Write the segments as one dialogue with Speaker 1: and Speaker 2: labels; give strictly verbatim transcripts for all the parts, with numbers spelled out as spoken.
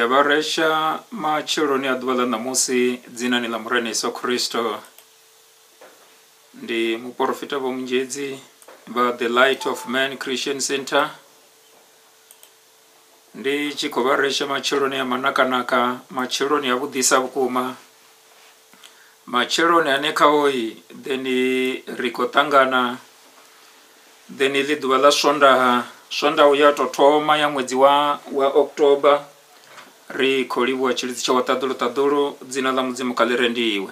Speaker 1: Ndiabaresha machironi adwala namusi dzina ni la Murene Yesu Kristo. Ndi muprofita wa Munzhedzi ba the Light of Man Christian Center. Ndi chikobaresha machironi ya manakanaka, machironi ya budisa bukuma, machironi aneka oi, deni rikotangana, deni lidwala sonda sonda uyato toma ya mwezi wa, wa Oktoba. Ri kolibu chilizi cha watadulu tadulu dzina la muzimu kalirendiwe.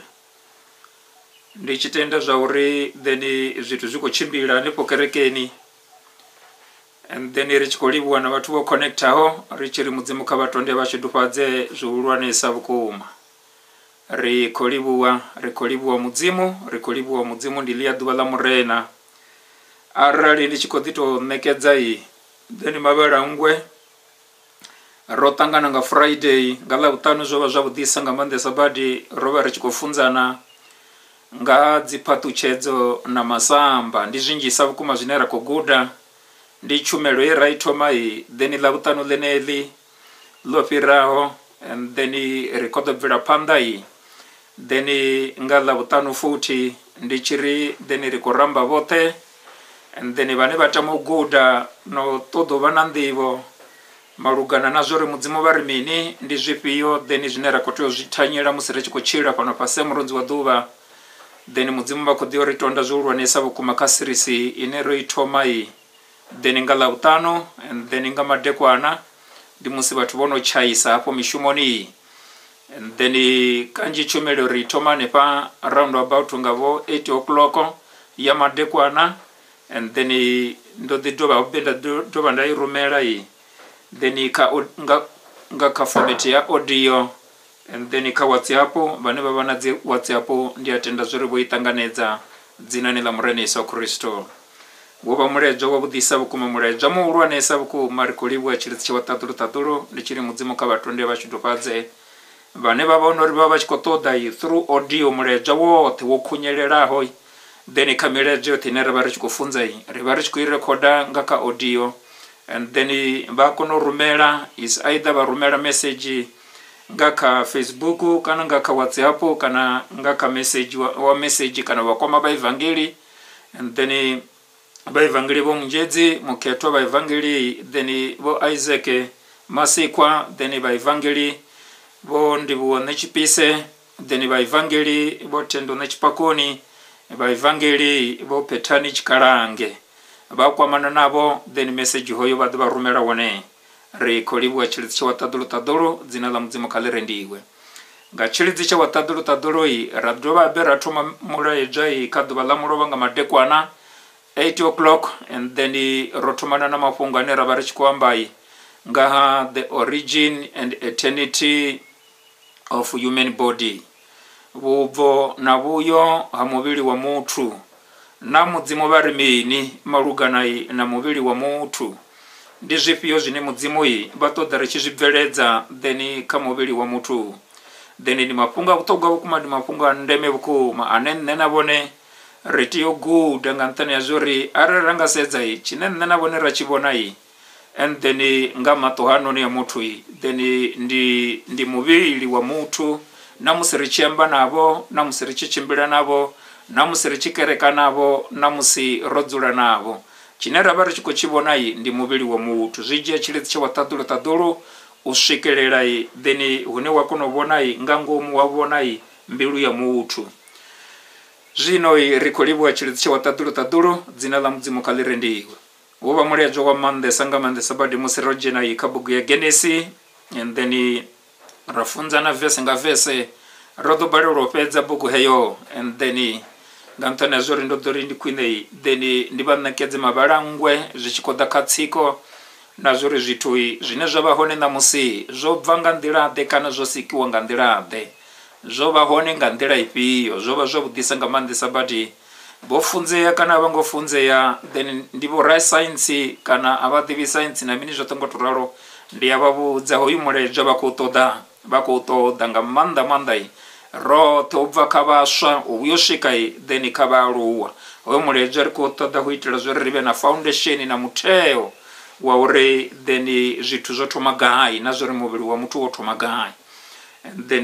Speaker 1: Ndi chitenda zauri deni zitu ziko chimbila nipo kerekeni. And then rich kolibu wana watu wa connecta ho. Richiri muzimu kabatonde wa shidupaze zuhuruwane isabu kuuma. Ri kolibu wa, ri kolibu wa muzimu, ri kolibu wa muzimu ndilia duwala murena. Arali ndi chikodito mekezai. Deni mabara ngwe. Rotangana nga Friday ngala utano zoba zabudisa nga mande sabadi roba rechikofunzana nga dzipatu chedzo na masamba ndi zvinji sabu kuma zvinera kuguda ndi chumelo yeraito mai then la utano leneli lopiraho and then rekodo vira pandai then ngala utano futi ndi chiri then rikoramba vote and then vane vatamo guda no todo vanandivo marugana nazore mudzimu barimini ndi zvipiyo then zvinera kuti zvitanyira musire chikochira pano pase muronzi wa duva then mudzimu bakodio ritonda zurwanesa bukuma kasirisi inero itomai then ngala utano and then ngamadekwana ndi musi bathu bono chaisa hapo mishumoni and then kanji chumelo ritomane pa around about ngavo eight o'clock ya madekwana and then ndo didoba obenda doba ndai rumela i then ka nga nga ka format ya audio and then ka WhatsApp bane baba na dzi WhatsApp ndi atenda zori bo itanganedza dzina ni la Murene Yesu Kristo. Woba murejo wabudisa bukuma murejo mu urwanesa buku marikolibu achirisi cha watadulu tadulu ndi chiri mudzimu ka batonde bashidopaze bane baba onori baba chikotoda through audio murejo wote wokunyelera hoy then kamerejo tinera bari chikufunza yi ribari chikuirekoda ngaka audio. And then bakono rumela is either ba rumela message ngaka Facebook kana ngaka WhatsApp kana ngaka message wa, wa message kana wakoma ba evangeli and then ba evangeli bo Munzhedzi muketo ba evangeli then bo Isaac Masikwa then ba evangeli bo ndibo nechipise then ba evangeli bo tendo nechipakoni ba evangeli bo petani chikarange bakwamana nabo then message hoyo badu barumera wone re kolibu achilizi cha watadulu tadulu dzina la muzimu kalirendiwe nga chilizi cha watadulu tadulu i radoba bera tuma mura ejai kaduba la muroba nga madekwana eight o'clock and then rotumana na mafunga nera bari chikwambai nga the origin and eternity of human body buvo na buyo hamubili wa mutu na mudzimu barimini marugana na mubili wa mutu ndi zvipiyo zvine mudzimu iyi batodara chizvibveredza then ka mubili wa mutu then ni mapunga kutogwa bukuma ndi mapunga ndeme bukuma anene nabone retiyo good ngantane yazori araranga sedza iyi chinene nabone rachibona iyi and then ngamato hano ni ya mutu iyi then ndi ndi mubili wa mutu na musirichemba nabo na musirichichimbira nabo namusiri chikereka nabo namusi rodzula nabo chinera bari chiko chibona yi ndi mubili wa mutu zije chilizi cha watadulu tadulu ushikelera yi then hune wakono bona yi ngango mu wabona yi mbilu ya mutu zino yi rikolibu wa chilizi cha watadulu tadulu dzina la muzimu kalirendiwe woba murejo wa mande sanga mande sabadi musirojena yi kabugu ya Genesi and then rafunza na vese nga vese rodo bari ropedza buku heyo and then ngantana zori ndodori ndi kwinei then ndibanakeze mabarangwe zvichikoda katsiko na zori zvitui zvine zvabahone na musi zobva ngandilade kana zvosikiwa ngandilade zobahone ngandila ipiyo zoba zvobudisa ngamande sabati bofunzeya kana vangofunzeya then ndivo right science kana avadivi science na mini zvotongotoraro ndiyavavudza hoyu murejo vakutoda vakutoda ngamanda mandai ro tobva kabasha ubuyoshikai then kabaruwa hoyo murejo ariko toda huitira zori ribe na foundation na muteo wa uri then zwithu zwo thoma gai na zwo ri muvhili wa muthu wo thoma gai. And then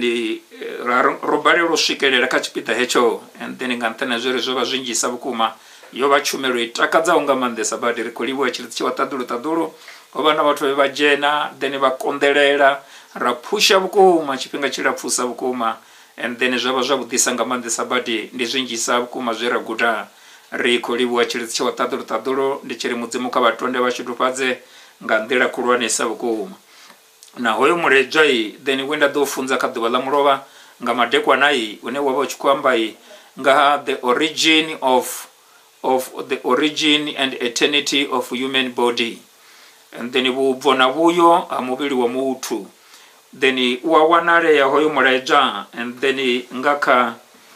Speaker 1: ro balelwa u swikelela kha tshipiḓa hetsho, and then nga nṱhani ha zwori zwo vha zwinzhisa vhukuma, yo vha tshumelo i takadzaho nga maanḓesa badi. Ri khou livhuwa tshilidzi tshiwa ṱaḓulu ṱaḓulu, ho vha na vhathu vhe vha dzhena then vha konḓelela, ra phusha vhukuma tshifhinga tshilapfusa vhukuma, and then zwa vha zwavhuḓisa nga maanḓesa badi. Ndi zwinzhisa vhukuma zwe ra guda. Ri khou livhuwa tshilidzi tshiwa ṱaḓulu ṱaḓulu, ndi tshi ri mudzimu kha vhatonde vha tshidufhadze nga nḓila khulwanesa vhukuma. Na hoyo muledzwa i then we nda ḓo funza kha ḓuvha ḽa mulovha nga madekwana i une wa vha u tshi khou amba i nga the origin of of the origin and eternity of human body, and then vhubvo na vhuyo ha muvhili wa muthu. Then u a wanalea hoyo muledzwa, and then nga kha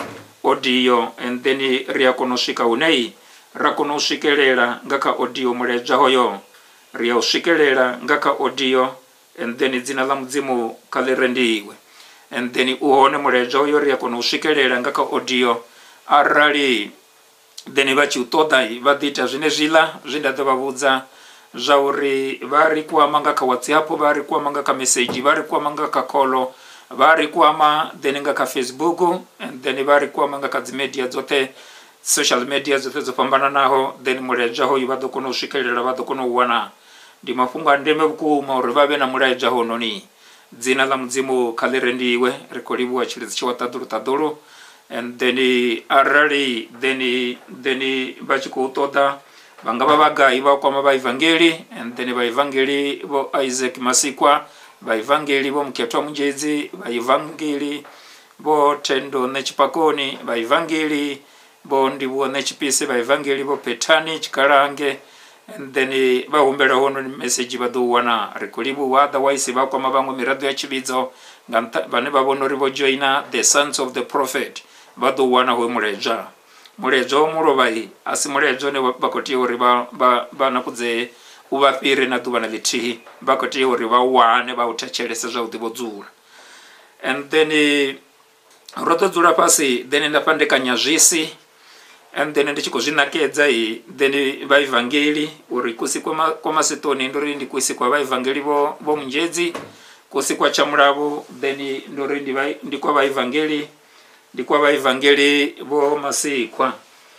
Speaker 1: audio, and then ri a kona u swika hune ra kona u swikelela nga kha audio muledzwa hoyo, ri a u swikelela nga kha audio, and then dzina ḽa mudzimu kha ḽi rendiwe. And then u hone muledzwa hoyo ri a kona u swikelela nga kha audio, arali then vha tshi u ṱoḓa vha ḓi ita zwine zwiḽa zwi nda ḓo vha vhudza zwa uri vha ri kwama nga kha WhatsApp, vha ri kwama nga kha message, vha ri kwama nga kha call, vha ri kwama then nga kha Facebook, and then vha ri kwama nga kha dzi media dzoṱhe, social media dzoṱhe dzo fhambananaho. Then muledzwa hoyu vha ḓo kona u swikelela, vha ḓo kona u wana. Ndi mafhungo a ndeme vhukuma uri vha vhe na muledzwa hononi. Dzina ḽa mudzimu kha ḽi rendiwe. Ri khou livhuwa tshilidzi tshiwa ṱaḓulu ṱaḓulu, and then arali then then vha tshi khou ṱoḓa vha nga vha vha gai, vha kwama vha evangeli, and then vha evangeli vho Isaac Masikwa, vha evangeli vho Mukhetwa Munzhedzi, vha evangeli vho Thendo Netshipakoni, vha evangeli vho Ndivhuwo Netshipisi, vha evangeli vho Phethani Tshikalange, and then vha humbela hononi message vha ḓo wana. Ri khou livhuwa. Otherwise vha kwama vhaṅwe miraḓo ya tshivhidzo vhane vha vhona uri vho joina the Sons of the Prophet, vha ḓo wana hoyo muledzwa. Muledzwa wa mulovha i a si muledzwa une vha khou tea uri vha nakudzee u vha fhire na ḓuvha na ḽithihi, vha khou tea uri vha wane vha u thetshelese zwavhuḓi vho dzula. And then ro ḓo dzula fhasi, then nda fhandekanya zwisi, and then ndi tshi khou zwi nakedza i then vha evangeli uri kusi kwa Masetoni ndo ri ndi kusi kwa vha evangeli vho vho Munzhedzi, kusi kwa Chamulavu then ndo ri ndi ndi kwa vha evangeli ndi kwa vha evangeli vho Masikwa.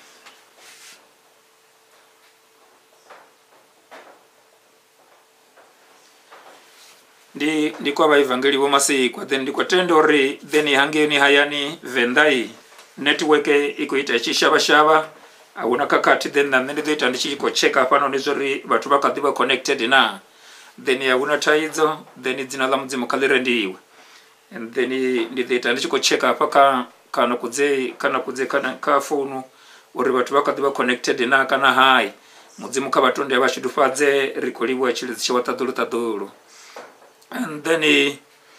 Speaker 1: Ndi ndi kwa vha evangeli vho Masikwa, then ndi khou tenda uri then hangeni hayani Venḓa network i khou ita tshi shavha shavha, a huna khakhathi. Then na nṋe ndi ḓo ita ndi tshi khou checka hafhanoni zwauri vhathu vha kha ḓi vha connected na, then a huna thaidzo, then dzina ḽa mudzimu kha ḽi rendiwe. And then ndi ḓo ita ndi tshi khou checka hafha kha kana kudze kana kudze kana kha founu uri vhathu vha kha ḓi vha connected na kana hai. Mudzimu kha vhatonde vha tshidufhadze. Ri khou livhuwa tshilidzi tshiwa ṱaḓulu ṱaḓulu. And then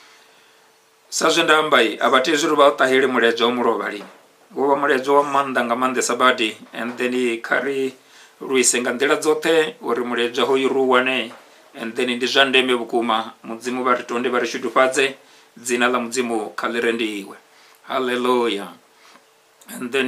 Speaker 1: sa zwe nda amba a vha tei uri vha u ṱahele muledzwa wa mulovha lini, wo vha muledzwa wa maanḓa nga maanḓesa badi. And then kha ri luise nga nḓila dzoṱhe uri muledzwa hoyu ri u wane, and then ndi zwa ndeme vhukuma. Mudzimu vha ri tonde vha ri tshidufhadze. Dzina ḽa mudzimu kha ḽi rendiwe. Hallelujah. And then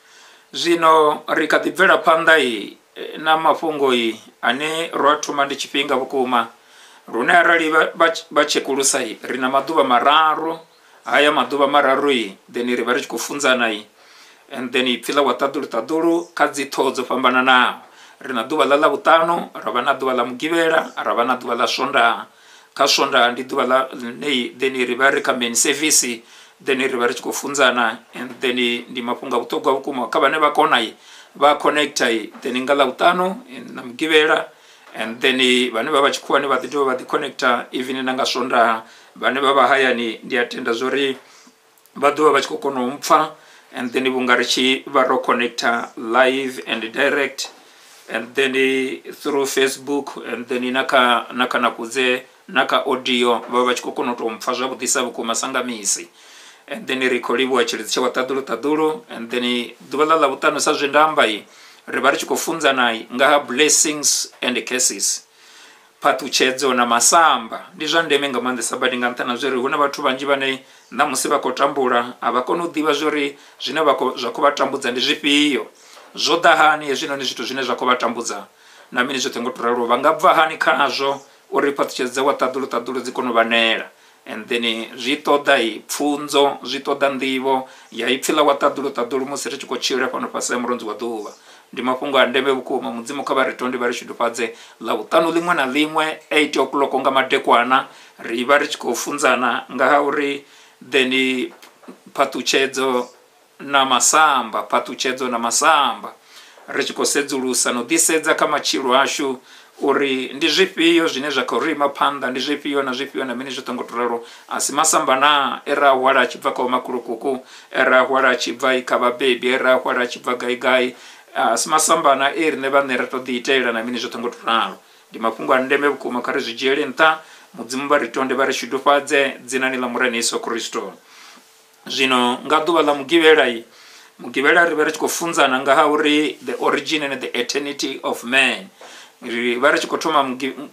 Speaker 1: zwino ri kha ḓi bvela phanḓa i na mafhungo i ane ro a thoma ndi tshifhinga vhukuma, lune arali vha tshekulusa i ri na maḓuvha mararu. Haya maḓuvha mararu i then ri vha ri tshi khou funzana i, and then ipfhi ḽa wa ṱaḓulu ṱaḓulu kha dzi ṱhoho dzo fhambananaho. Ri na ḓuvha ḽa ḽavhuṱanu, ra vha na ḓuvha ḽa mugivhela, ra vha na ḓuvha ḽa swondaha. Kha swondaha ndi ḓuvha ḽa ḽine then ri vha ri kha main service, then ri vha ri tshi khou funzana, and then ndi mafhungo a vhuṱhogwa vhukuma kha vhane vha kona i vha connecta i then nga ḽavhuṱanu na mugivhela, and then vhane vha vha tshikhuwani vha ḓi dovha vha ḓi connecta even na nga swondaha. Vhane vha vha hayani ndi a tenda zwori vha ḓovha vha tshi khou kona u mpfha, and then vhunga ri tshi vha ro connecta live and direct, and then through Facebook, and then na kha na kana kudze na kha audio vha vha tshi khou kona u tou mpfha zwavhuḓisa vhukuma sanga misi. And then ri khou livhuwa tshilidzi tshawa ṱaḓulu ṱaḓulu. And then ḓuvha ḽa ḽavhuṱanu sa zwe nda amba i ri vha ri tshi khou funzana nga ha blessings and curses, phaṱhutshedzo na masamba. Ndi zwa ndeme nga maanḓesa badi nga nṱhani ha zwori hu na vhathu vhanzhi vhane ṋamusi vha khou tambula a vha koni u ḓivha zwori zwine zwa khou vha tambudza ndi zwifhio, zwo ḓa hani hezwinoni zwithu zwine zwa khou vha tambudza. na mini zwoṱhe ngo to ralo vha nga bva hani khazwo uri phaṱhutshedzo wa ṱaḓulu ṱaḓulu dzi kone u vha nela. And then zwi ṱoḓa i pfunzo, zwi ṱoḓa nḓivho ya ipfhi ḽa wa ṱaḓulu ṱaḓulu musi ri tshi khou tshila fhano fhasi ha muronzi wa ḓuvha. Ndi mafhungo a ndeme vhukuma. Mudzimu kha vha ri tonde vha ri shudufhadze ḽavhuṱanu ḽiṅwe na ḽiṅwe eight o'clock nga madekwana ri vha ri tshi khou funzana nga ha uri then phaṱhutshedzo na masamba phaṱhutshedzo na masamba ri tshi khou sedzulusa no ḓisedza kha matshilo ashu uri ndi zwifhio zwine zwa khou rima phanḓa, ndi zwifhio na zwifhio na mini zwoṱhe ngo to ralo. A si masamba na e ra hwala a tshi bva kha vhomakhulukuku, e ra hwala a tshi bva kha vhabebi, e ra hwala a tshi bva gai gai. A si masamba na e riṋe vhaṋe ra tou ḓiitela na mini zwoṱhe ngo to ralo. Ndi mafhungo a ndeme vhukuma kha ri zwi dzhiele nṱha. Mudzimu vha ri tonde vha ri shudufhadze dzinani ḽa murena Yesu Kristo. Zwino nga ḓuvha ḽa mugivhela i mugivhela ri vha ri tshi khou funzana nga ha uri the origin and the eternity of man. Ri vha ri tshi khou thoma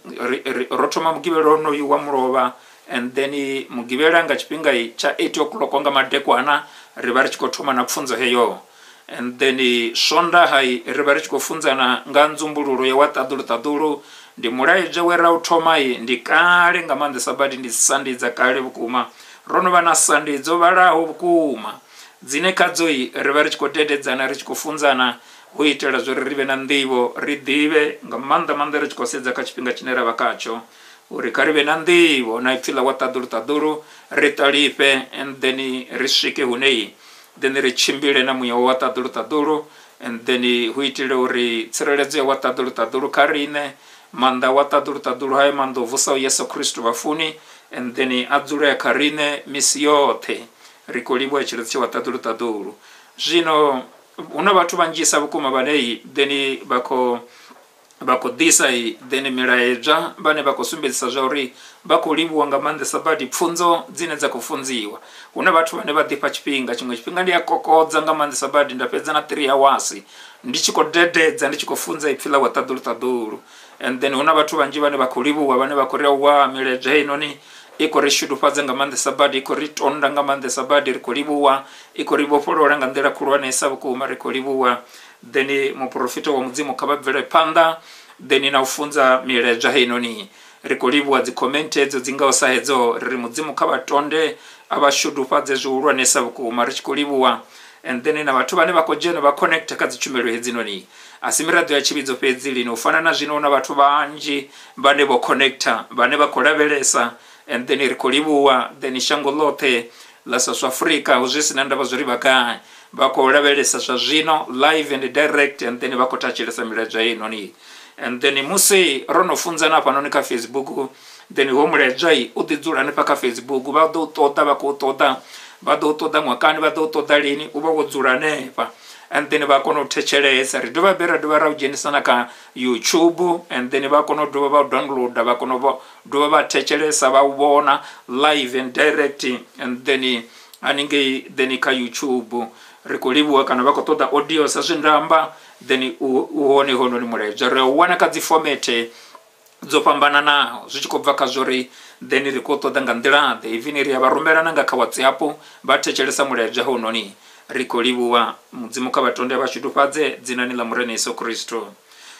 Speaker 1: ro thoma mugivhela honoyu wa mulovha, and then mugivhela nga tshifhinga tsha eight o'clock nga madekwana ri vha ri tshi khou thoma na pfunzo heyo. And then swondaha ri vha ri tshi khou funzana nga nzumbululo ya wa ṱaḓulu ṱaḓulu. Ndi mulaedza we ra u thoma ndi kale nga maanḓesa badi, ndi sandi dza kale vhukuma. Ro no vha na sandi dzo vhalaho vhukuma dzine khadzo ri vha ri tshi khou dededzana ri tshi khou funzana u itela zwo ri vhe na nḓivho, ri ḓivhe nga maanḓa maanḓa ri tshi khou sedza kha tshifhinga tshine ra vha khatsho uri kha ri vhe na nḓivho na ipfhi ḽa wa ṱaḓulu ṱaḓulu ri ṱalife, and then ri swike hune then ri tshimbile na muya wa ṱaḓulu ṱaḓulu, and then hu itele uri tsireledzo ya wa ṱaḓulu ṱaḓulu kha riṋe, maanḓa wa ṱaḓulu ṱaḓulu hayo maanḓa o vusaho Yesu Kristo vhafuni, and then a dzule kha riṋe misi yoṱhe ri khou livhuwa tshiredzo tsha wa ṱaḓulu ṱaḓulu. Zwino hu na vhathu vhanzhisa vhukuma vhane then vha khou vha khou ḓisa then milaedzwa vhane vha khou sumbedzisa zwa uri vha khou livhuwa nga maanḓesa badi pfunzo dzine dza khou funziwa. Hu na vhathu vhane vha ḓifha tshifhinga, tshiṅwe tshifhinga ndi a kokodza nga maanḓesa badi, nda fhedza na three hours ndi tshi khou dededza ndi tshi khou funza ipfhi ḽa wa ṱaḓulu ṱaḓulu. And then hu na vhathu vhanzhi vhane vha khou livhuwa, vhane vha khou ri wa milaedzwa heinoni i khou ri shudufhadza nga maanḓesa badi, i khou ri tonda nga maanḓesa badi, ri khou livhuwa, i khou ri vhofholola nga nḓila khulwanesa vhukuma, ri khou livhuwa. Then muprofita wa mudzimu kha vha bvele phanḓa then na u funza milaedzwa heinoni. Ri khou livhuwa dzi comment edzo dzi ngaho sa hedzo, ri ri mudzimu kha vha tonde a vha shudufhadze zwihulwanesa vhukuma, ri tshi khou livhuwa. And then na vhathu vhane vha khou dzhena vha connect kha dzi tshumelo hedzinoni. A si miraḓo ya tshivhidzo fhedzi lini, u fana na zwino na vhathu vhanzhi vhane vho connecta, vhane vha khou lavhelesa, and then ri khou livhuwa. Then shango ḽoṱhe ḽa South Africa hu zwi sina ndavha zwo ri vha gai vha khou lavhelesa zwa zwino live and direct, and then vha khou thetshelesa milaedzwa heinoni. And then musi ro no funzana hafhanoni kha Facebook, then ho mulaedzwa u ḓi dzula hanefha kha Facebook, vha ḓo ṱoḓa vha khou ṱoḓa vha ḓo ṱoḓa ṅwakani, vha ḓo ṱoḓa lini, u vha wo dzula hanefha, and then vha kona u thetshelesa. Ri dovha be ra dovha ra u dzhenisana kha YouTube, and then vha kona u dovha vha u downloada, vha kona u dovha vha thetshelesa vha u vhona live and direct, and then haningei then kha YouTube ri khou livhuwa. Kana vha khou ṱoḓa audio sa zwe nda amba, then u hone hononi mulaedzwa ri u wana kha dzi fomete dzo fhambananaho, zwi tshi khou bva kha zwo ri then ri khou ṱoḓa nga nḓila ḓe, even ri a vha rumelana nga kha WhatsApp vha thetshelesa mulaedzwa hononi. Ri khou livhuwa. Mudzimu kha vhatonde vha shudufhadze dzinani ḽa murena Yesu Kristo.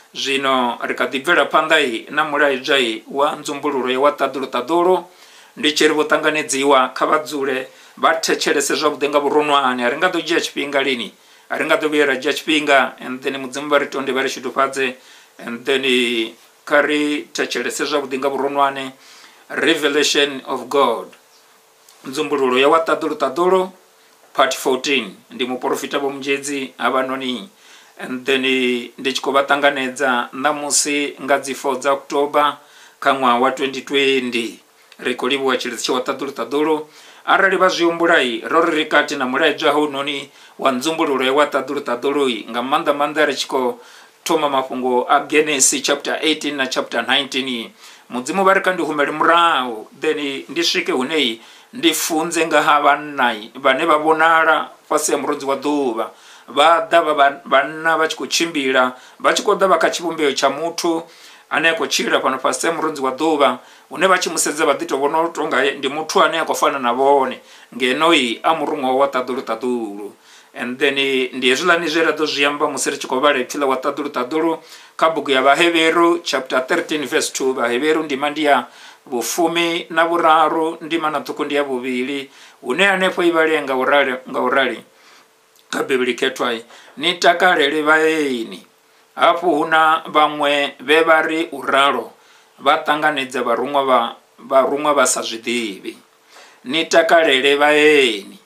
Speaker 1: Zwino ri kha ḓi bvela phanḓa na mulaedzwa wa nzumbululo ya wa ṱaḓulu ṱaḓulu. Ndi tshi ri vho ṱanganedziwa kha vha dzule vha thetshelese zwavhuḓi nga vhuronwane. A ri nga ḓo dzhia tshifhinga lini, a ri nga ḓo vhuya ra dzhia tshifhinga, and then mudzimu vha ri tonde vha ri shudufhadze, and then kha ri thetshelese zwavhuḓi nga vhuronwane. Revelation of God, nzumbululo ya wa ṱaḓulu ṱaḓulu part fourteen. Ndi muprofita vho Munzhedzi havhanoni, and then ndi tshi khou vha ṱanganedza ṋamusi nga dzi four dza October kha ṅwaha wa twenty twenty. Ri khou livhuwa tshiletso tsha wa ṱaḓulu ṱaḓulu. Arali vha zwi humbulai ro ri ri kati na mulaedzwa hounoni wa nzumbululo ya wa ṱaḓulu ṱaḓulu nga maanḓa maanḓa ri tshi khou thoma mafhungo a Genesis chapter eighteen na chapter nineteen. Mudzimu vha ri kha ndi humele murahu, then ndi swike hune ndi funze nga ha vhanna vhane vha vhonala fhasi ya muronzi wa ḓuvha. Vha ḓa vhanna vha tshi khou tshimbila vha tshi khou ḓa vha kha tshivhumbeo tsha muthu ane a khou tshila fhano fhasi ya muronzi wa ḓuvha, hune vha tshi mu sedza vha ḓi tou vhona tonga ndi muthu ane a khou fana na vhone, ngeno a murunwa wa ṱaḓulu ṱaḓulu. and then ndi hezwiḽani zwe ra ḓo zwi amba musi ri tshi khou vhala ipfhi ḽa wa ṱaḓulu ṱaḓulu kha bugu ya Vhaheberu chapter thirteen verse two. Vhaheberu ndima ndi ya vhufumi na vhuraru ndima na ṱhukhu ndi ya vhuvhili, hune hanefho i vhalea nga urali nga urali kha Bivhili khethwai, ni takalele vhaeni. Hafhu huna vhaṅwe vhe vha ri uralo vha ṱanganedza vharuṅwa vha vharuṅwa vha sa zwiḓivhi. Ni takalele vhaeni,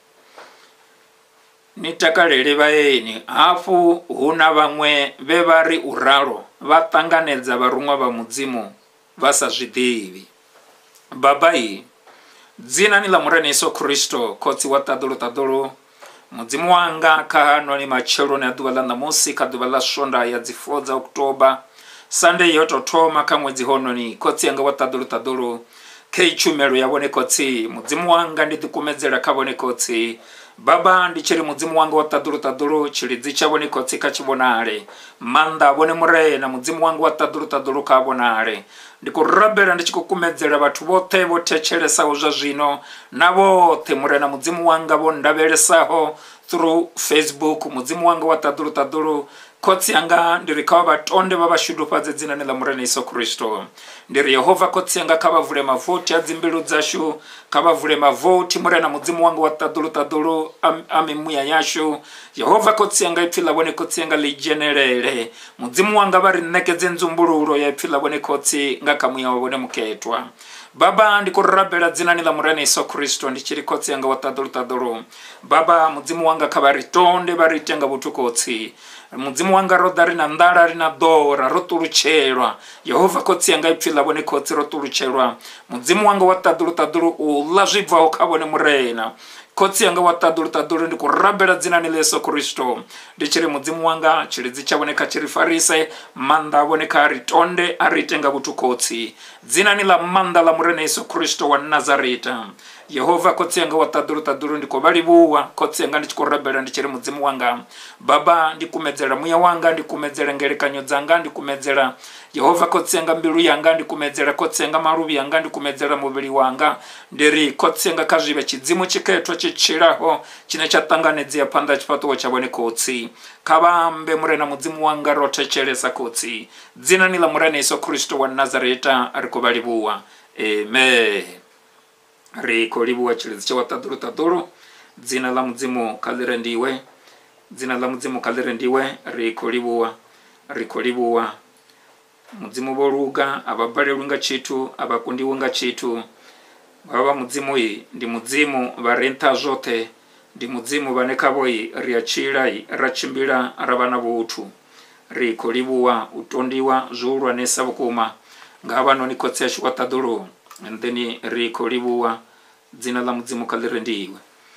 Speaker 1: ni takalele vhaeni. Hafhu huna vhaṅwe vhe vha ri uralo vha ṱanganedza vharuṅwa vha mudzimu vha sa zwiḓivhi. Babai, dzinani ḽa Murena Yesu Kristo, khotsi wa ṱaḓulu ṱaḓulu, mudzimu wanga kha hanoni matsheloni a ḓuvha ḽa ṋamusi, kha ḓuvha ḽa swondaha ya dzi four dza October, Sunday yo tou thoma kha ṅwedzi hononi, khotsi yanga wa ṱaḓulu ṱaḓulu, kha i tshumelo ya vhone khotsi, mudzimu wanga ndi ḓikumedzela kha vhone khotsi. Baba, ndi tshi ri mudzimu wanga wa ṱaḓulu ṱaḓulu, tshilidzi tsha vhone khotsi kha tshi vhonale, maanḓa vhone Murena mudzimu wanga wa ṱaḓulu ṱaḓulu kha vhonale. Ndi khou rabela ndi tshi khou kumedzela vhathu vhoṱhe vho thetshelessaho zwa zwino, na vhoṱhe Murena mudzimu wanga vho ndavhelesaho through Facebook, mudzimu wanga wa ṱaḓulu ṱaḓulu, khotsi yanga ndi ri kha vha tonde vha vhashudufhadze dzinani ḽa Murena Yesu Kristo. Ndi ri Yehova khotsi yanga kha vha vule mavothi a dzimbilu dzashu, kha vha vule mavothi Murena mudzimu wanga wa ṱaḓulu ṱaḓulu a mimuya yashu. Yehova khotsi yanga ipfhi ḽa vhone khotsi yanga ḽi dzhenelele, mudzimu wanga vha ri ṋekedze nzumbululo ya ipfhi ḽa vhone khotsi nga kha muya wa vhone mukhethwa. Baba, ndi khou rabela dzinani ḽa Murena Yesu Kristo, ndi tshi ri khotsi yanga wa ṱaḓulu ṱaḓulu. Baba, mudzimu wanga kha vha ri tonde vha ri ite nga vhuthu khotsi. Mudzimu wanga ro ḓa ri na nḓala ri na ḓora ro ṱulutshelwa. Yehova khotsi yanga ipfhi ḽa vhone khotsi ro ṱulutshelwa. Mudzimu wanga wa ṱaḓulu ṱaḓulu u ḽa zwi bvaho kha vhone Murena. Khotsi yanga wa ṱaḓulu ṱaḓulu ndi khou rabela dzinani ḽa Yesu Kristo, ndi tshi ri mudzimu wanga tshilidzi tsha vhone kha tshi ri farise, maanḓa a vhone kha ri tonde a ri ite nga vhuthu khotsi. Dzinani ḽa maanḓa ḽa Murena Yesu Kristo wa Nazareta. Yehova khotsi yanga wa ṱaḓulu ṱaḓulu ndi khou vha livhuwa, khotsi yanga ndi tshi khou rabela ndi tshi ri mudzimu wanga. Baba, ndi kumedzela muya wanga, ndi kumedzela ngelekanyo dzanga, ndi kumedzela Yehova khotsi yanga mbilu yanga, ndi kumedzela khotsi yanga maluvhi yanga, ndi kumedzela muvhili wanga. Ndi ri khotsi yanga kha zwive tshidzimu tshikhetho tshi tshilaho tshine tsha ṱanganedzea phanḓa ha tshifhaṱuwo tsha vhone khotsi. Kha vhambe Murena mudzimu wanga ro thetshelesa khotsi. Dzinani ḽa Murena Yesu Kristo wa Nazareta ri khou vha livhuwa. Amen. Ri khou livhuwa tshilidzi tsha wa ṱaḓulu ṱaḓulu, dzina ḽa mudzimu kha ḽi rendiwe, dzina ḽa mudzimu kha ḽi rendiwe. Ri khou livhuwa, ri khou livhuwa mudzimu vho luga, a vha balelwi nga tshithu, a vha kundiwi nga tshithu. Baba mudzimu i ndi mudzimu vha re nṱha zwoṱhe, ndi mudzimu vhane khavho i ri a tshila ra tshimbila ra vha na vhuthu. Ri khou livhuwa u tondiwa zwihulwanesa vhukuma nga havhanoni khotsi yashu wa ṱaḓulu. And then ri khou livhuwa dzina ḽa mudzimu kha ḽi rendiwe.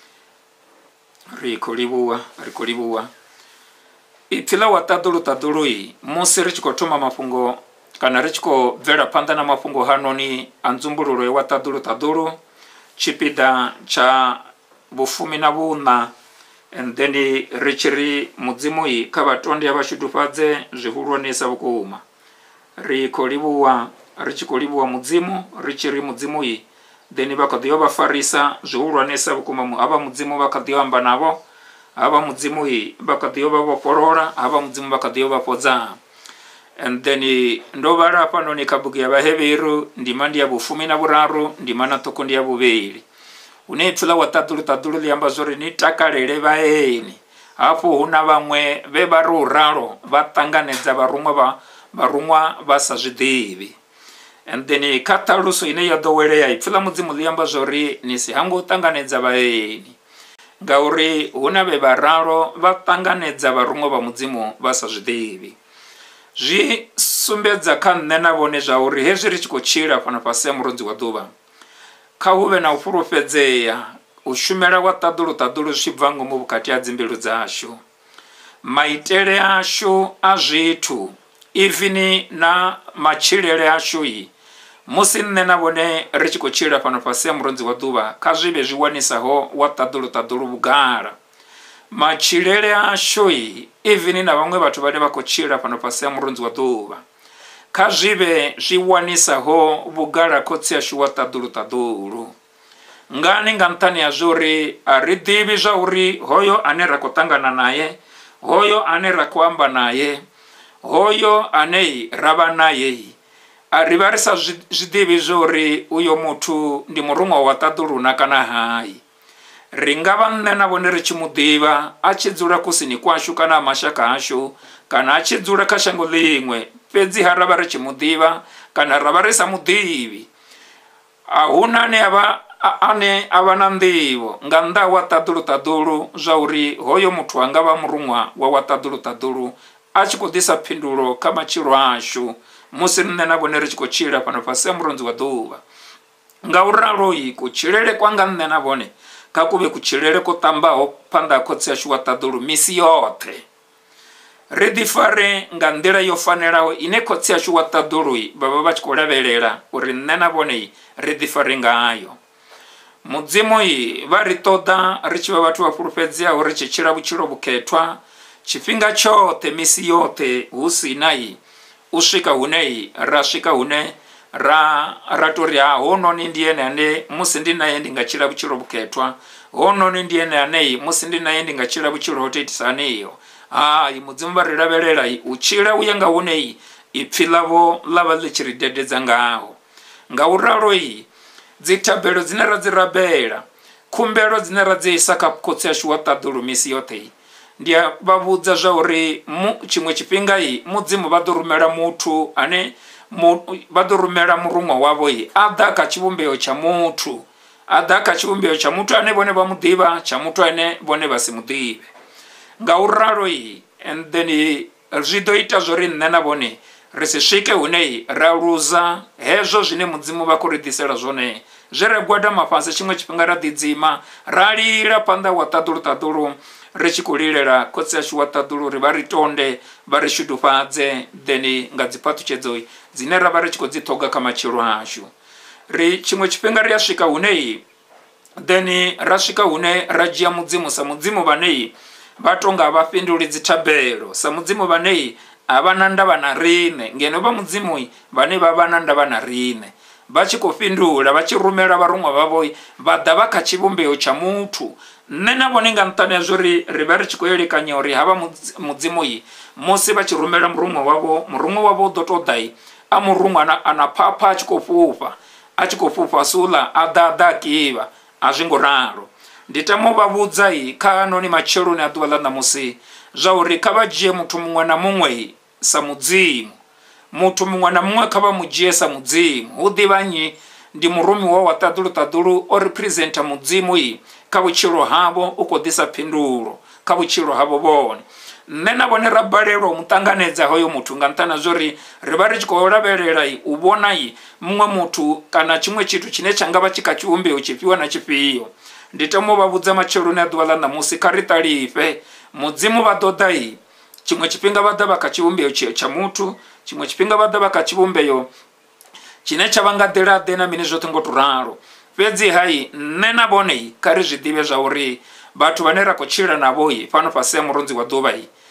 Speaker 1: Ri khou livhuwa, ri khou livhuwa ipfhi ḽa wa ṱaḓulu ṱaḓulu i musi ri tshi khou thoma mafhungo kana ri tshi khou bvela phanḓa na mafhungo hanoni a nzumbululo ya wa ṱaḓulu ṱaḓulu, tshipiḓa tsha vhufumi na vhuṋa. And then ri tshi ri mudzimu i kha vhatonde a vhashudufhadze zwihulwanesa vhukuma. Ri khou livhuwa, ri tshi khou livhuwa mudzimu, ri tshi ri mudzimu i then vha kha ḓi yo vha farisa zwihulwanesa vhukuma. Havha mudzimu vha kha ḓi yo amba navho, havha mudzimu i vha kha ḓi yo vha vhofholola, havha mudzimu vha kha ḓi yo vha fhodza. And then ndo vhala hafhanoni kha bugu ya Vhaheberu ndima ndi ya vhufumi na vhuraru, ndima na ṱhukhu ndi ya vhuvhili, hune ipfhi ḽa wa ṱaḓulu ṱaḓulu ḽi amba zwori ni takalele vhaeni. Hafhu huna vhaṅwe vhe vha ri uralo vha ṱanganedza vharuṅwa vha vharuṅwa vha sa zwiḓivhi. And then kha ṱhaluso ine ya ḓowelea ipfhi ḽa mudzimu ḽi amba zwori ni si hango ṱanganedza vhaeni, ngauri huna vhe vharalo vha ṱanganedza vharuṅwa vha mudzimu vha sa zwiḓivhi. Zwi sumbedza kha nṋe na vhone zwa uri hezwi ri tshi khou tshila fhano fhasi ya murunzi wa ḓuvha, kha hu vhe na u fhulufhedzea, u shumela wa ṱaḓulu ṱaḓulu zwi tshi bva ngomu vhukati ha dzimbilu dzashu, maitele ashu a zwithu, even na matshilele ashu i musi nṋe na vhone ri tshi khou tshila fhano fhasi ya murunzi wa ḓuvha, kha zwi vhe zwi wanisaho wa ṱaḓulu ṱaḓulu vhugala. Matshilele ashu i even na vhaṅwe vhathu vhane vha khou tshila fhano fhasi ya murunzi wa ḓuvha, kha zwi vhe zwi wanisaho vhugala khotsi yashu wa ṱaḓulu ṱaḓulu. ngani nga nṱhani ya zuri a ri ḓivhi zwa uri hoyo ane ra khou ṱangana naye, hoyo ane ra khou amba naye, hoyo ane ra vha naye, a ri vha ri sa zwiḓivhi zwa uri uyo muthu ndi murumwa wa ṱaḓuluna kana hayi. Ri nga vha nṋe na vhone ri tshi mu ḓivha a tshi dzula kusini kwashu kana mashaka ashu, kana a tshi dzula kha shango ḽiṅwe, fhedziha ra vha ri tshi mu ḓivha kana ra vha ri sa mu ḓivhi. A huna ane avha ane a vha na nḓivho nga nnḓa wa ṱaḓulu ṱaḓulu zwa uri hoyo muthu a nga vha murumwa wa wa ṱaḓulu ṱaḓulu a tshi khou ḓisa phindulo kha matshilo ashu musi nṋe na vhone ri tshi khou tshila fhano fhasi ha murunzi wa ḓuvha. Nga u raloyi kutshilele kwa nga nṋe na vhone kha kuvhe kutshilele ko ṱambaho phanḓa ha khotsi ashu wa ṱaḓulu misi yoṱhe. Ri ḓi fare nga nḓila yo fanelaho ine khotsi ashu wa ṱaḓulu vha vha vha tshi khou lavhelela uri nṋe na vhone ri ḓi fare ngayo. Mudzimu vha ri ṱoḓa ri tshi vha vhathu vha fhulufhedzeaho ri tshi tshila vhutshilo vhukhethwa tshifhinga tshoṱhe misi yoṱhe hu si na u swika hune ra swika hune ra ra tori ha hononi ndi ene ane musi ndi naye ndi nga tshila vhutshilo vhukhethwa, hononi ndi ene ane musi ndi naye ndi nga tshila vhutshilo ho itisa haneyo. Hayi, mudzimu vha ri lavhelela u tshila u ya nga hune ipfhi ḽavho ḽa vha ḽi tshi ri dededza ngaho. Nga u ralo dzi thabelo dzine ra dzi rabela, khumbelo dzine ra dzi isa kha khotsi ashu wa ṱaḓulu misi yoṱhe, ndi a vha vhudza zwa uri tshiṅwe tshifhinga mudzimu vha ḓo rumela muthu ane vha ḓo rumela murumwa wavho a ḓa kha tshivhumbeo tsha muthu, a ḓa kha tshivhumbeo tsha muthu ane vhone vha mu ḓivha, tsha muthu ane vhone vha si mu ḓivhe. Nga u ralo and then zwi ḓo ita zwo ri nṋe na vhone ri si swike hune ra luza hezwo zwine mudzimu vha khou ri ḓisela zwone, zwe ra gwadama fhasi tshiṅwe tshifhinga ra ḓidzima ra lila phanḓa wa ṱaḓulu ṱaḓulu ri tshi khou lilela khotsi ashu wa ṱaḓulu uri vha ri tonde vha ri shudufhadze, then nga dzi phaṱhutshedzo dzine ra vha ri tshi khou dzi ṱhoga kha matshilo ashu. Ri tshiṅwe tshifhinga ri a swika hune then ra swika hune ra dzhia mudzimu sa mudzimu vhane vha tonga vha fhinduli dzi thabelo, sa mudzimu vhane a vha na ndavha na riṋe, ngeno vha mudzimu vhane vha vha na ndavha na riṋe vha tshi khou fhindula vha tshi rumela vharumwa vhavho vha ḓa vha kha tshivhumbeo tsha muthu. Nṋe na vhone nga nṱhani ha zwo ri ri vha ri tshi khou elekanya uri havha mudzimu musi vha tshi rumela murumwa wavho, murumwa wavho u ḓo tou ḓa a murumwa a na phapha a tshi khou fhufha, a tshi khou fhufha sula a ḓa a ḓa a kivha, a zwi ngo ralo. Ndi tama u vha vhudza kha noni matsheloni a ḓuvha ḽa ṋamusi zwa uri kha vha dzhie muthu muṅwe na muṅwe sa mudzimu, muthu muṅwe na muṅwe kha vha mu dzhie sa mudzimu. Hu ḓivha nnyi ndi murumiwa wa ṱaḓulu ṱaḓulu o representa mudzimu kha vhutshilo havho, u khou ḓisa phindulo kha vhutshilo havho vhone. Nṋe na vhone ra balelwa u mu ṱanganedza hoyo muthu nga nṱhani ha zwa uri ri vha ri tshi khou lavhelela u vhona muṅwe muthu kana tshiṅwe tshithu tshine tsha nga vha tshi kha tshivhumbeo tshifhio na tshifhio. Ndi tama u vha vhudza matsheloni a ḓuvha ḽa ṋamusi kha ri ṱalife mudzimu vha ḓo ḓa tshiṅwe tshifhinga vha ḓa vha kha tshivhumbeo tsha muthu, tshiṅwe tshifhinga vha ḓa vha kha tshivhumbeo tshine tsha vha nga ḓelaḓe na mini zwoṱhe ngo to ralo. Fhedzi hai nṋe na vhone kha ri zwi ḓivhe zwa uri vhathu vhane ra khou tshila navho fhano fhasi ha murunzi wa ḓuvha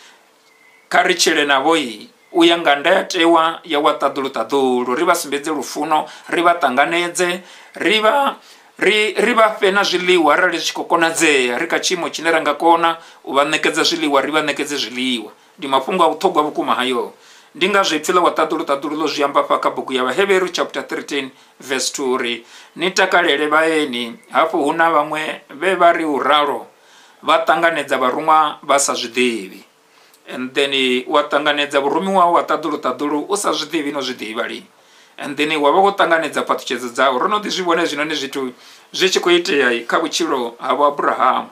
Speaker 1: kha ri tshile navho u ya nga ndayotewa ya wa ṱaḓulu ṱaḓulu, ri vha sumbedze lufuno, ri vha ṱanganedze, ri vha ri ri vha fhe na zwiḽiwa arali zwi tshi khou konadzea, ri kha tshiimo tshine ra nga kona u vha ṋekedza zwiḽiwa ri vha ṋekedze zwiḽiwa. Ndi mafhungo a vhuṱhogwa vhukuma hayo. Ndi nga zwi pfhi ḽa wa ṱaḓulu ṱaḓulu ḽo zwi amba fha kha bugu ya Vhahevheru chapter thirteen verse two uri ni takalele vhaeni. Hafhu hu na vhaṅwe vhe vha ri u ralo vha ṱanganedza vharumwa vha sa zwiḓivhi, and then wa ṱanganedza vhurumiwa wa ṱaḓulu ṱaḓulu u sa zwiḓivhi no zwiḓivha lini, and then wa vha wo ṱanganedza phaṱhutshedzo dzao. Ro no ḓi zwi vhone zwinoni zwithu zwi tshi khou itea kha vhutshilo havho Abrahamu,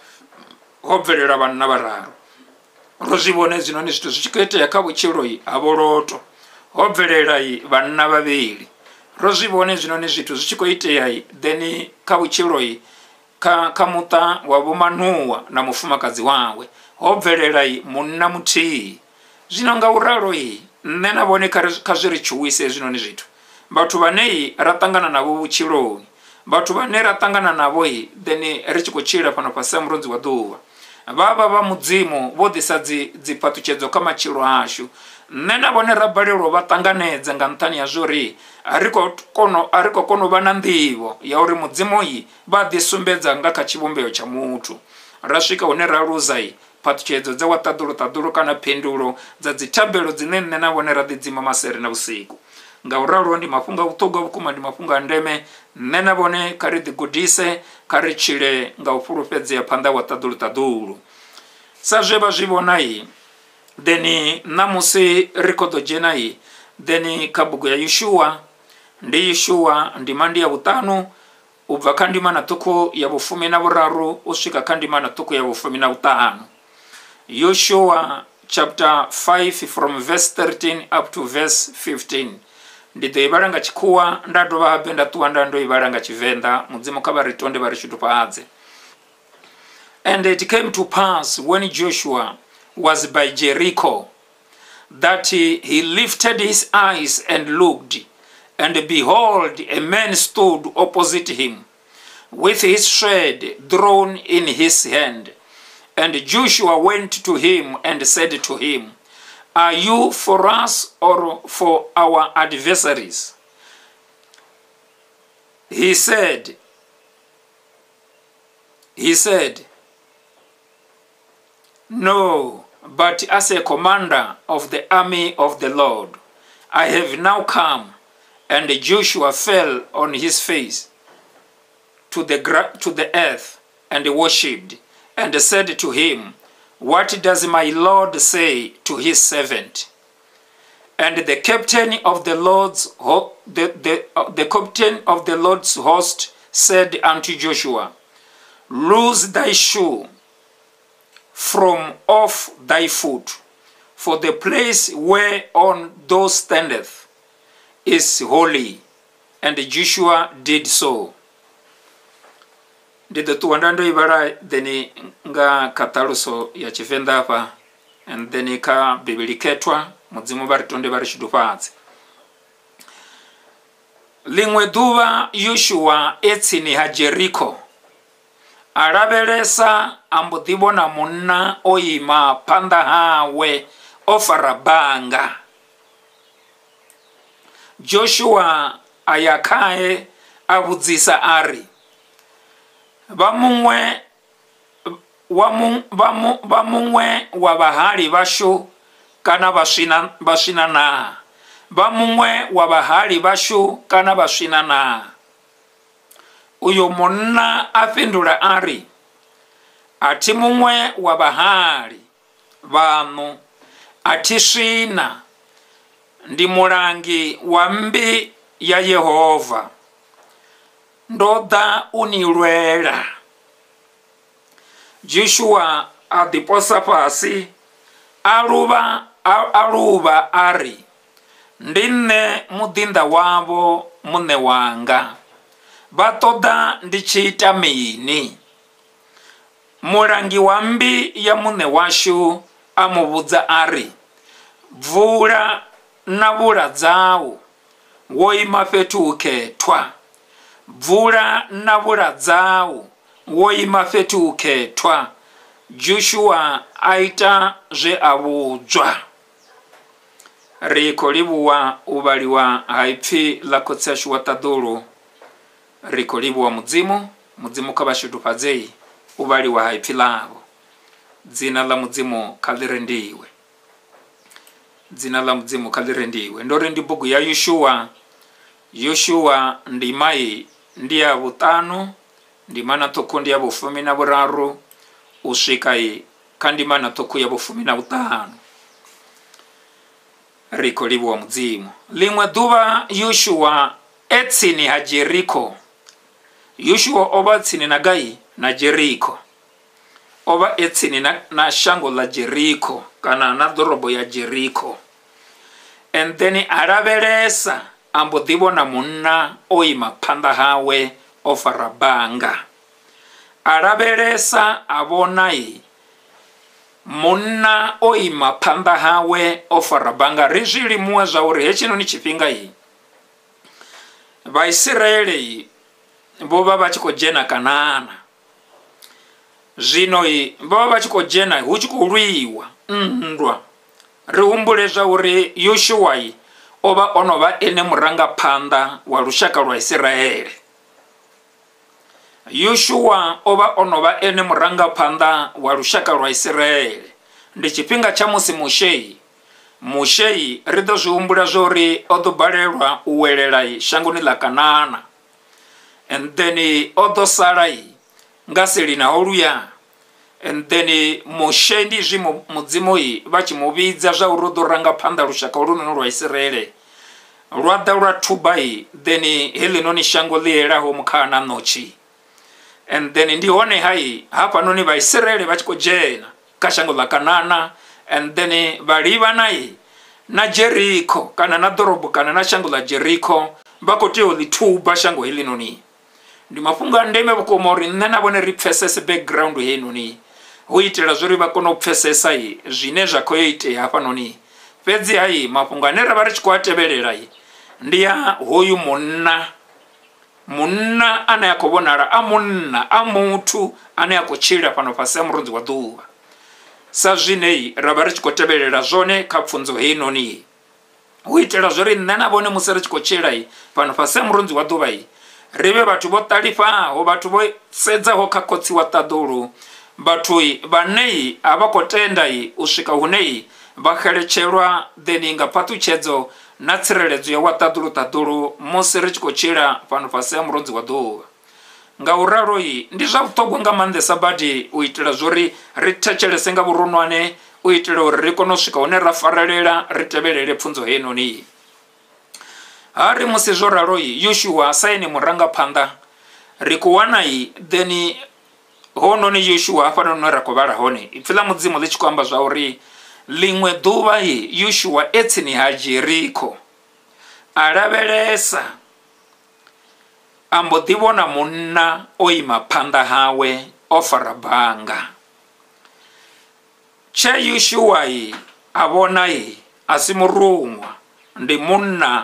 Speaker 1: ho bvelela vhanna vhararu. Ro zwi vhone zwinoni zwithu zwi tshi khou itea kha vhutshilo havho Loto, ho bvelela vhanna vhavhili. Ro zwi vhone zwinoni zwithu zwi tshi khou itea then kha vhutshilo kha kha muṱa wa vho Manuwa na mufumakadzi wawe, ho bvelela munna muthihi. Zwino nga u ralo nṋe na vhone kha zwi ri tshuwise zwinoni zwithu, vhathu vhane ra ṱangana navho vhutshiloni, vhathu vhane ra ṱangana navho then ri tshi khou tshila fhano fhasi ha murunzi wa ḓuvha, vha vha vha mudzimu vho ḓisa dzi phaṱhutshedzo kha matshilo ashu. nena bone rabalelo ba tanganedza nga nthani ya zori ariko kono ariko kono bana nḓivho ya uri mudzimu yi ba ḓisumbedza nga kha tshivhumbeo tsha muthu. Ra swika hune ra luzai phathutshedzo dza watadulo tadulo kana phindulo dza dzithabelo dzine nne na vhone ra ḓidzima masere na vhusiku. Nga uralo ndi mafhungo a vhuṱhogwa vhukuma, ndi mafhungo a ndeme. Nne na vhone kha ri ḓigudise, kha ri tshile nga u fhulufhedzea phanḓa wa tadulo tadulo. Sa zwe vha zwi vhona yi deni namusi ri khou ḓo dzhena yi deni kha bugu ya Yeshua, ndi Yeshua ndima ndi ya vhuṱanu u bva kha ndima na ṱhukhu ya vhufumi na vhuraru u swika kha ndima na ṱhukhu ya vhufumi na vhuṱanu. Yeshua chapter five from verse thirteen up to verse fifteen. Ndi ḓo i vhala nga tshikhuwa nda dovha habe nda ṱuwa nda ndo i vhala nga Tshivenḓa. Mudzimu kha vha ri tonde vha ri shudufhadze. And it came to pass when Joshua was by Jericho that he, he lifted his eyes and looked, and behold, a man stood opposite him with his sword drawn in his hand. And Joshua went to him and said to him, Are you for us or for our adversaries? He said, he said, No, but as a commander of the army of the Lord, I have now come. And Joshua fell on his face to the, to the earth and worshipped, and said to him, What does my Lord say to his servant? And the captain of the Lord's the, the, uh, the captain of the Lord's host said unto Joshua, Loose thy shoe from off thy foot, for the place whereon thou standeth is holy. And Joshua did so. Ndi ḓo ṱuwa nda ndo i vhala theni nga kataluso ya Tshivenḓa hafha, and then kha Bivhili khethwa. Mudzimu vha ri tonde vha ri shudufhadze. Ḽiṅwe ḓuvha Yoshua e tsini ha Jeriko a lavhelesa a mbo ḓi vhona munna o ima phanḓa hawe o fara banga. Joshua a ya khae a vhudzisa ari, vha muṅwe wa muṅwe wa vhahali vhashu kana vhaswina vhaswina na? Vha muṅwe wa vhahali vhashu kana vhaswina na? Uyo munna a fhindula ari, athi muṅwe wa vhahali vhaṋu, athi swina, ndi mulangi wa mmbi ya Yehova, ndo ḓa u ni lwela. Joshua a ḓiposa fhasi a luvha a luvha ari, ndi nṋe muḓinḓa wavho muṋe wanga, vha ṱoḓa ndi tshi ita mini? Mulangi wa mmbi ya muṋe washu a mu vhudza ari, bvula na vhula dzau, wo ima fhethu hu khethwa. Bvula na vhula dzau, wo ima fhethu hu khethwa. Joshua a ita zwe a vhudzwa. Ri khou livhuwa u vhaliwa ha ipfi ḽa khotsi ashu wa ṱaḓulu. Ri khou livhuwa mudzimu, mudzimu kha vha shudufhadzei u vhaliwa ha ipfi ḽavho. Dzina ḽa mudzimu kha ḽi rendiwe. Dzina ḽa mudzimu kha ḽi rendiwe. Ndo ri ndi bugu ya Yoshua. Yoshua ndima iyi ndi ya vhuṱanu, ndima na ṱhukhu ndi ya vhufumi na vhuraru u swika i kha ndima na ṱhukhu ya vhufumi na vhuṱanu. Ri khou livhuwa mudzimu. Ḽiṅwe ḓuvha Yoshua e tsini ha Jeriko. Yoshua o vha tsini na gai? Na Jeriko. O vha e tsini na, na shango ḽa Jeriko kana na ḓorobo ya Jeriko. And then a lavhelesa a mbo ḓi vhona munna o ima phanḓa hawe o fara banga. A lavhelesa a vhona i munna o ima phanḓa hawe o fara banga. Ri zwi limuwe zwa uri hetshinoni tshifhinga i Vhaisiraele vho vha vha tshi khou dzhena Kanaana. Zwino i vho vha vha tshi khou dzhena hu tshi khou lwiwa nndwa. ri humbule zwa uri Yoshua ova ono vha ene murangaphanḓa wa lushaka lwa Israele. Yoshua ova ono vha ene murangaphanḓa wa lushaka lwa Israele. Ndi tshifhinga tsha musi Mushei Mushei ri ḓo zwi humbula zwa uri o ḓo balelwa u welela shangoni ḽa Kanana, and then o ḓo sala nga seli na oluya, and then Mushei ndi zwi mudzimu vha tshi mu vhidza zwa uri o ḓo ranga phanḓa lushaka olunoni lwa Israele lwa ḓa lwa thuba then heḽinoni shango ḽielaho mukhaha na ṋotshi. And then ndi hone hai hafhanoni vha Israele vha tshi khou dzhena kha shango ḽa Kanana, and then vha livhana na Jericho kana na ḓorobo kana na shango ḽa Jericho vha khou tea u ḽi thuba shango heḽinoni. Ndi mafhungo a ndeme vhukuma uri nṋe na vhone ri pfesese background heinoni hu itela zwo ri vha kone u pfesesa zwine zwa khou itea hafhanoni. Fhedzi hai mafhungo ane ra vha ri tshi khou a tevhelela ndi ya hoyu munna munna ane a khou vhonala a munna a muthu ane a khou tshila fhano fhasi ha murunzi wa ḓuvha, sa zwine ra vha ri tshi khou tevhelela zwone kha pfunzo heinoni hu itela zwo ri nṋe na vhone musi ri tshi khou tshila fhano fhasi ha murunzi wa ḓuvha ri vhe vhathu vho ṱalifaho, vhathu vho sedzaho kha khotsi wa ṱaḓulu, vhathu vhane a vha khou tenda u swika hune vha xeletshelwa then nga phaṱhutshedzo na tsireledzo ya wa ṱaḓulu ṱaḓulu musi ri tshi khou tshila fhano fhasi ha murunzi wa ḓuvha. Nga u ralo ndi zwa vhuṱhogwa nga maanḓesa badi u itela zwo ri ri thetshelese nga vhuronwane u itela uri ri kone u swika hune ra farelela ri tevhelele pfunzo heinoni. Hari musi zwo ralo Yoshua sa ene murangaphanḓa ri khou wana then hononi Yoshua hafhanoni hune ra khou vhala hone ipfhi ḽa mudzimu ḽi tshi khou amba zwa uri ḽiṅwe ḓuvha Yoshua e tsini ha Jericho a lavhelesa a mbo ḓi vhona munna o ima phanḓa hawe o fara banga. Tshe Yoshua a vhona a si murumwa, ndi munna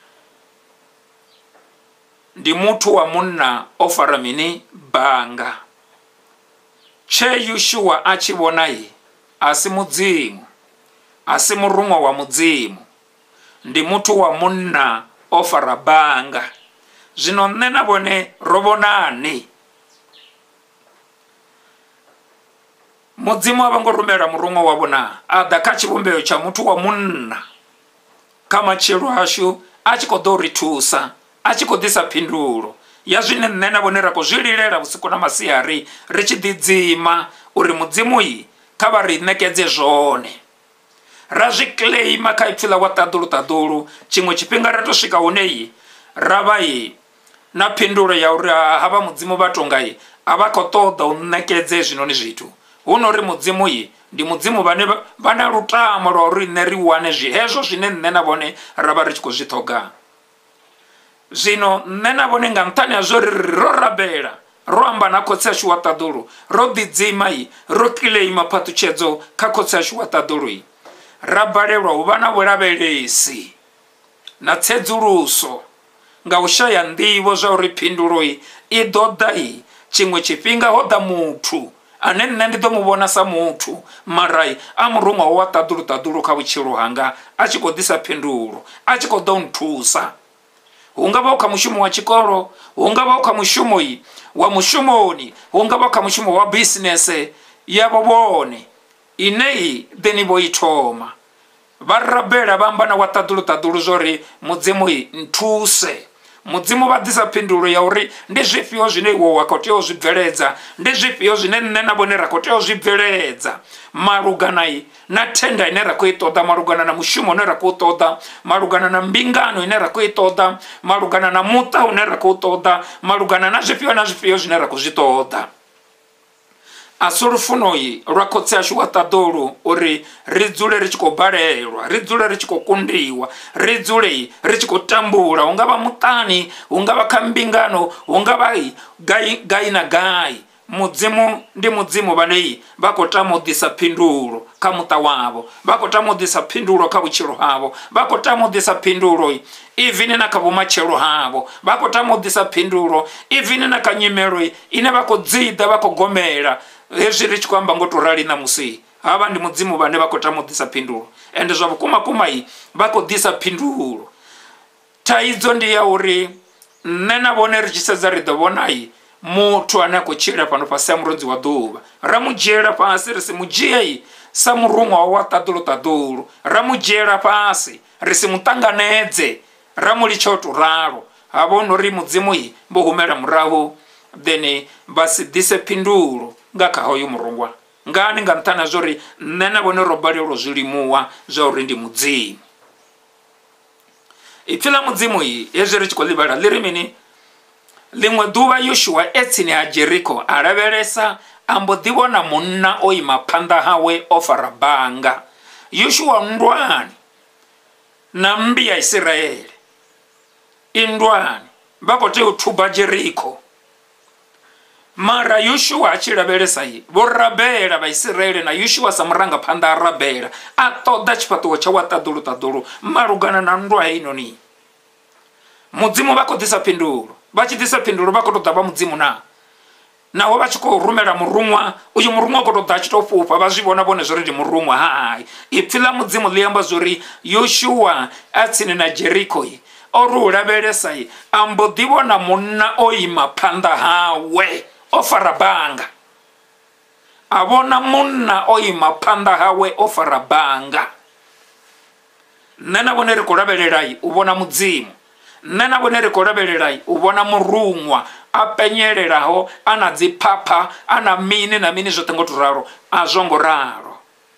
Speaker 1: ndi muthu wa munna o fara mini banga. Tshe Yoshua a tshi vhona a si mudzimu, a si murumwa wa mudzimu, ndi muthu wa munna o fara banga. Zwino nṋe na vhone ro vhonani, mudzimu a vha ngo rumela murumwa wa vhona a ḓa kha tshivhumbeo tsha muthu wa munna kha matshilo ashu a tshi khou ḓo ri thusa, a tshi khou ḓisa phindulo ya zwine nṋe na vhone ra khou zwi lilela vhusiku na masiari ri tshi ḓidzima uri mudzimu kha vha ri ṋekedze zwone. Ra zwi claima kha ipfhi ḽa wa ṱaḓulu ṱaḓulu, tshiṅwe tshifhinga ra tou swika hune ra vha na phindulo ya uri havha mudzimu vha tonga a vha khou ṱoḓa u ṋekedze hezwinoni zwithu, hu no uri mudzimu ndi mudzimu vhane vha na lutamo lwa uri nṋe ri wane hezwo zwine nṋe na vhone ra vha ri tshi khou zwi ṱhoga. Zwino nṋe na vhone nga nṱhani ha zwo ri ro rabela ro amba na khotsi ashu wa ṱaḓulu ro ḓidzima ro kileima phaṱhutshedzo kha khotsi ashu wa ṱaḓulu ra balelwa u vha na vhulavhelesi na tsedzuluso nga u shaya nḓivho zwa uri phindulo i ḓo ḓa tshiṅwe tshifhinga ho ḓa muthu ane nṋe ndi ḓo mu vhona sa muthu mara a murumwa wa ṱaḓulu ṱaḓulu kha vhutshilo hanga a tshi khou ḓisa phindulo, a tshi khou ḓo nthusa. Hu nga vha kha mushumo wa tshikolo, hu nga vha kha mushumo wa mushumoni, hu nga vha kha mushumo wa bisinese yavho vhone ine then vho i thoma vha rabela vha amba na wa ṱaḓulu ṱaḓulu zwa uri mudzimu nthuse. Mudzimu vha ḓisa phindulo ya uri ndi zwifhio zwine iwe wa khou tea u zwi bveledza, ndi zwifhio zwine nṋe na vhone ra khou tea u zwi bveledza malugana na thenda ine ra khou i ṱoḓa, malugana na mushumo une ra khou ṱoḓa, malugana na mbingano ine ra khou i ṱoḓa, malugana na muṱa une ra khou ṱoḓa, malugana na zwifhio na zwifhio zwine ra khou zwi ṱoḓa. A si lufuno lwa khotsi ashu wa ṱaḓulu uri ri dzule ri tshi khou balelwa, ri dzule ri tshi khou kundiwa, ri dzule ri tshi khou tambula, hu nga vha muṱani, hu nga vha kha mbingano, hu nga vha gai na gai. Mudzimu ndi mudzimu vhane vha khou tama u ḓisa phindulo kha muṱa wavho, vha khou tama u ḓisa phindulo kha vhutshilo havho, vha khou tama u ḓisa phindulo even na kha vhumatshelo havho, vha khou tama u ḓisa phindulo even na kha nyimelo ine vha khou dziḓa vha khou gomela. Hezwi ri tshi khou amba ngo to rali na musi havha ndi mudzimu vhane vha khou tama u ḓisa phindulo. ende zwa vhukuma kuma i vha khou ḓisa phindulo. Thaidzo ndi ya uri nṋe na vhone ri tshi sedza ri ḓo vhona i muthu ane a khou tshila fhano fhasi ha murunzi wa ḓuvha, ra mu dzhiela fhasi ri si mu dzhie i sa muruṅwa wa ṱaḓulu ṱaḓulu, ra mu dzhiela fhasi ri si mu ṱanganedze, ra mu litsha u tou ralo. Ha vha uri mudzimu i vho humela murahu then vha si ḓise phindulo nga kha hoyo murungwa. Ngani? Nga nṱhani ha zwa uri nṋe na vhone ro balelwa zwilimuwa zwa uri ndi mudzimu. Ipfhi ḽa mudzimu i hezwi ri tshi khou ḽivhala ḽi ri mini? Ḽiṅwe ḓuvha Yoshua e tsini ha Jeriko a lavhelesa a mbo ḓi vhona munna o ima phanḓa hawe o fara banga. Yoshua nndwani na mmbi ya Israele i ndwani vha khou tea u thuba Jeriko. Mara Yoshua a tshi lavhelesa i vho rabela Vhaisiraele na Yoshua sa murangaphanḓa a rabela a ṱoḓa tshifhaṱuwo tsha wa ṱaḓulu ṱaḓulu malugana na nndwa heinoni. Mudzimu vha khou ḓisa phindulo, vha tshi ḓisa phindulo vha khou tou ḓa vha mudzimu na naho vha tshi khou rumela muruṅwa, uyu muruṅwa u khou tou ḓa a tshi tou fhufha vha zwi vhona vhone zwo ri ndi muruṅwa. Hai, ipfhi ḽa mudzimu ḽi amba zwo ri Yoshua a tsini na Jeriko i o ri u lavhelesa i a mbo ḓi vhona munna o ima phanḓa hawe o fara banga. A vhona munna o ima phanḓa hawe o fara banga. Nṋe na vhone ri khou lavhelela i u vhona mudzimu, nṋe na vhone ri khou lavhelela i u vhona muruṅwa a penyelelaho a na dzi phapha a na mini na mini zwoṱhe ngo to ralo a zwo ngo ralo.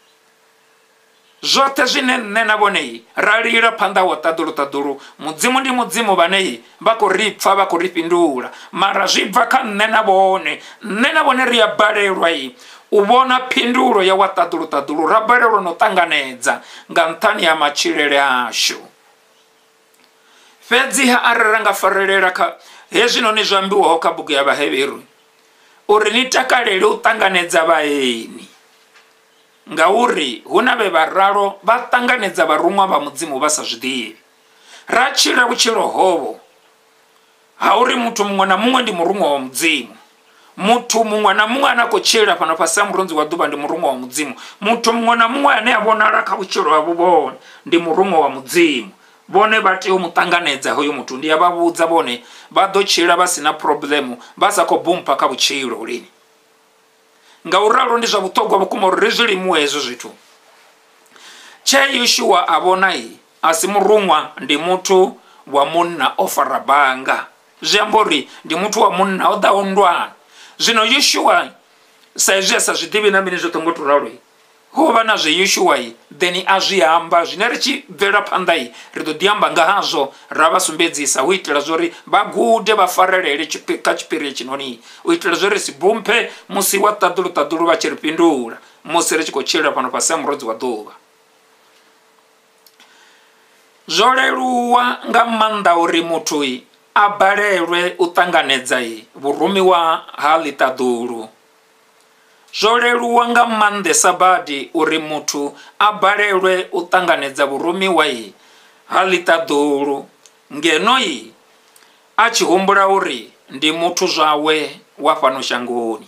Speaker 1: Zwoṱhe zwine nṋe na vhone i ra lila phanḓa wa ṱaḓulu ṱaḓulu mudzimu ndi mudzimu vhane i vha khou ri pfha vha khou ri fhindula. Mara zwi bva kha nṋe na vhone, nṋe na vhone ri a balelwa i u vhona phindulo ya wa ṱaḓulu ṱaḓulu, ra balelwa no ṱanganedza nga nṱhani ha matshilele ashu. Fhedziha arali ra nga farelela kha hezwinoni zwa ambiwaho kha bugu ya Vhahevheru uri ni takalele u ṱanganedza vhaeni, ngauri hu na vhe vharalo vha ṱanganedza vharuṅwa vha mudzimu vha sa zwiḓivhi. Ra tshila vhutshilo hovho ha uri muthu muṅwe na muṅwe ndi muruṅwa wa mudzimu, muthu muṅwe na muṅwe ane a khou tshila fhano fhasi ha murunzi wa ḓuvha ndi muruṅwa wa mudzimu, muthu muṅwe na muṅwe ane a vhonala kha vhutshilo havho vhone ndi muruṅwa wa mudzimu. Vhone vha tea u mu ṱanganedza hoyo muthu, ndi ya vha vhudza vhone vha ḓo tshila vha sina problemu vha sa khou bumpha kha vhutshilo lini. Nga u ralo ndi zwa vhuṱhogwa vhukuma uri ri zwi limuwe hezwo zwithu. Tshe Yoshua a vhona i a si muruṅwa, ndi muthu wa munna o fara banga. Zwi amba uri ndi muthu wa munna o ḓaho ndwana. Zwino Yoshua sa hezwi a sa zwiḓivhi na mini zwoṱhe ngo to ralo i ho vha na zwe Yoshua i then a zwi amba zwine ri tshi bvela phanḓa i ri ḓo ḓi amba nga hazwo ra vha sumbedzisa u itela zwori vha gude vha farelele kha tshipiri tshinoni, u itela zwori si bumphe musi wa ṱaḓulu ṱaḓulu vha tshi ri fhindula musi ri tshi khou tshila fhano fhasi ha murunzi wa ḓuvha. Zwo leluwa nga maanḓa uri muthu i a balelwe u ṱanganedza i vhurumiwa ha ḽiṱaḓulu. Zwo leluwa nga maanḓesa badi uri muthu a balelwe u ṱanganedza vhurumiwa i ha ḽiṱaḓulu ngeno i a tshi humbula uri ndi muthu zwawe wa fhano shangoni.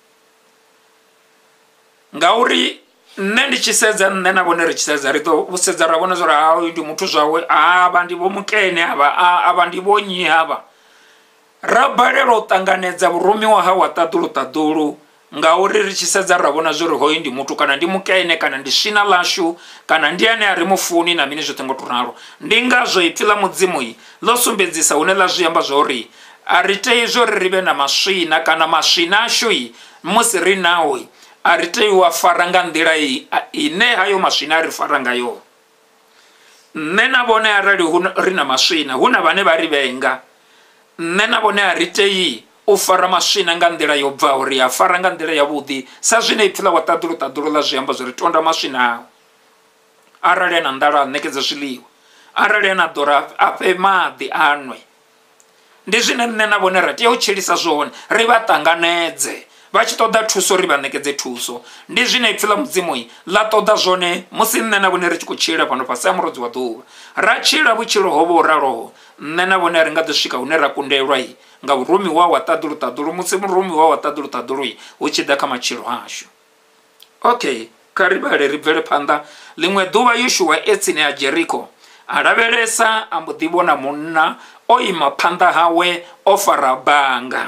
Speaker 1: Ngauri nṋe ndi tshi sedza, nṋe na vhone ri tshi sedza ri ḓo sedza ra vhona zwa uri ndi muthu zwawe, avha ndi vho mukene avha, avha ndi vho nnyi havha. Ra balelwa u ṱanganedza vhurumiwa ha wa ṱaḓulu ṱaḓulu ngauri ri tshi sedza ra vhona zwori hoyu ndi muthu kana ndi mukene kana ndi swina ḽashu kana ndi ane a ri mufuni na mini zwoṱhe ngo to ralo. Ndi ngazwo ipfhi ḽa mudzimu i ḽo sumbedzisa hune ḽa zwi amba zwa uri a ri tei zwori ri vhe na maswina kana maswina ashu i musi ri nawo i a ri tei u a fara nga nḓila i ine hayo maswina a ri fara ngayo. Nṋe na vhone arali ri na maswina hu na vhane vha ri vhenga, nṋe na vhone a ri tei u fara maswina nga nḓila yo bvaho, ri a fara nga nḓila yavhuḓi sa zwine ipfhi ḽa wa ṱaḓulu ṱaḓulu ḽa zwi amba zwo ri tonda maswina awo. Arali a na nḓala a ṋekedza zwiḽiwa, arali a na ḓora a fhe maḓi a nwe. Ndi zwine nṋe na vhone ra tea u tshilisa zwone, ri vha ṱanganedze vha tshi ṱoḓa thuso ri vha ṋekedze thuso. Ndi zwine ipfhi ḽa mudzimu i ḽa ṱoḓa zwone musi nṋe na vhone ri tshi khou tshila fhano fhasi ha murunzi wa ḓuvha. Ra tshila vhutshilo hovho raloho, nṋe na vhone ri nga ḓi swika hune ra kundelwa i nga vhurumiwa wa ṱaḓulu ṱaḓulu musi murumiwa wa ṱaḓulu ṱaḓulu i hu tshi ḓa kha matshilo ashu. Okay, kha ri vhale ri bvele phanḓa. Ḽiṅwe ḓuvha Yoshua e tsini ha Jeriko a lavhelesa a mbo ḓi vhona munna o ima phanḓa hawe o fara banga.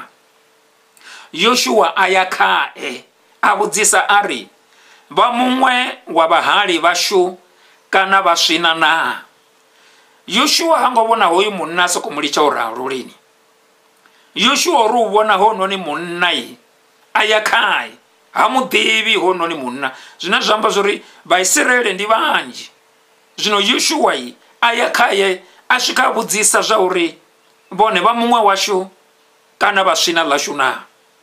Speaker 1: Yoshua a ya khae a vhudzisa a ri, vha muṅwe wa vhahali vhashu kana vhaswina na? Yoshua ha ngo vhona hoyu munna a sokou mu litsha u ralo lini. Yoshua uri u vhona hononi munna i a ya khae ha muḓivhi hononi munna, zwine zwa amba zwori Vhaisiraele ndi vhanzhi. Zwino Yoshua i a ya khaye a swika a vhudzisa zwa uri vhone vha muṅwe washu kana vhaswina ḽashu na.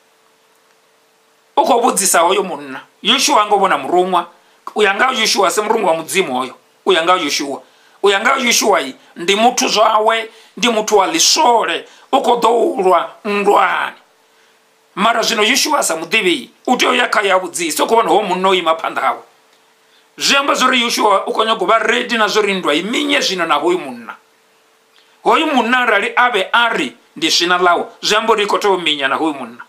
Speaker 1: U khou vhudzisa hoyo munna. Yoshua a ngo vhona murumwa. U ya nga Yoshua se murumwa wa mudzimu hoyo. U ya nga Yoshua. U ya nga Yoshua i ndi muthu zwawe, ndi muthu wa ḽisole, u khou ḓo ulwa nndwani. Mara zwino Yoshua sa muḓivhi u tea u ya khaye a vhudzisa. U khou vhona hoyo munna o ima phanḓa hawe. Zwi amba zwori Yoshua u khou nyaga u vha ready na zwori nndwa i minye zwino na hoyu munna. Hoyu munna arali a vhe a ri ndi swina ḽawe, zwi amba uri i khou tea u minya na hoyu munna.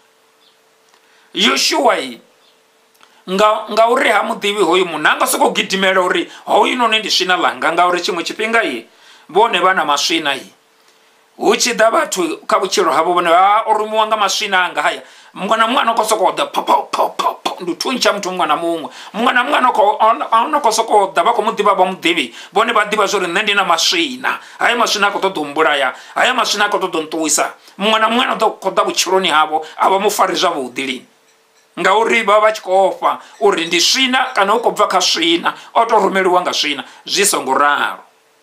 Speaker 1: Yoshua i nga ngauri ha muḓivhi hoyu munna a nga sokou gidimela uri hoyu noni ndi swina ḽanga, ngauri tshiṅwe tshifhinga i vhone vha na maswina i hu tshi ḓa vhathu kha vhutshilo havho vhone a o rumiwa nga maswina anga haya, muṅwe na muṅwe a no khou sokou ḓa pho ndi u thuntsha muthu muṅwe na muṅwe, muṅwe na muṅwe a no khou sokou ḓa vha khou mu ḓivha vha muḓivhi, vhone vha ḓivha zwori nṋe ndi na maswina, haya maswina a khou ṱoḓa u mbulaya, haya maswina a khou ṱoḓa u nṱuwisa. Muṅwe na muṅwe a no khou ḓa vhutshiloni havho a vha mu fari zwavhuḓi lini, ngauri vha vha tshi khou ofha uri ndi swina kana u khou bva kha swina, o tou rumeliwa nga swina, zwi songo ralo.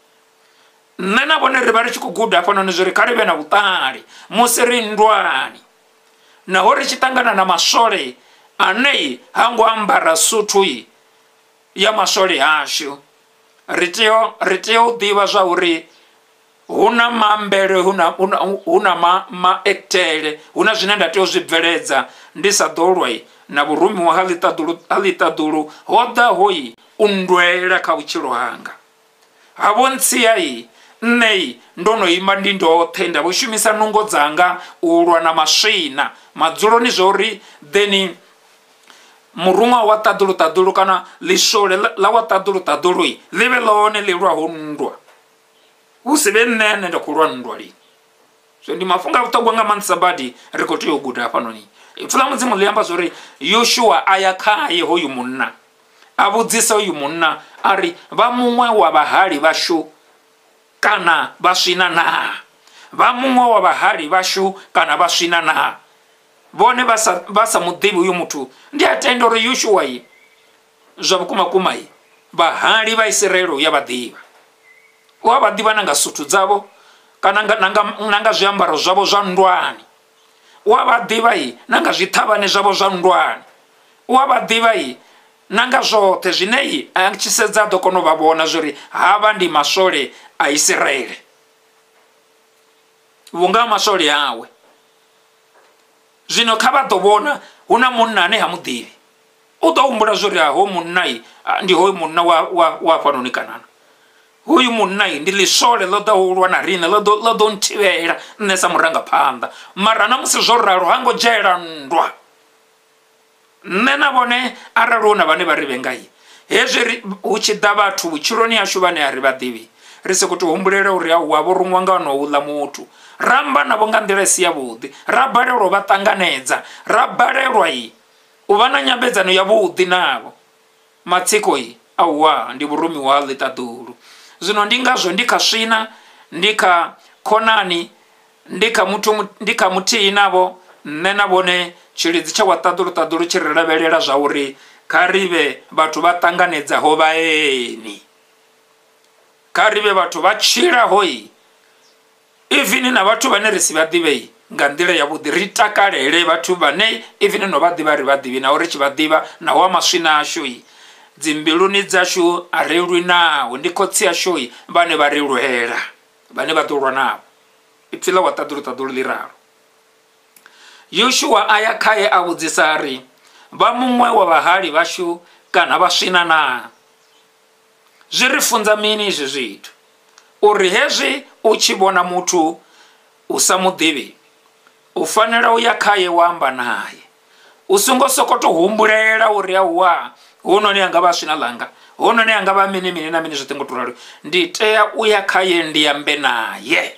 Speaker 1: Nṋe na vhone ri vha ri tshi khou guda hafhanoni zwori kha ri vhe na vhuṱali musi ri nndwani, naho ri tshi ṱangana na maswole ane ha ngo ambara suthu ya maswole ashu, ri tea ri tea u ḓivha zwa uri hu na maambele, hu na maektele, hu na zwine nda tea u zwi bveledza ndi sa ḓo lwa na vhurumiwa ha ḽiṱaḓulu ho ḓaho u ndwela kha vhutshilo hanga. Ha vho ntsia i nṋe ndo no ima ndi ndoṱhe nda vho shumisa nungo dzanga u lwa na maswina madzuloni zwori then murumwa wa ṱaḓulu kana ḽisole ḽa wa ṱaḓulu ḽi vhe ḽone ḽi lwaho nndwa, hu si vhe nṋe ane nda khou lwa nndwa lini. So ndi mafhungo a vhuṱhogwa nga maanḓesa badi ri khou tea u guda hafhanoni. Ipfhi ḽa mudzimu ḽi amba zwori Yoshua a ya khaye hoyu munna a vhudzisa hoyu munna a ri, vha muṅwe wa vhahali vhashu kana vhaswina na? Vha muṅwe wa vhahali vhashu kana vhaswina na? Vhone vha sa muḓivhi uyu muthu. Ndi a tenda uri Yoshua i zwa vhukumakuma i vhahali vha Israeli u ya vha ḓivha, u a vha ḓivha na nga suthu dzavho kana na nga zwiambaro zwavho zwa nndwani, u a vha ḓivha i na nga zwiṱhavhane zwavho zwa nndwani, u a vha ḓivha i na nga zwoṱhe zwine i a tshi sedza a ḓo kona u vha vhona zwori havha ndi maswole a Israeli, vhunga maswole awe. Zwino kha vha ḓo vhona hu na munna ane ha muḓivhi, u ḓo humbula zwori ho munna i ndi hoyu munna wa hafhanoni Kanana, hoyu munna i ndi ḽisole ḽo ḓa u lwa na riṋe, ḽo ḓo nthivhela nṋe sa murangaphanḓa. Mara na musi zwo ralo ha ngo dzhaela nndwa. Nṋe na vhone arali hu na vhane vha ri vhenga i hezwi hu tshi ḓa vhathu vhutshiloni hashu vhane a ri vhaḓivhi, ri sokou tou humbulela uri wa vho ruṅwa nga honouḽa muthu, ra amba navho nga nḓila i si yavhuḓi, ra balelwa u vha ṱanganedza, ra balelwa i u vha na nyambedzano yavhuḓi navho. Matsiko i auwa ndi vhurumiwa ha ḽiṱaḓulu. Zwino ndi ngazwo ndi kha swina, ndi kha khonani, ndi kha muthu ndi kha muthihi navho, nṋe na vhone tshilidzi tsha wa ṱaḓulu ṱaḓulu tshi ri lavhelela zwa uri kha ri vhe vhathu vha ṱanganedzaho vhaeni, kha ri vhe vhathu vha tshilaho i even na vhathu vhane ri si vha ḓivhe nga nḓila yavhuḓi, ri takalele vhathu vhane even no vha ḓivha ri vha ḓivhi naho ri tshi vha ḓivha naho maswina ashu i dzimbiluni dzashu a ri lwi naho, ndi khotsi ashu i vhane vha ri lwela, vhane vha ḓo lwa navho. Ipfhi ḽa wa ṱaḓulu ṱaḓulu ḽi ralo. Yoshua a ya khaye a vhudzisa ri, vha muṅwe wa vhahali vhashu kana vhaswina na? Zwi ri funza mini izwi zwithu? Uri hezwi u tshi vhona muthu u sa muḓivhi, u fanela u ya khaye wa amba naye, usungo sokoto humbulela uri awa hono ni anga basina langa hono ni anga ba mini mini na mini zwotengo turalo ndi tea uya khaye ndi ambe naye.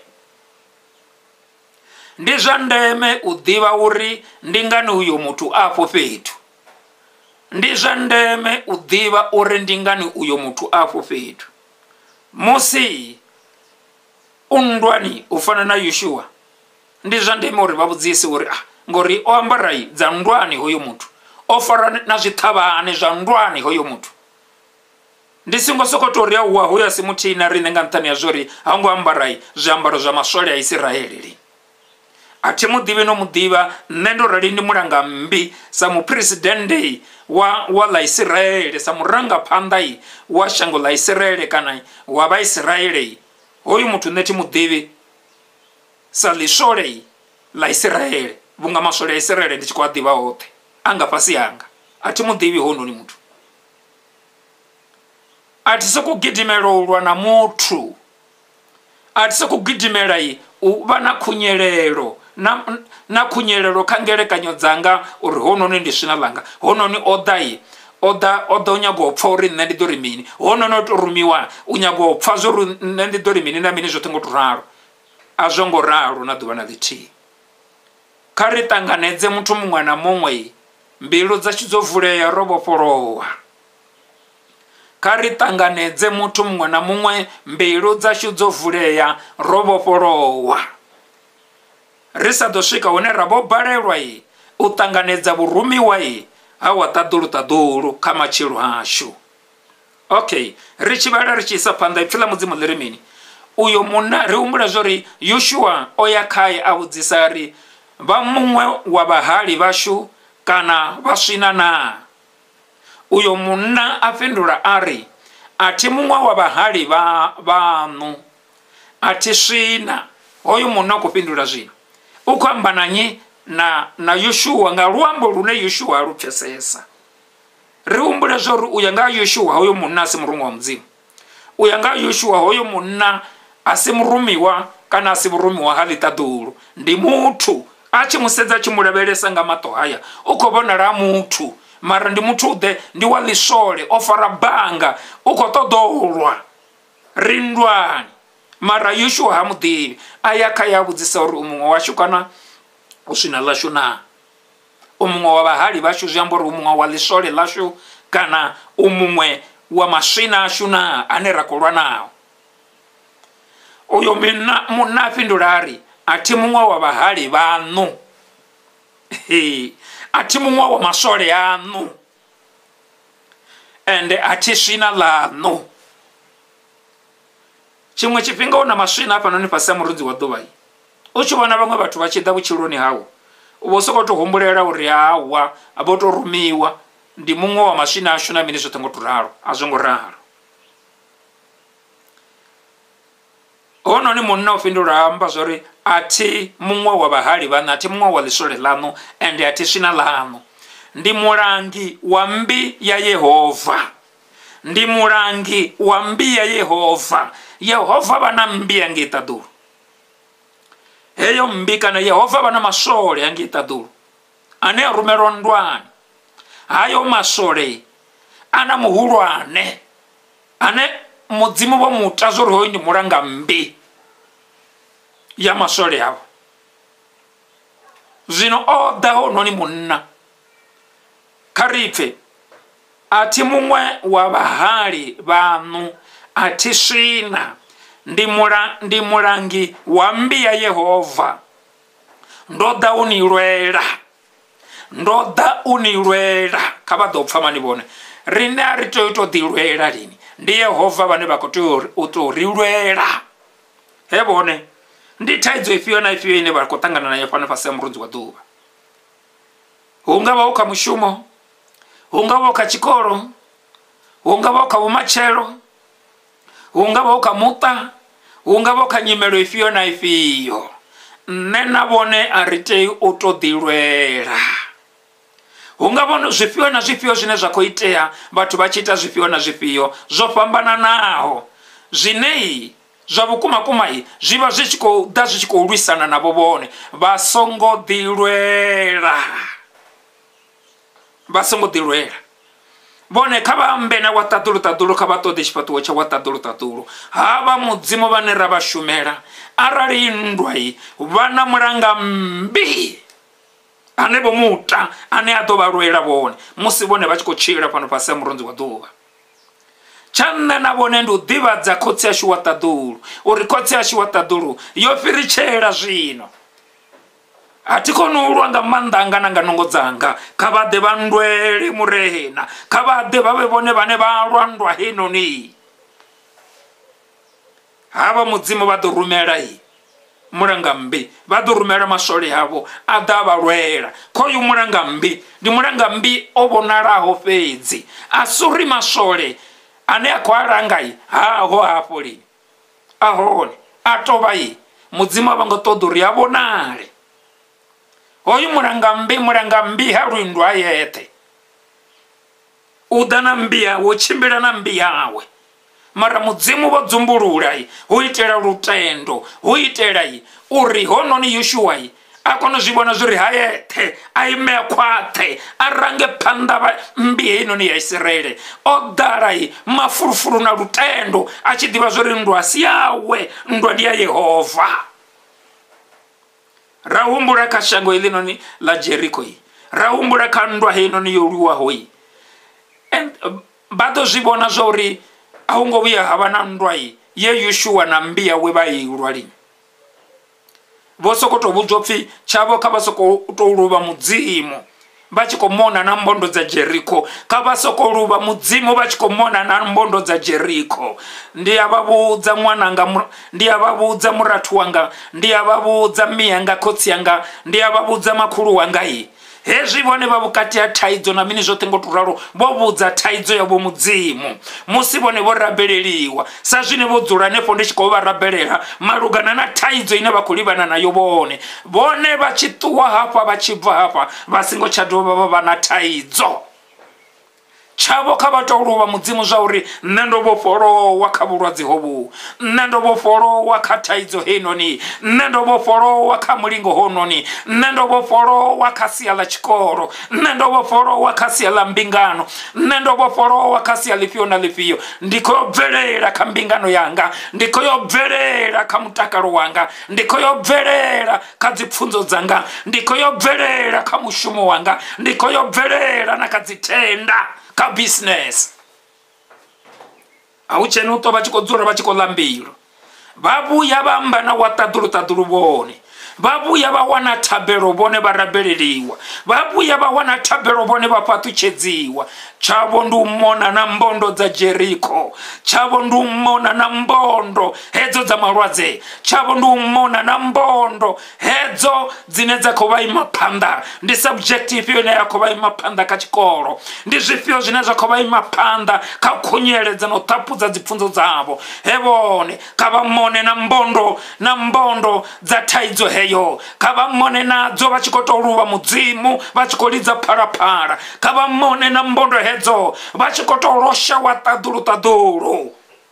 Speaker 1: Ndi zwa ndeme u ḓivha uri ndi ngani uyo muthu afho fhethu. Ndi zwa ndeme u ḓivha uri ndi ngani uyo muthu afho fhethu. Musi undwani u fana na Yoshua ndi zwa ndeme uri vha vhudzise uri ah ngori o ambara dza ndwani hoyo muthu o fara na zwithavhani zwa ndwani hoyo muthu. Ndi singo sokoto uri awa hoyo asi muthina rine nga nṱhani ya zwori ha ngo ambara zwiambaro zwa maswole a Israeli. Athi muḓivhi no muḓivha nṋe ndo rali ndi mulanga mmbi sa mupresidente wa wa la Israeli sa murangaphanḓa wa shango la Israeli kana wa vha Israeli. Hoyu muthu nṋe thi muḓivhi sa ḽisole la Israeli vhunga maswole a Israeli ndi tshi khou a ḓivha hoṱhe anga fhasi hanga. Athi muḓivhi hononi muthu. Athi sokou gidimela u lwa na muthu. Athi sokou gidimela u vha na khunyelelo na na khunyelelo kha ngelekanyo dzanga uri hononi ndi swina langa hononi oḓa oḓa oḓa u nyaga u pfha uri nṋe ndi ḓo ri mini hononi o to rumiwa u nyaga u pfha zwo uri nṋe ndi ḓo ri mini na mini zwoṱhe ngo to ralo. A zwo ngo ralo na ḓuvha na ḽithihi. Kha ri ṱanganedze muthu muṅwe na muṅwe mbilu dzashu dzo vulea ro vhofholowa. Kha ri ṱanganedze muthu muṅwe na muṅwe mbilu dzashu dzo vulea ro vhofholowa. Ri sa ḓo swika hune ra vho balelwa u ṱanganedza vhurumiwa ha wa ṱaḓulu ṱaḓulu kha matshilo ashu. Okay, ri tshi vhala ri tshi isa phanḓa ipfhi ḽa mudzimu ḽi ri mini. Uyo munna ri humbula zwori Yoshua o ya khaye a vhudzisa ri vha muṅwe wa vhahali vhashu kana vhaswina na. Uyo munna a fhindula ari athi muṅwe wa vhahali vhaṋu athi swina. Hoyu munna khou fhindula zwino u khou amba na nnyi na na Yoshua nga luambo lune Yoshua a lu pfesesa. Ri humbule zwori uya nga Yoshua hoyo munna asi murungu wa mudzimu. Uya nga Yoshua hoyo munna asi murumiwa kana asi vhurumiwa ha ḽiṱaḓulu. Ndi muthu a tshi musedza tshi mulevhelesa nga maṱo haya u khou vhonala muthu mara ndi muthu ḓe ndi wa ḽisole o fara banga u khou ṱoḓa u lwa ri ndwani. Mara Yoshua ha muḓivhi a ya kha ya vhudzisa uri u muṅwe washu kana u swina ḽashu na. U muṅwe wa vhahali vhashu zwi amba uri u muṅwe wa ḽisole ḽashu kana u muṅwe wa maswina ashu na ane ra khou lwa nao. Uyo munna a fhindula ari athi muṅwe wa vhahali vhaṋu athi muṅwe wa maswole aṋu ende athi swina ḽaṋu. Tshiṅwe tshifhinga u na maswina hafhanoni fhasi ha murunzi wa ḓuvha u tshi vhona vhaṅwe vhathu vha tshi ḓa vhutshiloni hawu u vho sokou tou humbulela uri hawa vho tou rumiwa ndi muṅwe wa maswina ashu na mini zwoṱhe ngo to ralo. A zwo ngo ralo. Hononi munna u fhindula amba zwori athi muṅwe wa vhahali vhaṋu athi muṅwe wa ḽisole ḽaṋu ende athi swina ḽaṋu. Ndi mulangi wa mbi ya Yehova. Ndi mulangi wa mbi ya Yehova. Yehova vha na mbi ya ngei ṱaḓulu. Heyo mbi kana Yehova vha na maswole ya ngei ṱaḓulu ane a rumelwa ndwani. Hayo maswole ana muhulwane ane mudzimu vho muta zwori hoyu ndi mulanga mbi ya maswole avho. Zwino o ḓa hononi munna kha ri pfhe athi muṅwe wa vhahali vhaṋu athi swina. Ndi mula ndi mulangi wa mbi ya Yehova. Ndo ḓa u ni lwela ndo ḓa u ni lwela. Kha vha ḓo pfha mani vhone rine a ri tea u tou ḓi lwela lini. Ndi Yehova vhane vha khou tea u tou ri lwela. He vhone ndi thaidzo ifhio na ifhio ine vha khou ṱangana nayo fhano fhasi ha murunzi wa ḓuvha. Hu nga vha u kha mushumo, hu nga vha u kha tshikolo, hu nga vha u kha vhumatshelo, hu nga vha u kha muṱa, hu nga vha u kha nyimelo ifhio na ifhio. Nṋe na vhone a ri tei u tou ḓi lwela. Hu nga vha zwifhio na zwifhio zwine zwa khou itea vhathu vha tshi ita zwifhio na zwifhio zwo fhambananaho zwine zwa vhukuma zwi vha zwi tshi khou ḓa zwi tshi khou lwisana navho vhone vha songo ḓi lwela. vha songo ḓi lwela. Vhone kha vha ambe na wa ṱaḓulu ṱaḓulu, kha vha ṱoḓe tshifhaṱuwo tsha wa ṱaḓulu ṱaḓulu. Havha mudzimu vhane ra vha shumela, arali nndwa i vha na mulanga mmbi ane vho muta ane a ḓo vha lwela vhone musi vhone vha tshi khou tshila fhano fhasi ha murunzi wa ḓuvha. Tsha nṋe na vhone ndi u ḓivhadza khotsi yashu wa ṱaḓulu uri khotsi yashu wa ṱaḓulu yo fhiritshela zwino. A thi koni u lwa nga maanḓa anga na nga nongo dzanga. Kha vha ḓe vha ndwele murena, kha vha ḓe vha vhe vhone vhane vha lwa nndwa heinoni. Havha mudzimu vha ḓo rumela i mulanga mmbi, vha ḓo rumela maswole avho a ḓa vha lwela. Khoyu mulanga mmbi ndi mulanga mmbi o vhonalaho fhedzi, a si uri maswole ane a khou a langa i haho hafho lini ahone a tou vha i mudzimu a vha ngo ṱoḓa uri a vhonale. Hoyu mulanga mmbi mulanga mmbi ha lwindu a yeṱhe, u ḓa na mmbi yawe, u tshimbila na mmbi yawe. Mara mudzimu vho dzumbulula i hu itela lutendo, hu itela i uri hononi Yoshua i a kone u zwi vhona zwiri ha yeṱhe, a ime khwaṱhe, a range phanḓa mmbi heinoni ya Israele. O ḓala i mafulufulu na lutendo, a tshi ḓivha zwori nndwa si yawe, nndwa ndi ya Yehova. Ra humbula kha shango heḽinoni ḽa Jeriko i, ra humbula kha nndwa heinoni yo lwiwaho i, vha ḓo zwi vhona zwa uri a hu ngo vhuya ha vha na nndwa i ye Yoshua na mmbi yawe vha i lwa lini. Vho sokou tou vhudzwa pfhi tshavho kha vha sokou tou luvha mudzimu vha tshi khou mona na mbondo dza Jeriko, kha vha sokou luvha mudzimu vha tshi khou mona na mbondo dza Jeriko. Ndi a vha vhudza ṅwananga, ndi a vha vhudza murathu wanga, ndi a vha vhudza miyanga khotsi yanga, ndi a vha vhudza makhulu wanga i, hezwi vhone vha vhukati ha thaidzo na mini zwoṱhe ngo to ralo vho vhudza thaidzo yavho mudzimu musi vhone vho rabeleliwa, sa zwine vho dzula hanefho ndi tshi khou vha rabelela malugana na thaidzo ine vha khou livhana nayo. Vhone vhone vha tshi ṱuwa hafha vha tshi bva hafha vha singo tsha dovha vha vha na thaidzo. Tshavho kha vha tou luvha mudzimu zwa uri nṋe ndo vhofholowa kha vhulwadze hovhu, nṋe ndo vhofholowa kha thaidzo heinoni, nṋe ndo vhofholowa kha mulingo hononi, nṋe ndo vhofholowa kha sia ḽa tshikolo, nṋe ndo vhofholowa kha sia ḽa mbingano, nṋe ndo vhofholowa kha sia ḽifhio na ḽifhio. Ndi khou yo bvelela kha mbingano yanga, ndi khou yo bvelela kha mutakalo wanga, ndi khou yo bvelela kha dzi pfunzo dzanga, ndi khou yo bvelela kha mushumo wanga, ndi khou yo bvelela na kha dzi tenda, kha business. A hu tsheni u tou vha tshi khou dzula vha tshi khou ḽa mbilo. Vha vhuya vha amba na wa ṱaḓulu ṱaḓulu vhone, vha vhuya vha wana thabelo vhone vha rabeleliwa, vha vhuya vha wana thabelo vhone vha fhaṱutshedziwa. Tshavho ndi u mona na mbondo dza Jeriko, tshavho ndi u mona na mbondo hedzo dza malwadze, tshavho ndi u mona na mbondo hedzo dzine dza khou vha ima phanḓa. Ndi subject ifhio ine ya khou vha ima phanḓa kha tshikolo, ndi zwifhio zwine zwa khou vha ima phanḓa kha khunyeledza na u ṱapudza dzi pfunzo dzavho. He vhone kha vha mone na mbondo na mbondo dza thaidzo heyo, kha vha mone nadzo vha tshi khou tou luvha mudzimu vha tshi khou lidza phalaphala, kha vha mone na mbondo hedzo vha tshi khou tou losha wa ṱaḓulu ṱaḓulu.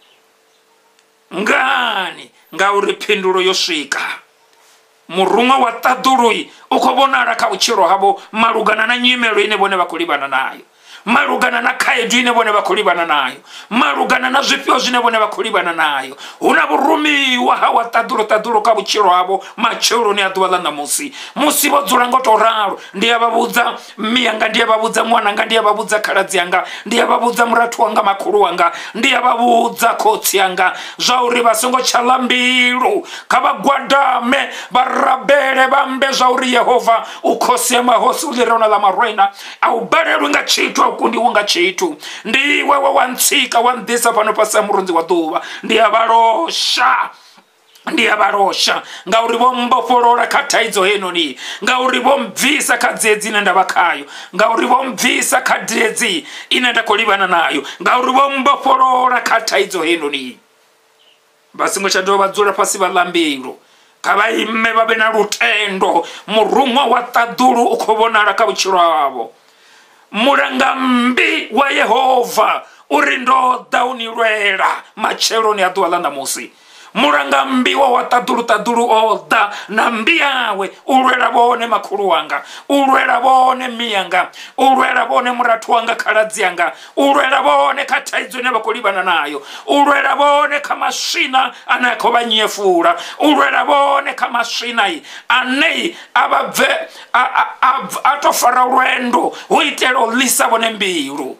Speaker 1: Ngani? Ngauri phindulo yo swika. Murunwa wa ṱaḓulu u khou vhonala kha vhutshilo havho malugana na nyimelo ine vhone vha khou livhana nayo, malugana na khaedu ine vhone vha khou livhana nayo, malugana na zwifhio zwine vhone vha khou livhana nayo. Hu na vhurumiwa ha wa ṱaḓulu ṱaḓulu kha vhutshilo havho matsheloni a ḓuvha ḽa ṋamusi musi vho dzula ngo tou ralo. Ndi a vha vhudza miyanga, ndi a vha vhudza ṅwananga, ndi a vha vhudza khaladzi yanga, ndi a vha vhudza murathu wanga makhulu wanga, ndi a vha vhudza khotsi yanga zwa uri vha songo tsha ḽa mbilu. Kha vha gwadame vha rabele vha ambe zwa uri Yehova u khosi ya mahosi, u ḽirona ḽa marwena, a u balelwi nga tshithu, a u kundiwi nga tshithu. Ndi iwe we wa ntsika wa nḓisa fhano fhasi ha murunzi wa ḓuvha. Ndi a vha losha, ndi a vha losha ngauri vho mbofholola kha thaidzo heinoni, ngauri vho mbvisa kha dzedzi ine nda vha khayo, ngauri vho mbvisa kha dzedzi ine nda khou livhana nayo, ngauri vho mbofholola kha thaidzo heinoni. Vha singo tsha dovha vha dzula fhasi vha ḽa mbilu, kha vha ime vha vhe na lutendo. Murunwa wa ṱaḓulu u khou vhonala kha vhutshilo havho. Mulanga mmbi wa Yehova uri ndo ḓa u ni lwela matsheloni a ḓuvha ḽa ṋamusi, mulanga mbiwa wa tadulu tadulu oda na mbiyawe ulwela bone makulu wanga, ulwela bone miyanga, ulwela bone muratu wanga kaladzi yanga, ulwela bone kataizo ne bakulibana nayo, ulwela bone kamashina anako banyefura, ulwela bone kamashina yi anei abave atofara urwendo uitelo lisa bone mbiru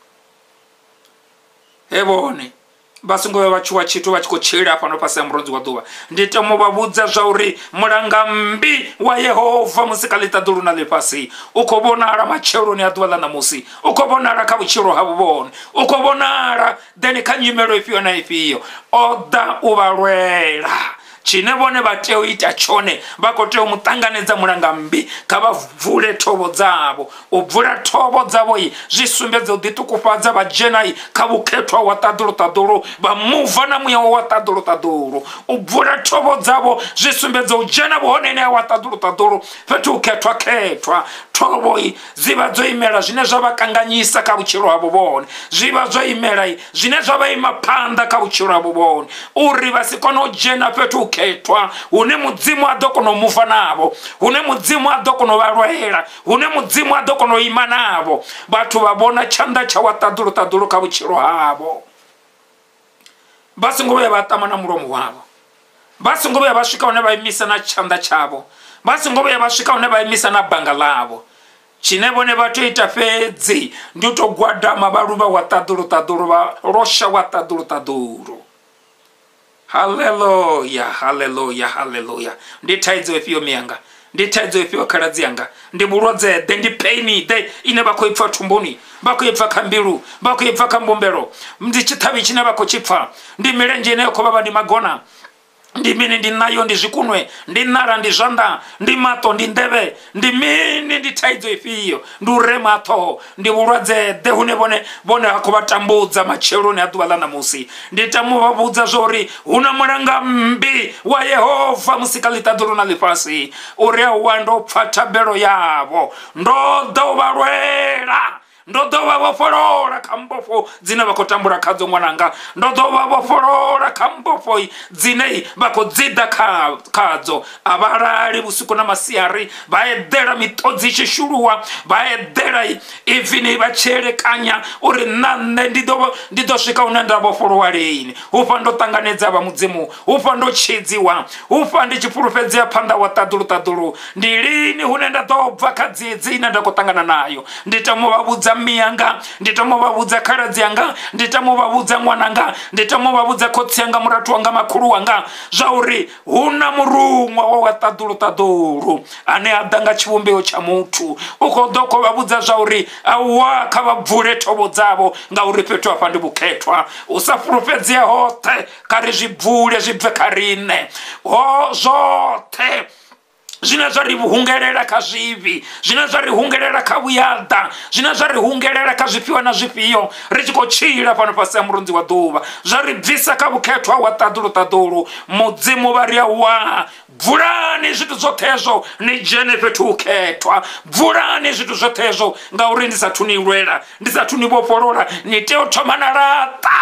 Speaker 1: ebone basi ngowe vachuwa chitu vachikochera pano pasi ya murodzi wa duva nditamuvavudza zvauri mulanga mbi wa Yehova musikalita dulu na lepasi ukobonara macheloni ya duva la namusi ukobonara kavuchiro havuvone ukobonara deni kanyimelo ifiyo na ifiyo oda uvalwela chine bone bateo ita chone bakoteo mutanganedza mulanga mbi kavavule thobo dzavo ubvula thobo dzavo yi zvisumbedza uditukufadza vajenai kavuketwa wa tadulu tadulu vamuva na muya wa tadulu tadulu ubvula thobo dzavo zvisumbedza ujena vuhonene wa tadulu tadulu petu uketwa ketwa thobo yi ziva dzoimela zvine zvavakanganyisa kavuchiro havo vone zviva dzoimela yi zvine zvavaima panda kavuchiro havo vone uri vasikona ujena petu ketwa une mudzimu adokono mufa navo une mudzimu adokono valwela une mudzimu adokono ima navo batu vabona chanda cha watadulu tadulu kavuchiro havo basi ngove vatama na muromo wavo basi ngove vasvika une vaimisa na chanda chavo basi ngove vasvika une vaimisa na banga lavo chine vone vatoita fedzi nditogwadama varuva watadulu tadulu varosha watadulu tadulu. Hallelujah, hallelujah, hallelujah. Nditaidzo ifiyo miyanga, nditaidzo ifiyo kaladzi yanga, ndiburodze de ndipaini de ine bakoipfa tumboni, bakoipfa kambiru, bakoipfa kambombero, ndichitavi chine bakochipfa, ndimilenje ine yoko baba ndi magona, ndimini ndinayo ndizvikunwe, ndinara ndizvanda, ndimato ndindeve, ndimini nditaidzo ifiyo, nduremato, ndiburodze de hune bone bone hako vatambudza macheloni aduva la namusi. Nditamuvavudza zvauri una mulanga mbi wa Yehova musikalita dulu na lipasi uria wandopfa tabelo yavo ndoda uvalwela ndodo vavoforola kambofo dzine vakotambura kadzo mwananga ndodo vavoforola kambofo dzine vakodzida kadzo avarali vusiku na masiyari vaedera mitodzi ichishuluwa vaedera ivini vacherekanya uri nane ndidosvika une ndavoforowa leini ufa ndotanganedza vamudzimu ufa ndochidziwa ufa ndichipurufedzea panda wa tadulu tadulu ndilini hune ndadobva kadzidzi ine ndakotangana nayo nditamuvavudza miyanga nditamuvavudza kaladzi yanga nditamuvavudza mwananga nditamuvavudza kotsi yanga muratu wanga makuru wanga zvauri huna murumwa wa watadulu tadulu ane adanga chivumbeo cha mutu ukodoko vavudza zvauri awa kavabvule thobo dzavo ngauri petu apa ndivuketwa usapurufedzea hote kari zvibvule zvibve karine ho zvote zvina zvari hungerera kazvivi zvina zvari hungerera kavuyada zvina zvari hungerera kazvipiwa na zvipiyo richikochira pano pasi ya murodzi wa duva zvari bvisa kavuketwa wa tadulu tadulu mudzimu varia wa bvulani zvitu zvotezvo nijene petu uketwa bvulani zvitu zvotezvo ngauri ndisatuni lwela ndisatuni voforola niteo thomana rata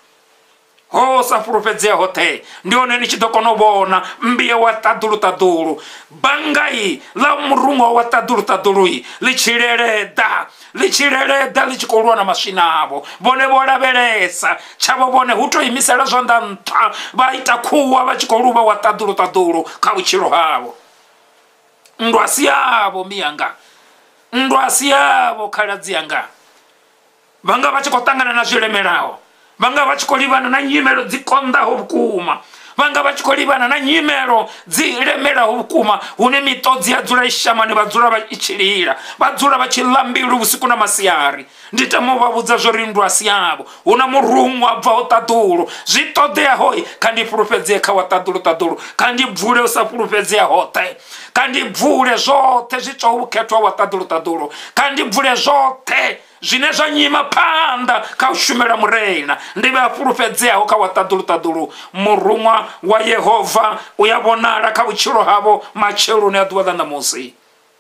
Speaker 1: ho sapurufedzea hote ndione nichidokonobona mbiye wa tadulu tadulu bangai la murungo wa tadulu tadulu lichirereda lichirereda lichikolwa na mashina avo bone volavelesa chavo bone hutoimisela zvanda nta vaita kuwa vachikoluva wa tadulu tadulu kavuchiro havo ndwasi yavo miyanga ndwasi yavo kaladzi yanga vanga vachikotangana na zvilemerawo vanga vachikolivana na nyimelo dzikondaho vukuma vanga vachikolivana na nyimelo dzilemelaho vukuma hune mitodzi yadzula ishamani vadzula vaichilira vadzula vachilambilu vusiku na masiyari nditamuvavudza zvauri ndwasi yavo una murumwa abvaho tadulu zvitodea hoi kandipurufedzea kawa tadulu tadulu kandibvule usapurufedzea hote kandibvule zvote zvitsvauvuketwa wa tadulu tadulu kandibvule zvote zvine zvanyima panda kaushumela mureina ndive apurufedzeaho kawa tadulu tadulu murumwa wa Yehova uyavonala kavuchiro havo macheloni aduva la namusi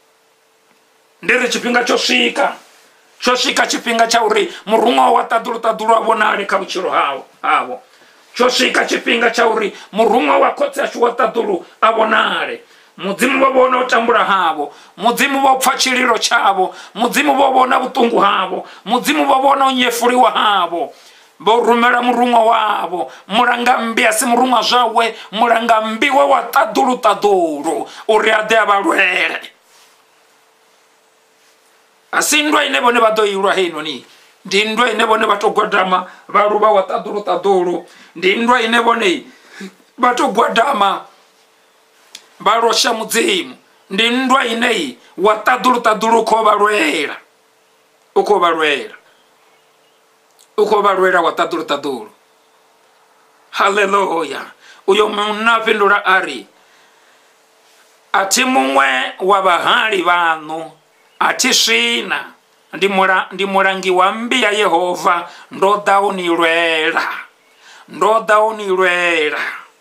Speaker 1: ndiri chipinga chosvika chosvika chipinga chauri murumwa wa tadulu tadulu avonale kavuchiro havo havo tsho swika tshifhinga tsha uri murumwa wa khotsi ashu wa ṱaḓulu a vhonale. Mudzimu vho vhona u tambula havho, mudzimu vho pfa tshililo tshavho, mudzimu vho vhona vhuṱungu havho, mudzimu vho vhona u nyefuliwa havho. Vho rumela murumwa wavho, mulangambi a si murumwa zwawe, mulangambi we wa ṱaḓulu ṱaḓulu uri a ḓe a vha lwele. A si nndwa ine vhone vha ḓo ilwa heinoni, ndi nndwa ine vhone vha tou gwadama vha luvha wa ṱaḓulu ṱaḓulu, ndi nndwa ine vhone vha tou gwadama vha losha mudzimu, ndi nndwa ine wa ṱaḓulu ṱaḓulu u khou vha lwela, u khou vha lwela, u khou vha lwela wa ṱaḓulu ṱaḓulu. Haleluya. Uyo munna a fhindula a ri, a thi muṅwe wa vhahali vhaṋu, a thi swina, ndi mula ndi mulangi wa mmbi ya Yehova, ndo ḓa u ni lwela, ndo ḓa u ni lwela.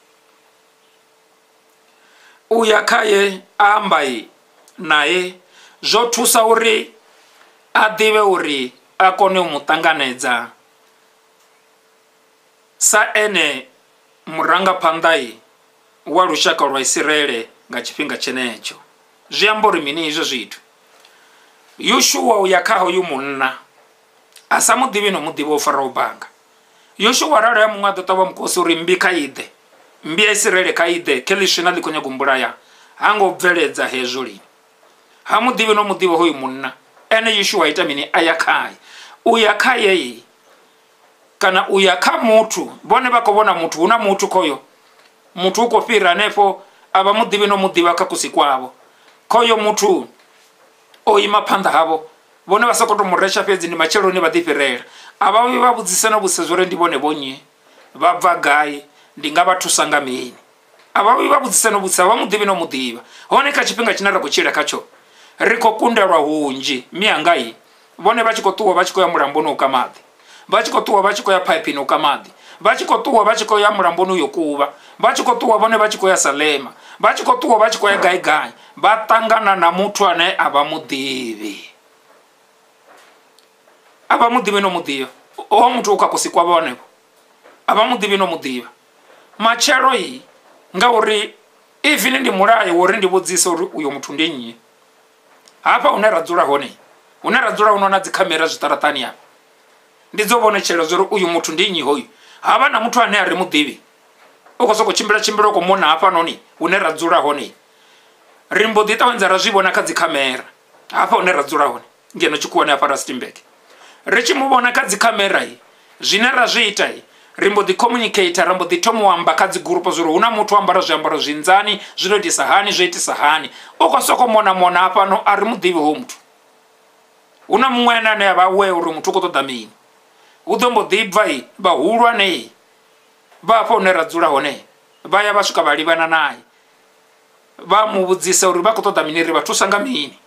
Speaker 1: Uya khaye amba naye zwo thusa uri a ḓivhe uri a kone u mu ṱanganedza sa ene murangaphanḓa wa lushaka lwa Israele nga tshifhinga tshenetsho. Zwi amba uri mini izwo zwithu? Yoshuwa uya kha hoyu munna a sa mu ḓivhi no mu ḓivha u faraho banga. Yoshuwa arali ya muṅwe a ḓo ṱavha mukosi uri mbi kha iḓe, mbi ya Israele kha iḓe, Kelishina ḽi khou nyaga u mbulaya, ha ngo bveledza hezwo lini. Ha mu ḓivhi no mu ḓivha hoyu munna, ene Yoshuwa ita mini? A ya khaye. Uya khaye kana uya kha muthu, vhone vha khou vhona muthu, hu na muthu khoyo, muthu u khou fhira hanefho, a vha mu ḓivhi no mu ḓivha kha kusi kwavho. Khoyo muthu o ima phanḓa havho, vhone vha sa khou tou mu resha fhedzi, ndi matsheloni vha ḓifhirela. A vha vhi vha vhudzisa na vhudzisa zwo ri ndi vhone vho nnyi, vha bva gai, ndi nga vha thusa nga mini. A vha vhi vha vhudzisa na vhudzisa, vha mu ḓivhi no mu ḓivha. Hone kha tshifhinga tshine ra khou tshila khatsho, ri khou kundelwa hunzhi. Miangai vhone vha tshi khou ṱuwa vha tshi khou ya mulamboni u ka maḓi, vha tshi khou ṱuwa vha tshi khou ya phaipini u ka maḓi, vha tshi khou ṱuwa vha tshi khou ya mulamboni u yo kuvha, vha tshi khou ṱuwa vhone vha tshi khou ya Salema, vha tshi khou ṱuwa vha tshi khou ya gai gai, vha ṱangana na muthu ane a vha muḓivhi, a vha muḓivhi no mu ḓivha. Ho muthu u kha kusi kwavho hanefho, a vha muḓivhi no mu ḓivha. Matshelo i ngauri even ndi mulayo uri ndi vhudzise uri uyo muthu ndi nnyi. Hafha hune ra dzula hone, hune ra dzula hone na dzi khamera zwiṱaraṱani hafha, ndi dzo vhonetshela zwo uri uyu muthu ndi nnyi hoyu. Havha na muthu ane a ri muḓivhi, u khou sokou tshimbila tshimbila u khou mona hafhanoni hune ra dzula hone. Ri mbo ḓi ṱavhanyedza ra zwi vhona kha dzi khamera hafha hune ra dzula hone ngeno tshikhuwani hafha Rustenburg. Ri tshi mu vhona kha dzi khamera zwine ra zwi ita, ri mbo ḓi communicate, ra mbo ḓi thoma u amba kha dzi gurupu zwo uri hu na muthu o ambara zwiambaro zwinzani, zwi no itisa hani, zwo itisa hani. U khou sokou mona mona hafhano, a ri muḓivhi hoyu muthu. Hu na muṅwe ane ane a vha we uri muthu u khou ṱoḓa mini. Hu ḓo mbo ḓi bva vhahulwane vha hafha hune ra dzula hone, vha ya vha swika vha livhana naye, vha mu vhudzisa uri vha khou ṱoḓa mini, ri vha thusa nga mini.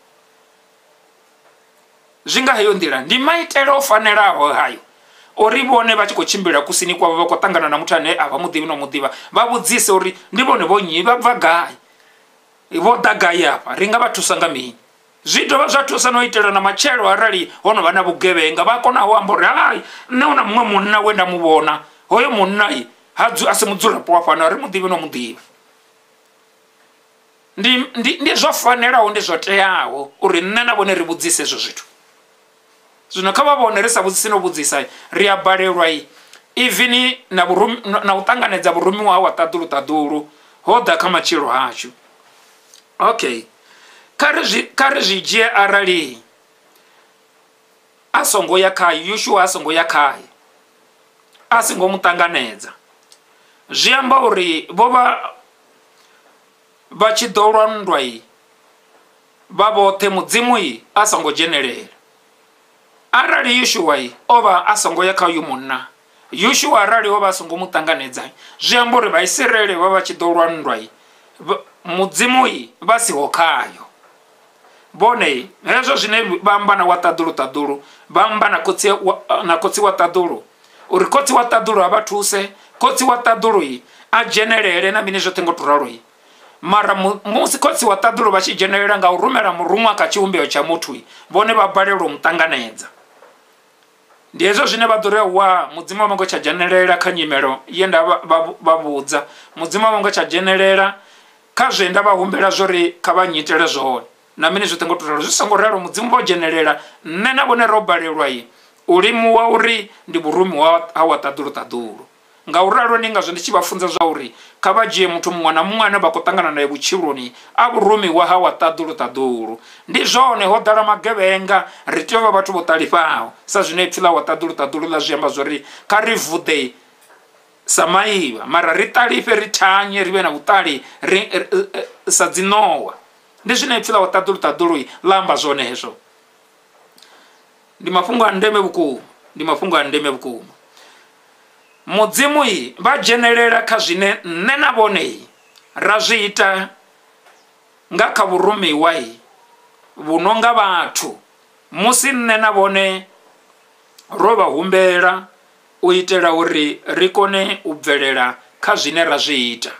Speaker 1: Zwi nga heyo nḓila, ndi maitele o fanelaho hayo uri vhone vha tshi khou tshimbila kusini kwavho vha khou ṱangana na muthu ane a vha muḓivhi no mu ḓivha, vha vhudzise uri ndi vhone vho nnyi, vha bva gai, vho ḓa gai hafha, ri nga vha thusa nga mini. Zwi dovha zwa thusa no itela na matshelo arali ho no vha na vhugevhenga, vha kona u amba uri hai, nṋe hu na muṅwe munna we nda mu vhona, hoyo munna a si mudzulapo wa fhano, a ri muḓivhi no mu ḓivha. Ndi zwo fanelaho, ndi zwo teaho uri nṋe na vhone ri vhudzise ezwo zwithu. Zwino kha vha vhone ri sa vhudzisi no vhudzisa, ri a balelwa even na u ṱanganedza vhurumiwa wa ṱaḓulu ṱaḓulu ho ḓa kha matshilo hashu. Okay, kha ri zwi dzhie arali a songo ya khaye, Yoshuwa a songo ya khaye, a songo mu ṱanganedza, zwi amba uri vho vha vha tshi ḓo lwa nndwa vha vhoṱhe, mudzimu a songo dzhenelela. Arali Yoshuwa o vha a songo ya kha uyu munna, Yoshuwa arali o vha a songo mu ṱanganedza, zwi amba uri Vhaisraele vha vha tshi ḓo lwa nndwa mudzimu vha siho khayo. Vhone hezwo zwine vha amba na wa ṱaḓulu ṱaḓulu, vha amba na khotsi wa ṱaḓulu uri khotsi wa ṱaḓulu a vha thuse, khotsi wa ṱaḓulu a dzhenelele na mini zwoṱhe ngo to ralo. Mara musi khotsi wa ṱaḓulu vha tshi dzhenelela nga u rumela murumwa kha tshivhumbeo tsha muthu, vhone vha balelwa u mu ṱanganedza. ndi hezwo zwine vha ḓo ri wa mudzimu wa ngo tsha dzhenelela kha nyimelo ye nda vha vhudza. mudzimu wa ngo tsha dzhenelela kha zwe nda vha humbela zwori kha vha nyitele zwone na mini zwoṱhe ngo to ralo zwi songo ralo. mudzimu vho dzhenelela nne na vhone ro balelwa yi u limuwa uri ndi vhurumi ha wa ṱaḓulu ṱaḓulu. nga u ralo ndi ngazwo ndi tshi vha funza zwa uri kha vha dzhie muthu muṅwe na muṅwe ane vha khou ṱangana naye vhutshiloni a vhurumiwa ha wa ṱaḓulu ṱaḓulu. ndi zwone ho ḓala magevhenga ri tea u vha vhathu vho ṱalifhaho sa zwine ipfhi ḽa wa ṱaḓulu ṱaḓulu ḽa zwi amba zwori kha ri vuḓe sa maivha mara ri ṱalife ri thanye ri vhe na vhuṱali ri sa dzinowa. ndi zwine ipfhi ḽa wa ṱaḓulu ṱaḓulu ḽa amba zwone hezwo. ndi mafhungo a ndeme vhukuma ndi mafhungo a ndeme vhukuma. mudzimu i vha dzhenelela kha zwine nne na vhone ra zwi ita nga kha vhurumiwa i vhuno nga vhathu musi nne na vhone ro vha humbela u itela uri ri kone u bvelela kha zwine ra zwi ita.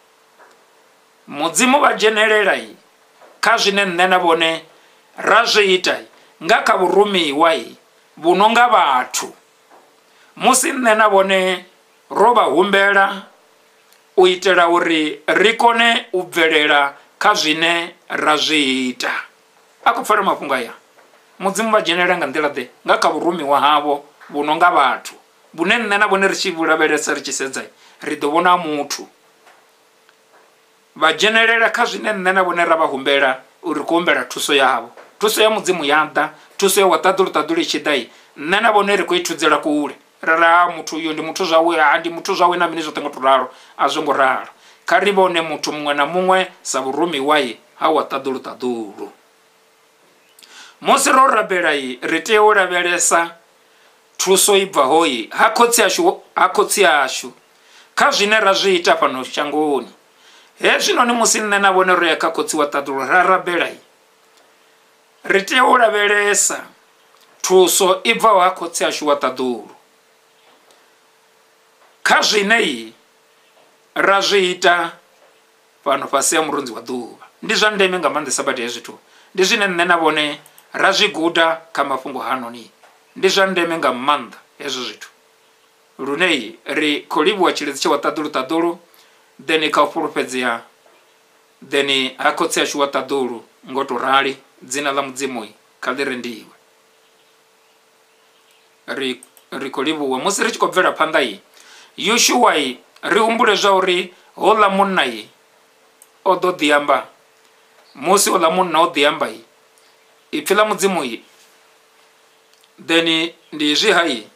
Speaker 1: mudzimu vha dzhenelela i kha zwine nne na vhone ra zwi ita nga kha vhurumiwa i vhuno nga vhathu musi nne na vhone ro vha humbela u itela uri ri kone u bvelela kha zwine ra zwi ita. a khou pfala mafhungo aya mudzimu vha dzhenelela nga nḓila ḓe nga kha vhurumiwa havho vhuno nga vhathu vhune nne na vhone ri tshi vhulavhelesa ri tshi sedza ri ḓo vhona muthu. vha dzhenelela kha zwine nne na vhone ra vha humbela uri khou humbela thuso yavho. thuso ya mudzimu ya ḓa thuso ya wa ṱaḓulu ṱaḓulu i tshi ḓa i nne na vhone ri khou i thudzela kule rara muthu uyo ndi muthu zwawe a ndi muthu zwawe na mini zwoṱhe ngo to ralo a zwo ngo ralo. kha ri vhone muthu muṅwe na muṅwe sa vhurumiwa i ha wa ṱaḓulu ṱaḓulu. musi ro rabela i ri tea u lavhelesa thuso i bvaho i ha khotsi ashu ha khotsi ashu kha zwine ra zwi ita fhano shangoni. hezwinoni musi nne na vhone ro ya kha khotsi wa ṱaḓulu ra rabela i ri tea u lavhelesa thuso i bvaho ha khotsi ashu wa ṱaḓulu kha zwine i ra zwi ita fhano fhasi ya murunzi wa ḓuvha. ndi zwa ndeme nga maanḓesa badi hezwi zwithu ndi zwine nne na vhone ra zwi guda kha mafhungo hanoni. ndi zwa ndeme nga maanḓa hezwo zwithu lune i ri khou livhuwa tshilidzi tsha wa ṱaḓulu ṱaḓulu then kha u fhulufhedzea then ha khotsi ashu wa ṱaḓulu ngo to rali dzina ḽa mudzimu i kha ḽi rendiwe. ri ri khou livhuwa musi ri tshi khou bvela phanḓa i yoshuwa i ri humbule zwa uri hoḽa munna i o ḓo ḓi amba musi hoḽa munna o ḓi amba i ipfhi ḽa mudzimu i then ndi zwi ha i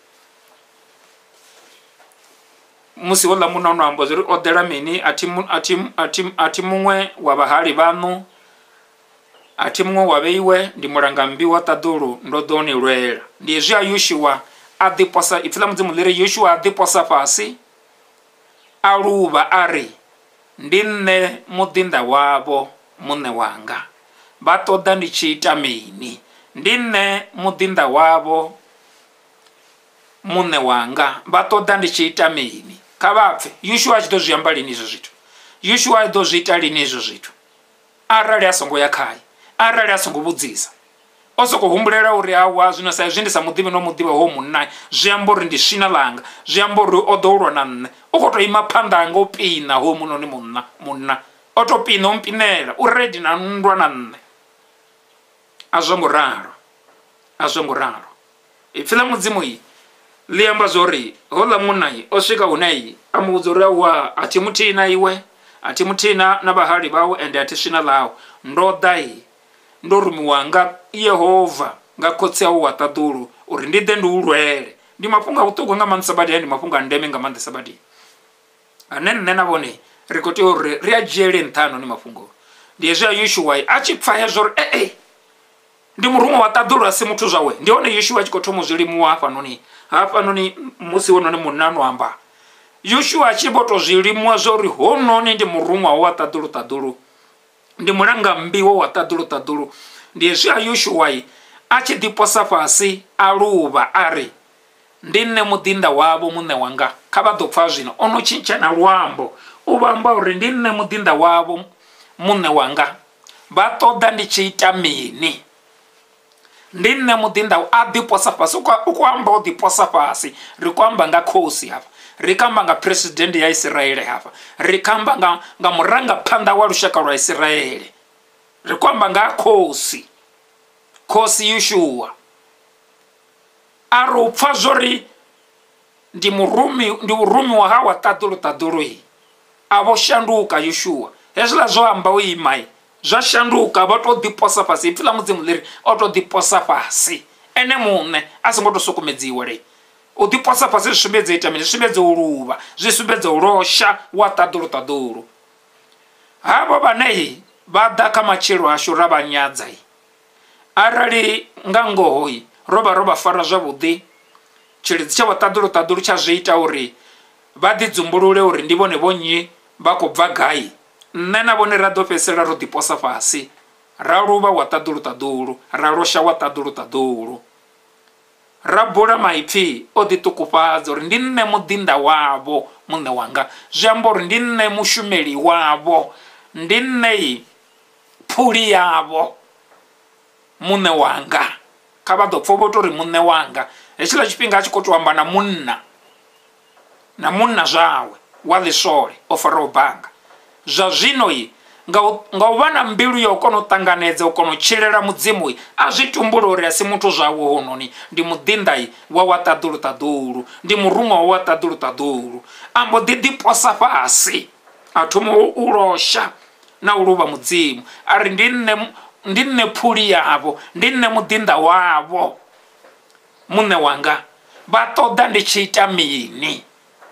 Speaker 1: musi hoḽa munna ono amba zwori o ḓela mini a thi muṅwe wa vhahali vhaṋu a thi muṅwe wa vheiwe ndi mulangambi wa ṱaḓulu ndo ḓo ni lwela. ndi hezwi a yoshuwa a ḓiposa ipfhi ḽa mudzimu ḽi ri yoshuwa a ḓiposa fhasi a luvha a ri ndi nne muḓinḓa wavho muṋe wanga vha ṱoḓa ndi tshi ita mini. ndi nne muḓinḓa wavho muṋe wanga vha ṱoḓa ndi tshi ita mini. kha vha pfe yoshuwa a tshi ḓo zwi amba lini izwo zwithu. yoshuwa a ḓo zwi ita lini izwo zwithu arali a songo ya khaye arali a songo vhudzisa o sokou humbulela uri awa zwino sa izwi ndi sa muḓivhi no muḓivha ho munna zwi amba uri ndi shina ḽanga zwi amba uri o ḓo lwa na nṋe u khou tou ima phanḓa anga u pina ho munoni munna munna o tou pina o mpinela u redi na nndwa na nṋe. a zwo ngo ralo a zwo ngo ralo ipfhi ḽa mudzimu i ḽi amba zwori hoḽa munna i o swika hune i a mu vhudza uri awa a thi muthihi na iwe a thi muthihi na vhahali vhawe ende a thi swina ḽawe ndo ḓa i ndo rumiwa nga Yehova nga khotsi awu wa ṱaḓulu uri ndi ḓe ndi u lwele. ndi mafhungo a vhuṱhogwa nga maanḓesa badi ndi mafhungo a ndeme nga maanḓesa badi ane nne na vhone ri khou tea uri ri a dzhiele nṱha hanoni mafhungo. ndi hezwi a yoshuwa a tshi pfa hezwo uri ee ndi murumwa wa ṱaḓulu a si muthu zwawe ndi hone yoshuwa a tshi khou thoma u zwi limuwa hafhanoni hafhanoni musi wononi munna no amba yoshuwa a tshi vho tou zwi limuwa zwa uri hononi ndi murumwa wa ṱaḓulu ṱaḓulu ndi mulangambiwo wa ṱaḓulu ṱaḓulu. ndi hezwi a yoshuwa a tshi ḓiposa fhasi a luvha a ri ndi nne muḓinḓa wavho muṋe wanga. kha vha ḓo pfa zwino o no tshintsha na luambo u vha amba uri ndi nne muḓinḓa wavho muṋe wanga vha ṱoḓa ndi tshi ita mini. ndi nne mudinda a ḓiposa fhasi u khou amba o ḓiposa fhasi ri khou amba nga khosi hafha ri khou amba nga president ya Israele hafha ri khou amba nga, nga murangaphanḓa wa lushaka lwa Israele ri khou amba nga khosi khosi Yoshua a ri u pfa zwori ndi murumi ndi urumi wa hawa taḓulu taḓulu a vho shanduka Yoshua hezwiḽa zwo amba u ima zwa shanduka vha to ḓiposa fhasi ipfi ḽa mudzimu ḽiri o to ḓiposa fhasi ene muṋe a songo to sokomedziwa le u ḓiposa fhasi zwi sumbedza ita mini zwi sumbedza u luvha zwi sumbedza u losha wa taḓulu taḓulu havho vhane vha ḓa kha matshilo ashu ra vha nyadza arali nga ngoho ro vha ro vha fara zwavhuḓi tshilidzi tsha vhaṱaḓulu taḓulu tsha zwi ita uri vha ḓidzumbulule uri ndi vhone vho nnyi vha khou bva gai nne na vhone ra ḓo fhedzisela ro ḓiposa fhasi ra luvha wa taḓulu taḓulu ra losha wa taḓulu taḓulu ra bula maipfi o ḓiṱukufhadza uri ndi nne muḓinda wavho muṋe wanga zwi amba uri ndi nne mushumeli wavho ndi nne phuli yavho muṋe wanga kha vha ḓo pfha vho tori muṋe wanga hetshiḽa tshifhinga a tshi khou tou amba na munna na munna zwawe wa ḽisole o faraho bannga zwa zwino nga u vha na mbilu ya u kona u ṱanganedza u kona u tshilela mudzimu a zwi tumbula uri a si muthu zwawe hononi ndi muḓinda wa wa taḓulu taḓulu ndi murumwa wa wa taḓulu taḓulu a mbo ḓi ḓiposa fhasi a thoma u losha na u luvha mudzimu a ri ndi nne ndi nne phuli yavho ndi nne muḓinda wavho muṋe wanga vha ṱoḓa ndi tshi ita mini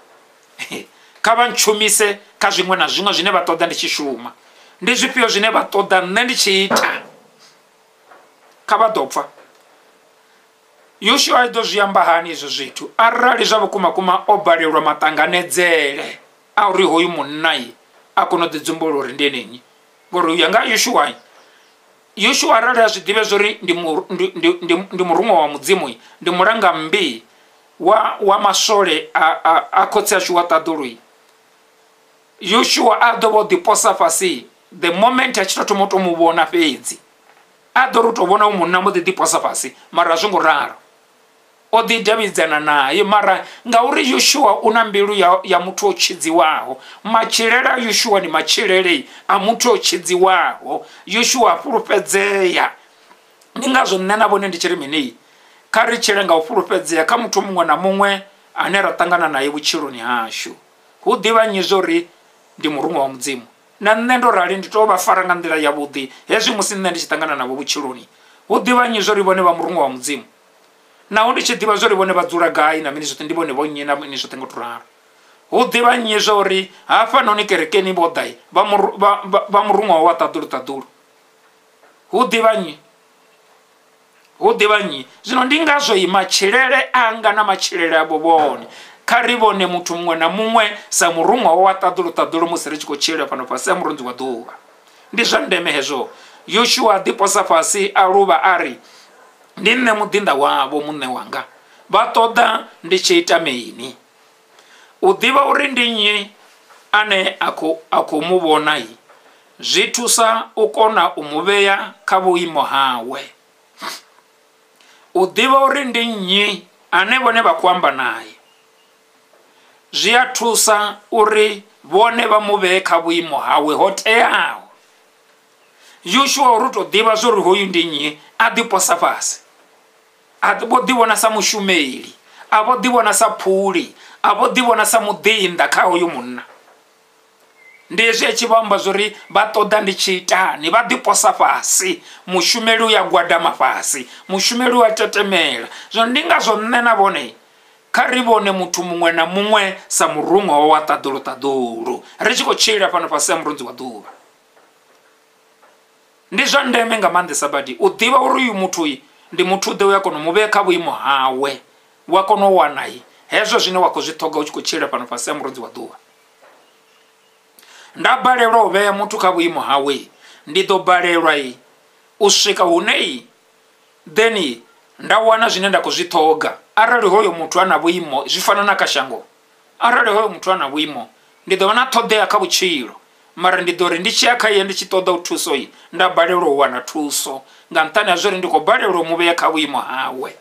Speaker 1: kha vha ntshumise kha zwiṅwe na zwiṅwe zwine vha ṱoḓa ndi tshi shuma ndi zwifhio zwine vha ṱoḓa nne ndi tshi ita kha vha ḓo pfha Yoshua i ḓo zwi amba hani izwo zwithu arali zwa vhukumakuma o balelwa maṱanganedzele a uri hoyu munna a kona u ḓidzumbula uri ndi enenyi ngori uya nga Yoshua Yoshua arali a zwi ḓivhe zwori ndi murumwa wa mudzimu ndi mulanga mmbi wa, wa masole a, a khotsi ashu wa taḓulu Yoshua a ḓo vha ḓiposa fhasi the moment a tshi to thoma u tou mu vhona fhedzi a ḓo ri u tou vhona u munna mbo ḓi ḓiposa fhasi mara a zwo ngo ralo o ḓi davhidzana naye mara ngauri Yoshua u na mbilu ya, ya muthu o tshidziwaho matshilele a Yoshua ndi matshilele a muthu o tshidziwaho Yoshua a fhulufhedzea ndi ngazwo nne na vhone ndi tshi ri mini kha ri tshile nga u fhulufhedzea kha muthu muṅwe na muṅwe ane ra ṱangana naye vhutshiloni hashu hu ḓivha nyi zwori ndi murumwa wa mudzimu na nne ndo rali ndi tou vha fara nga nḓila yavhuḓi hezwi musi nne ndi tshi ṱangana navho vhutshiloni hu ḓivha nyi zwori vhone vha murumwa wa mudzimu naho ndi tshi ḓivha zwori vhone vha dzula gai na mini zwoṱhe ndi vhone vho nnyi na mini zwoṱhe ngo to ralo hu ḓivha nnyi zwori hafhanoni kerekeni vho ḓa vha murumwa wa taḓulu taḓulu hu ḓivha nnyi hu ḓivha nnyi zwino ndi ngazwo i matshilele anga na matshilele avho vhone kha ri vhone muthu muṅwe na muṅwe sa murumwa wa taḓulu taḓulu musi ri tshi khou tshila fhano fhasi a murunzi wa ḓuvha ndi zwa ndeme hezwo Yoshua a ḓiposa fhasi a luvha a ri ndi nne muḓinda wavho muṋe wanga vha ṱoḓa ndi tshi ita mini u ḓivha uri ndi nnyi ane a khou mu vhona zwi thusa u kona u mu vhea kha vhuimo hawe u ḓivha uri ndi nnyi ane vhone vha khou amba naye zwi a thusa uri vhone vha mu vhee kha vhuimo hawe ho teaho Yoshua uri to ḓivha zwori hoyu ndi nnyi a ḓiposa fhasi a vho ḓivhona sa mushumeli a vho ḓivhona sa phuli a vho ḓivhona sa muḓinda kha hoyu munna ndi hezwi a tshi vho amba zwori vha ṱoḓa ndi tshi itani vha ḓiposa fhasi mushumeli u ya gwadama fhasi mushumeli u a tetemela zwino ndi ngazwo nne na vhone kha ri vhone muthu muṅwe na muṅwe sa murumwa wa taḓulu taḓulu ri tshi khou tshila fhano fhasi ya murunzi wa ḓuvha ndi zwa ndeme nga maanḓesa badi u ḓivha uri uyu muthu ndi muthu ḓe u ya kona u mu vhea kha vhuimo hawe wa kona u wana hezwo zwine wa khou zwi ṱhoga u tshi khou tshila fhano fhasi ya murunzi wa ḓuvha nda balelwa u vhea muthu kha vhuimo hawe ndi ḓo balelwa u swika hune then nda wana zwine nda khou zwi ṱhoga arali hoyo muthu ana vhuimo zwi fana na kha shango arali hoyo muthu ana vhuimo ndi ḓo vha na ṱhoḓea kha vhutshilo mara ndi ḓo ri ndi tshi ya kha iye ndi tshi ṱoḓa u thuso i nda balelwa u wana thuso nga nṱhani ha zwo ri ndi khou balelwa u mu vhea kha vhuimo hawe.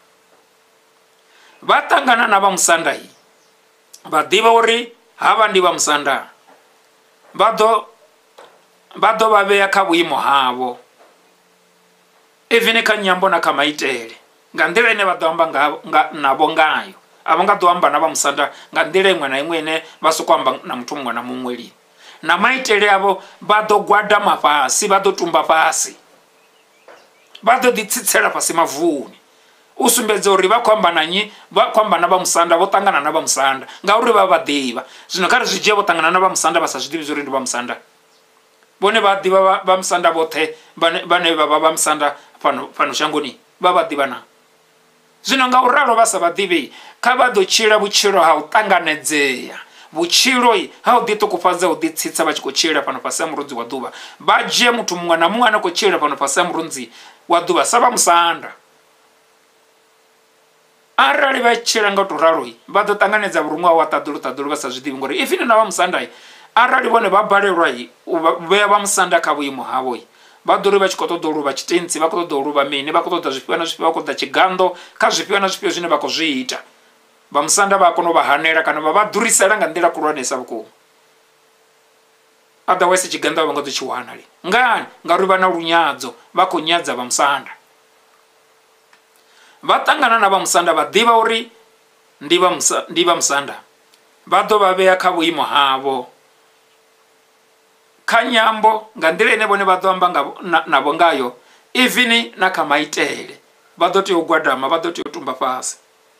Speaker 1: Vha ṱangana na vha musanda i vha ḓivha uri havha ndi vha musanda vha ḓo vha ḓo vha vhea kha vhuimo havho, even kha nyambo na kha maitele nga nḓila ine vha ḓo amba navho ngayo. A vha nga ḓo amba na vha musanda nga nḓila iṅwe na iṅwe ine vha sokou amba na muthu muṅwe na muṅwe lini. Na maitele avho vha ḓo gwadama fhasi, vha ḓo tumba fhasi, vha ḓo ḓi tsitsela fhasi mavuni u sumbedza uri vha khou amba na nyi, vha khou amba na vha musanda, vho ṱangana na vha musanda ngauri vha vha ḓivha. Zwino kha ri zwi dzhie vho ṱangana na vha musanda vha sa zwi ḓivhi zwo ri ndi vha musanda, vhone vha ḓivha vha musanda vhoṱhe vhane vha vha vha musanda fhano shangoni vha vha ḓivha na. Zwino nga u ralo vha sa vha ḓivhi kha vha ḓo tshila vhutshilo ha u ṱanganedzea, vhutshilo ha u ḓiṱukufhadza u ḓitsitsa vha tshi khou tshila fhano fhasi ha murunzi wa ḓuvha. Vha dzhie muthu muṅwe na muṅwe ane khou tshila fhano fhasi ha murunzi wa ḓuvha sa vha musanda. Arali vha tshila nga u tou ralo vha ḓo ṱanganedza vhuruṅwa wa ṱaḓulu ṱaḓulu vha sa zwi ḓivhi ngori ifini na vha musanda arali vhone vha balelwa u vhea vha musanda kha vhuimo havho vha ḓo ri vha tshi khou ṱoḓa u luvha tshitentsi, vha khou ṱoḓa u luvha mini, vha khou ṱoḓa zwifhio na zwifhio, vha khou ṱoḓa tshigando kha zwifhio na zwifhio zwine vha khou zwi ita. Vha musanda vha a kona u vha hanela kana vha vha ḓurisela nga nḓila khulwanesa vhukuma. Otherwise tshigando a vha nga ḓo tshi wana lini, ngani? Ngauri vha na lunyadzo, vha khou nyadza vha musanda. Vha ṱangana na vha musanda vha ḓivha uri ndi vha ndi vha musanda, vha ḓo vha vhea kha vhuimo havho, kha nyambo nga nḓila ine vhone vha ḓo amba navho ngayo, even na kha maitele vha ḓo tea u gwadama, vha ḓo tea u tumba fhasi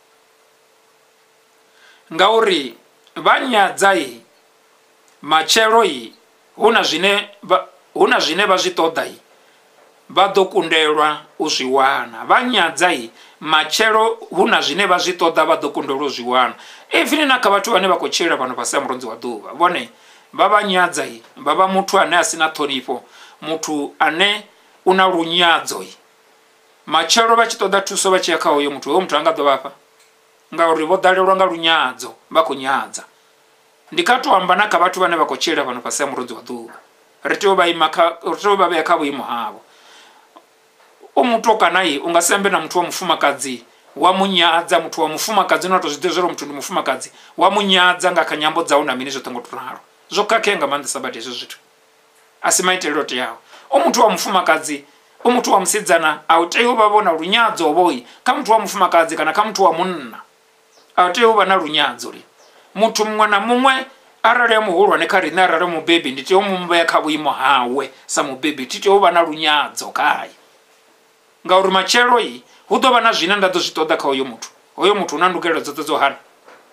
Speaker 1: ngauri vha nyadza i matshelo i hu na zwine hu na zwine vha zwi ṱoḓa i vha ḓo kundelwa u zwi wana. Vha nyadza i matshelo hu na zwine vha zwi ṱoḓa vha ḓo kundelwa u zwi wana. Even na kha vhathu vhane vha khou tshila fhano fhasi ha murunzi wa ḓuvha vhone vha vha nyadza i vha vha muthu ane a sina ṱhonifho, muthu ane u na lunyadzo i matshelo vha tshi ṱoḓa thuso vha tshi ya kha hoyo muthu, hoyo muthu a nga ḓo vhafha ngauri vho ḓalelwa nga lunyadzo, vha khou nyadza. Ndi kha tou amba na kha vhathu vhane vha khou tshila fhano fhasi ha murunzi wa ḓuvha, ri tea u vha ima kha ri tea u vha vhea kha vhuimo havho. U muthu kana i u nga sembe na muthu wa mufumakadzi wa munyadza, muthu wa mufumakadzi no to zwi ḓivha zwo muthu ndi mufumakadzi wa munyadza nga kha nyambo dzawu na mini zwoṱhe ngo to ralo, zwo khakhea nga maanḓesa badi hezwo zwithu, a si maitele o teaho. U muthu wa mufumakadzi, u muthu wa musidzana a u tei u vha vhona lunyadzo vhoi kha muthu wa mufumakadzi kana kha muthu wa munna, a u tei u vha na lunyadzo li. Muthu muṅwe na muṅwe arali ya muhulwane kha riṋe, arali mubebi ndi tea u mu vhea kha vhuimo hawe sa mubebi, ti tea u vha na lunyadzo khaye ngauri matshelo i hu ḓo vha na zwine nda ḓo zwi ṱoḓa kha hoyo muthu, hoyo muthu u na ndugelo dzoṱhe dzo hana.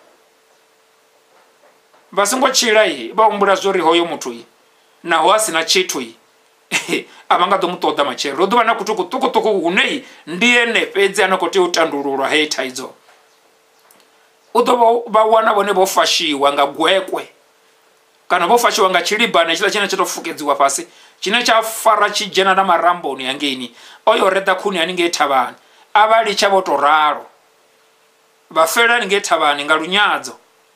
Speaker 1: Vha songo tshila i vha humbula zwo ri hoyo muthu i naho a sina tshithu i a vha nga ḓo mu ṱoḓa matshelo. Ro ḓo vha na kuṱukuṱukuṱuku hune i ndi ene fhedzi ano khou tea u tandululwa hei thaidzo. U ḓo vha wana vhone vho fashiwa nga gwekwe kana vho fashiwa nga tshilibane tshiḽa tshine tsha tou fukedziwa fhasi, tshine tsha fara tshi dzhena na maramboni hangeini oyo reḓa khuni haningei thavhani, a vha litsha vho tou ralo, vha fela haningei thavhani nga lunyadzo.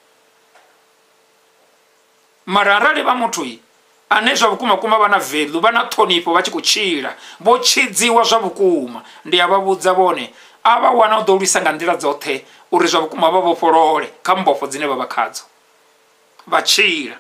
Speaker 1: Mara arali vha muthu i ane zwa vhukuma kuma vha na veḽu, vha na ṱhonifho, vha tshi khou tshila vho tshidziwa zwa vhukuma, ndi a vha vhudza vhone a vha wana u ḓo lwisa nga nḓila dzoṱhe uri zwa vhukuma vha vhofholole kha mbofho dzine vha vha khadzo, vha tshila.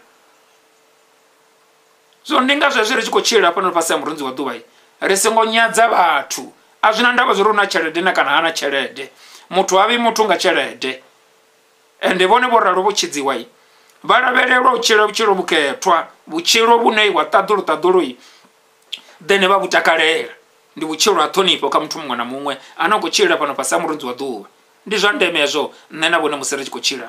Speaker 1: Zwo ndi nga zwezwi ri tshi khou tshila fhano fhasi ha murunzi wa ḓuvha ri songo nyadza vhathu. A zwi na ndavha zwo ri u na tshelede na kana hana tshelede, muthu havhi muthu nga tshelede. Ende vhone vho ralo vho tshidziwa i vha lavhelelwa u tshila vhutshilo vhukhethwa, vhutshilo vhune wa ṱaḓulu ṱaḓulu i then vha vhu takalela. Ndi vhutshilo ha ṱhonifho kha muthu muṅwe na muṅwe ane a khou tshila fhano fhasi ha murunzi wa ḓuvha. Ndi zwa ndeme hezwo nṋe na vhone musi ri tshi khou tshila.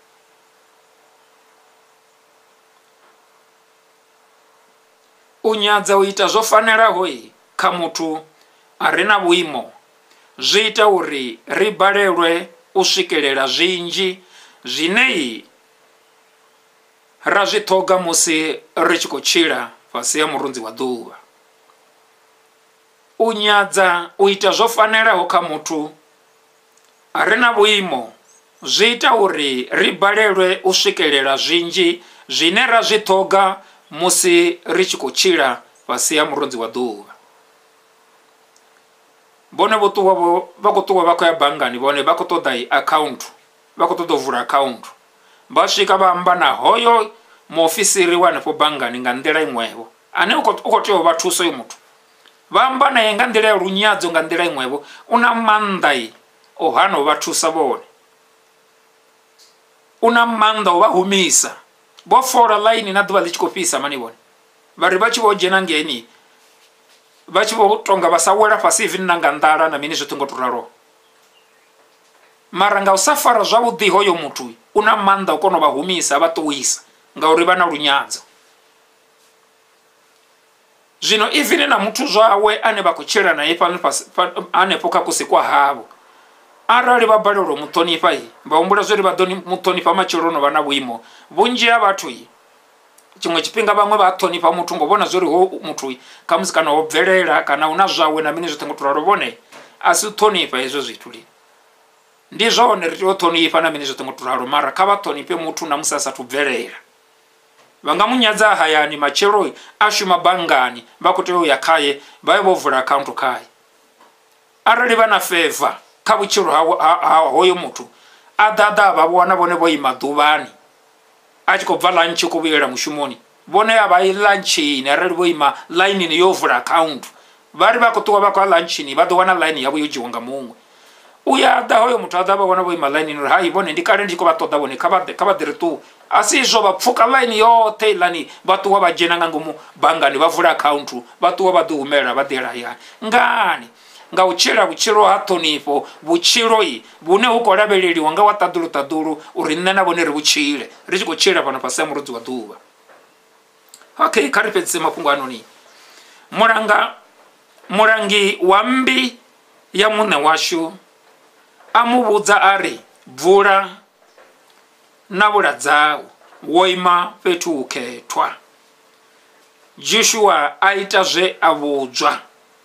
Speaker 1: U nyadza u ita zwo fanelaho i kha muthu a re na vhuimo zwi ita uri ri balelwe u swikelela zwinzhi zwine i ra zwi ṱhoga musi ri tshi khou tshila fhasi ha murunzi wa ḓuvha. U nyadza u ita zwo fanelaho kha muthu a re na vhuimo zwi ita uri ri balelwe u swikelela zwinzhi zwine ra zwi ṱhoga musi ri tshi khou tshila fhasi ha murunzi wa ḓuvha. Vhone vho ṱuwa vha khou ṱuwa vha khou ya banngani, vhone vha khou ṱoḓa i account, vha khou ṱoḓa u vula account. Vha swika vha amba na hoyo muofisiri wa hanefho banngani nga nḓila iṅwevho, ane u khou tea u vha thusa uyu muthu. Vha amba naye nga nḓila ya lunyadzo, nga nḓila iṅwevho. U na maanḓa i o hana u vha thusa vhone, u na maanḓa u vha humisa. Vho fola ḽaini na ḓuvha ḽi tshi khou fhisa mani vhone, vha ri vha tshi vho dzhena ngeni vha tshi vho tonga vha sa wela fhasi even na nga nḓala na mini zwoṱhe ngo to ralo. Mara nga u sa fara zwavhuḓi hoyo muthu u na maanḓa u kona u vha humisa, vha ṱuwisa ngauri vha na lunyadzo. Zwino even na muthu zwawe ane vha khou tshila naye hanefho kha kusi kwa havho, arali vha balelwa u muṱhonifha i vha humbula zwo ri vha ḓo muṱhonifha matshelo no vha na vhuimo. Vhunzhi ha vhathu i tshiṅwe tshifhinga vhaṅwe vha ṱhonifha muthu ngo vhona zwori ho muthu kha musi kana ho bvelela kana una zwawe na mini zwoṱhe ngo to ralo, vhone a si u ṱhonifha hezwo zwithu lini. Ndi zwone ri tea u ṱhonifha na mini zwoṱhe ngo to ralo, mara kha vha ṱhonifhe muthu na musi a sathu bvelela. Vha nga munyadza hayani matshelo a shuma banngani, vha khou tea u ya khaye vha ye vho vula account khaye. Arali vha na feva kha vhutshilo ha hoyo muthu, a ḓaḓa vha vhona vhone vho ima ḓuvhani a tshi khou bva ḽantshi khou vhuyela mushumoni, vhone a vha i ḽantshini. Arali vho ima ḽainini yo vula account, vha ri vha khou ṱuwa vha khou ya ḽantshini vha ḓo wana ḽaini yavho yo dzhiwa nga muṅwe. U ya ḓa hoyo muthu a ḓa vha vhona vho ima ḽainini uri hai vhone ndi kale ndi tshi khou vha ṱoḓa vhone kha vha ḓi ri ṱuwe. A si izwo, vha pfuka ḽaini yoṱhe iḽani vha ṱuwa vha dzhena nga ngomu banngani vha vula account, vha ṱuwa vha ḓi humela vha ḓi yela hayani. Ngani? Nga u tshila vhutshilo ha ṱhonifho, vhutshilo i vhune hu khou lavheleliwa nga wa ṱaḓulu ṱaḓulu uri nṋe na vhone ri vhutshile ri tshi khou tshila fhano fhasi ha murunzi wa ḓuvha. Okay, kha ri fhedzise mafhungo anoni. Mulanga mulangi wa mmbi ya muṋe washu a mu vhudza a ri, bvula na vhula dzau wo ima fhethu hu khethwa. Joshua a ita zwe a vhudzwa.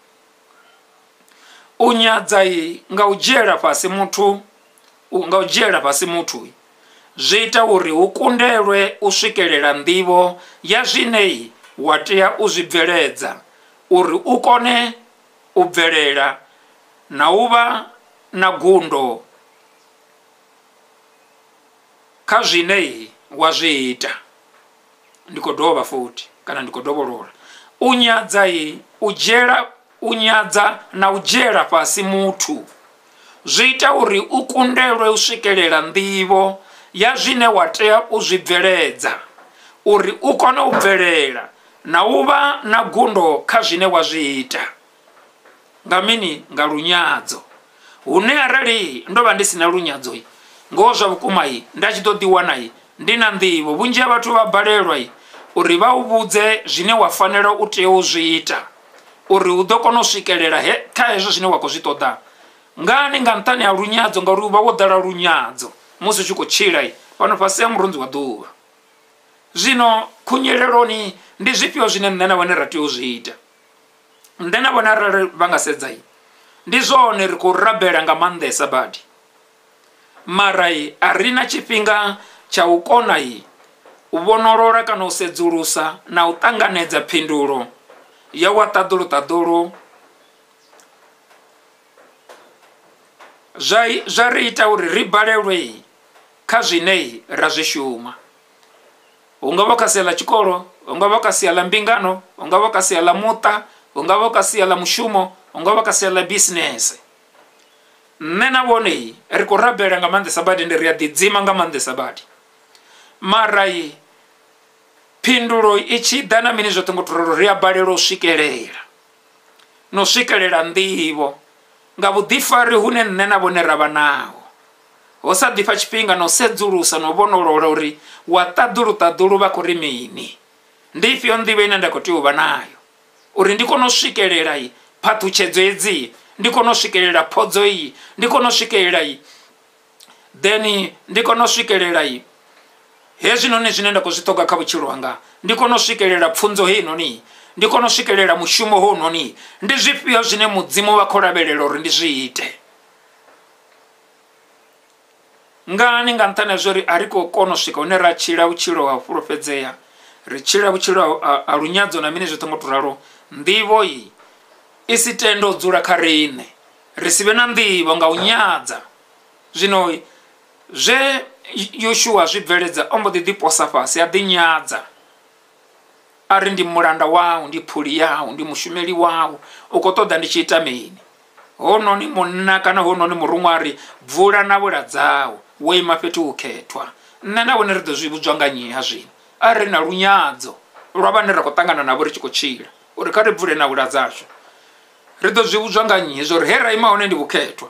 Speaker 1: U nyadza i nga u dzhiela fhasi muthu nga u dzhiela fhasi muthu zwi ita uri hu kundelwe u swikelela nḓivho ya zwine wa tea u zwi bveledza uri u kone u bvelela na u vha na gundo kha zwine wa zwi ita. Ndi khou dovha futhi kana ndi khou dovholola. U nyadza i u dzhiela u nyadza na u dzhiela fhasi muthu zwi ita uri u kundelwe u swikelela nḓivho ya zwine wa tea u zwi bveledza uri u kone u bvelela na u vha na gundo kha zwine wa zwi ita. Nga mini? Nga lunyadzo. Hune arali ndo vha ndi si na lunyadzo i ngoho zwa vhukuma i nda tshi ḓo ḓiwana i ndi na nḓivho, vhunzhi ha vhathu vha balelwa i uri vha u vhudze zwine wa fanela u tea u zwi ita uri u ḓo kona u swikelela kha hezwo zwine wa khou zwi ṱoḓa. Ngani? Nga nṱhani ha lunyadzo, ngauri u vha wo ḓala lunyadzo musi u tshi khou tshila i fhano fhasi ha murunzi wa ḓuvha. Zwino khunyeleloni ndi zwifhio zwine nṋe na vhone ra tea u zwi ita? Nṋe na vhone arali vha nga sedza i ndi zwone ri khou rabela nga maanḓesa badi, mara i a ri na tshifhinga tsha u kona i u vhonolola kana u sedzulusa na u ṱanganedza phindulo ya wa ṱaḓulu ṱaḓulu zwa ri ita uri ri balelwe kha zwine ra zwi shuma. Hu nga vha kha sia ḽa tshikolo, hu nga vha kha sia ḽa mbingano, hu nga vha kha sia ḽa muṱa, hu nga vha kha sia ḽa mushumo, hu nga vha kha sia ḽa business. Nṋe na vhone ri khou rabela nga maanḓesa badi, ndi ri a ḓidzima nga maanḓesa badi, mara i phindulo i tshi ḓa na mini zwoṱhe ngo to ralo ri a balelwa u swikelela no swikelela nḓivho nga vhuḓifari hune nṋe na vhone ra vha naho, ho sa ḓifha tshifhinga na u sedzulusa na u vhonolola uri wa ṱaḓulu ṱaḓulu vha khou ri mini, ndi ifhio nḓivho ine nda khou tea u vha nayo uri ndi kone u swikelela i phaṱhutshedzo hedzi, ndi kone u swikelela phodzo iyi, ndi kone u swikelela i then ndi kone u swikelela i hezwi noni zwine nda khou zwi ṱhoga kha vhutshilo hanga, ndi kone u swikelela pfunzo hei noni, ndi kone u swikelela mushumo hou noni. Ndi zwifhio zwine mudzimu vha khou lavhelela uri ndi zwi ite? Ngani? Nga nṱhani ha zwa uri a ri khou kona u swika hune ra tshila vhutshilo ha u fulufhedzea, ri tshila vhutshilo a lunyadzo na mini zwoṱhe ngo to ralo nḓivho i isi tendo dzula kha riṋe ri si vhe na nḓivho nga u nyadza. Zwino zwe Yoshua zwi bveledza ombo ḓi ḓiposa fhasi a ḓi nyadza a ri ndi mulanda wau ndi phuli yau ndi mushumeli wau u khou ṱoḓa ndi tshi ita mini. Hononi munna kana hononi murunwari bvula na vhula dzau wo ima fhethu u khethwa. Nṋe na vhone ri ḓo zwi vhudzwa nga nnyi ha zwino a ri na lunyadzo lwa vhane ra khou ṱangana navho ri tshi khou tshila uri kha ri bvule na vhula dzashu. Ri ḓo zwi vhudzwa nga nnyi zwo ri he ra ima hone ndi vhukhethwa.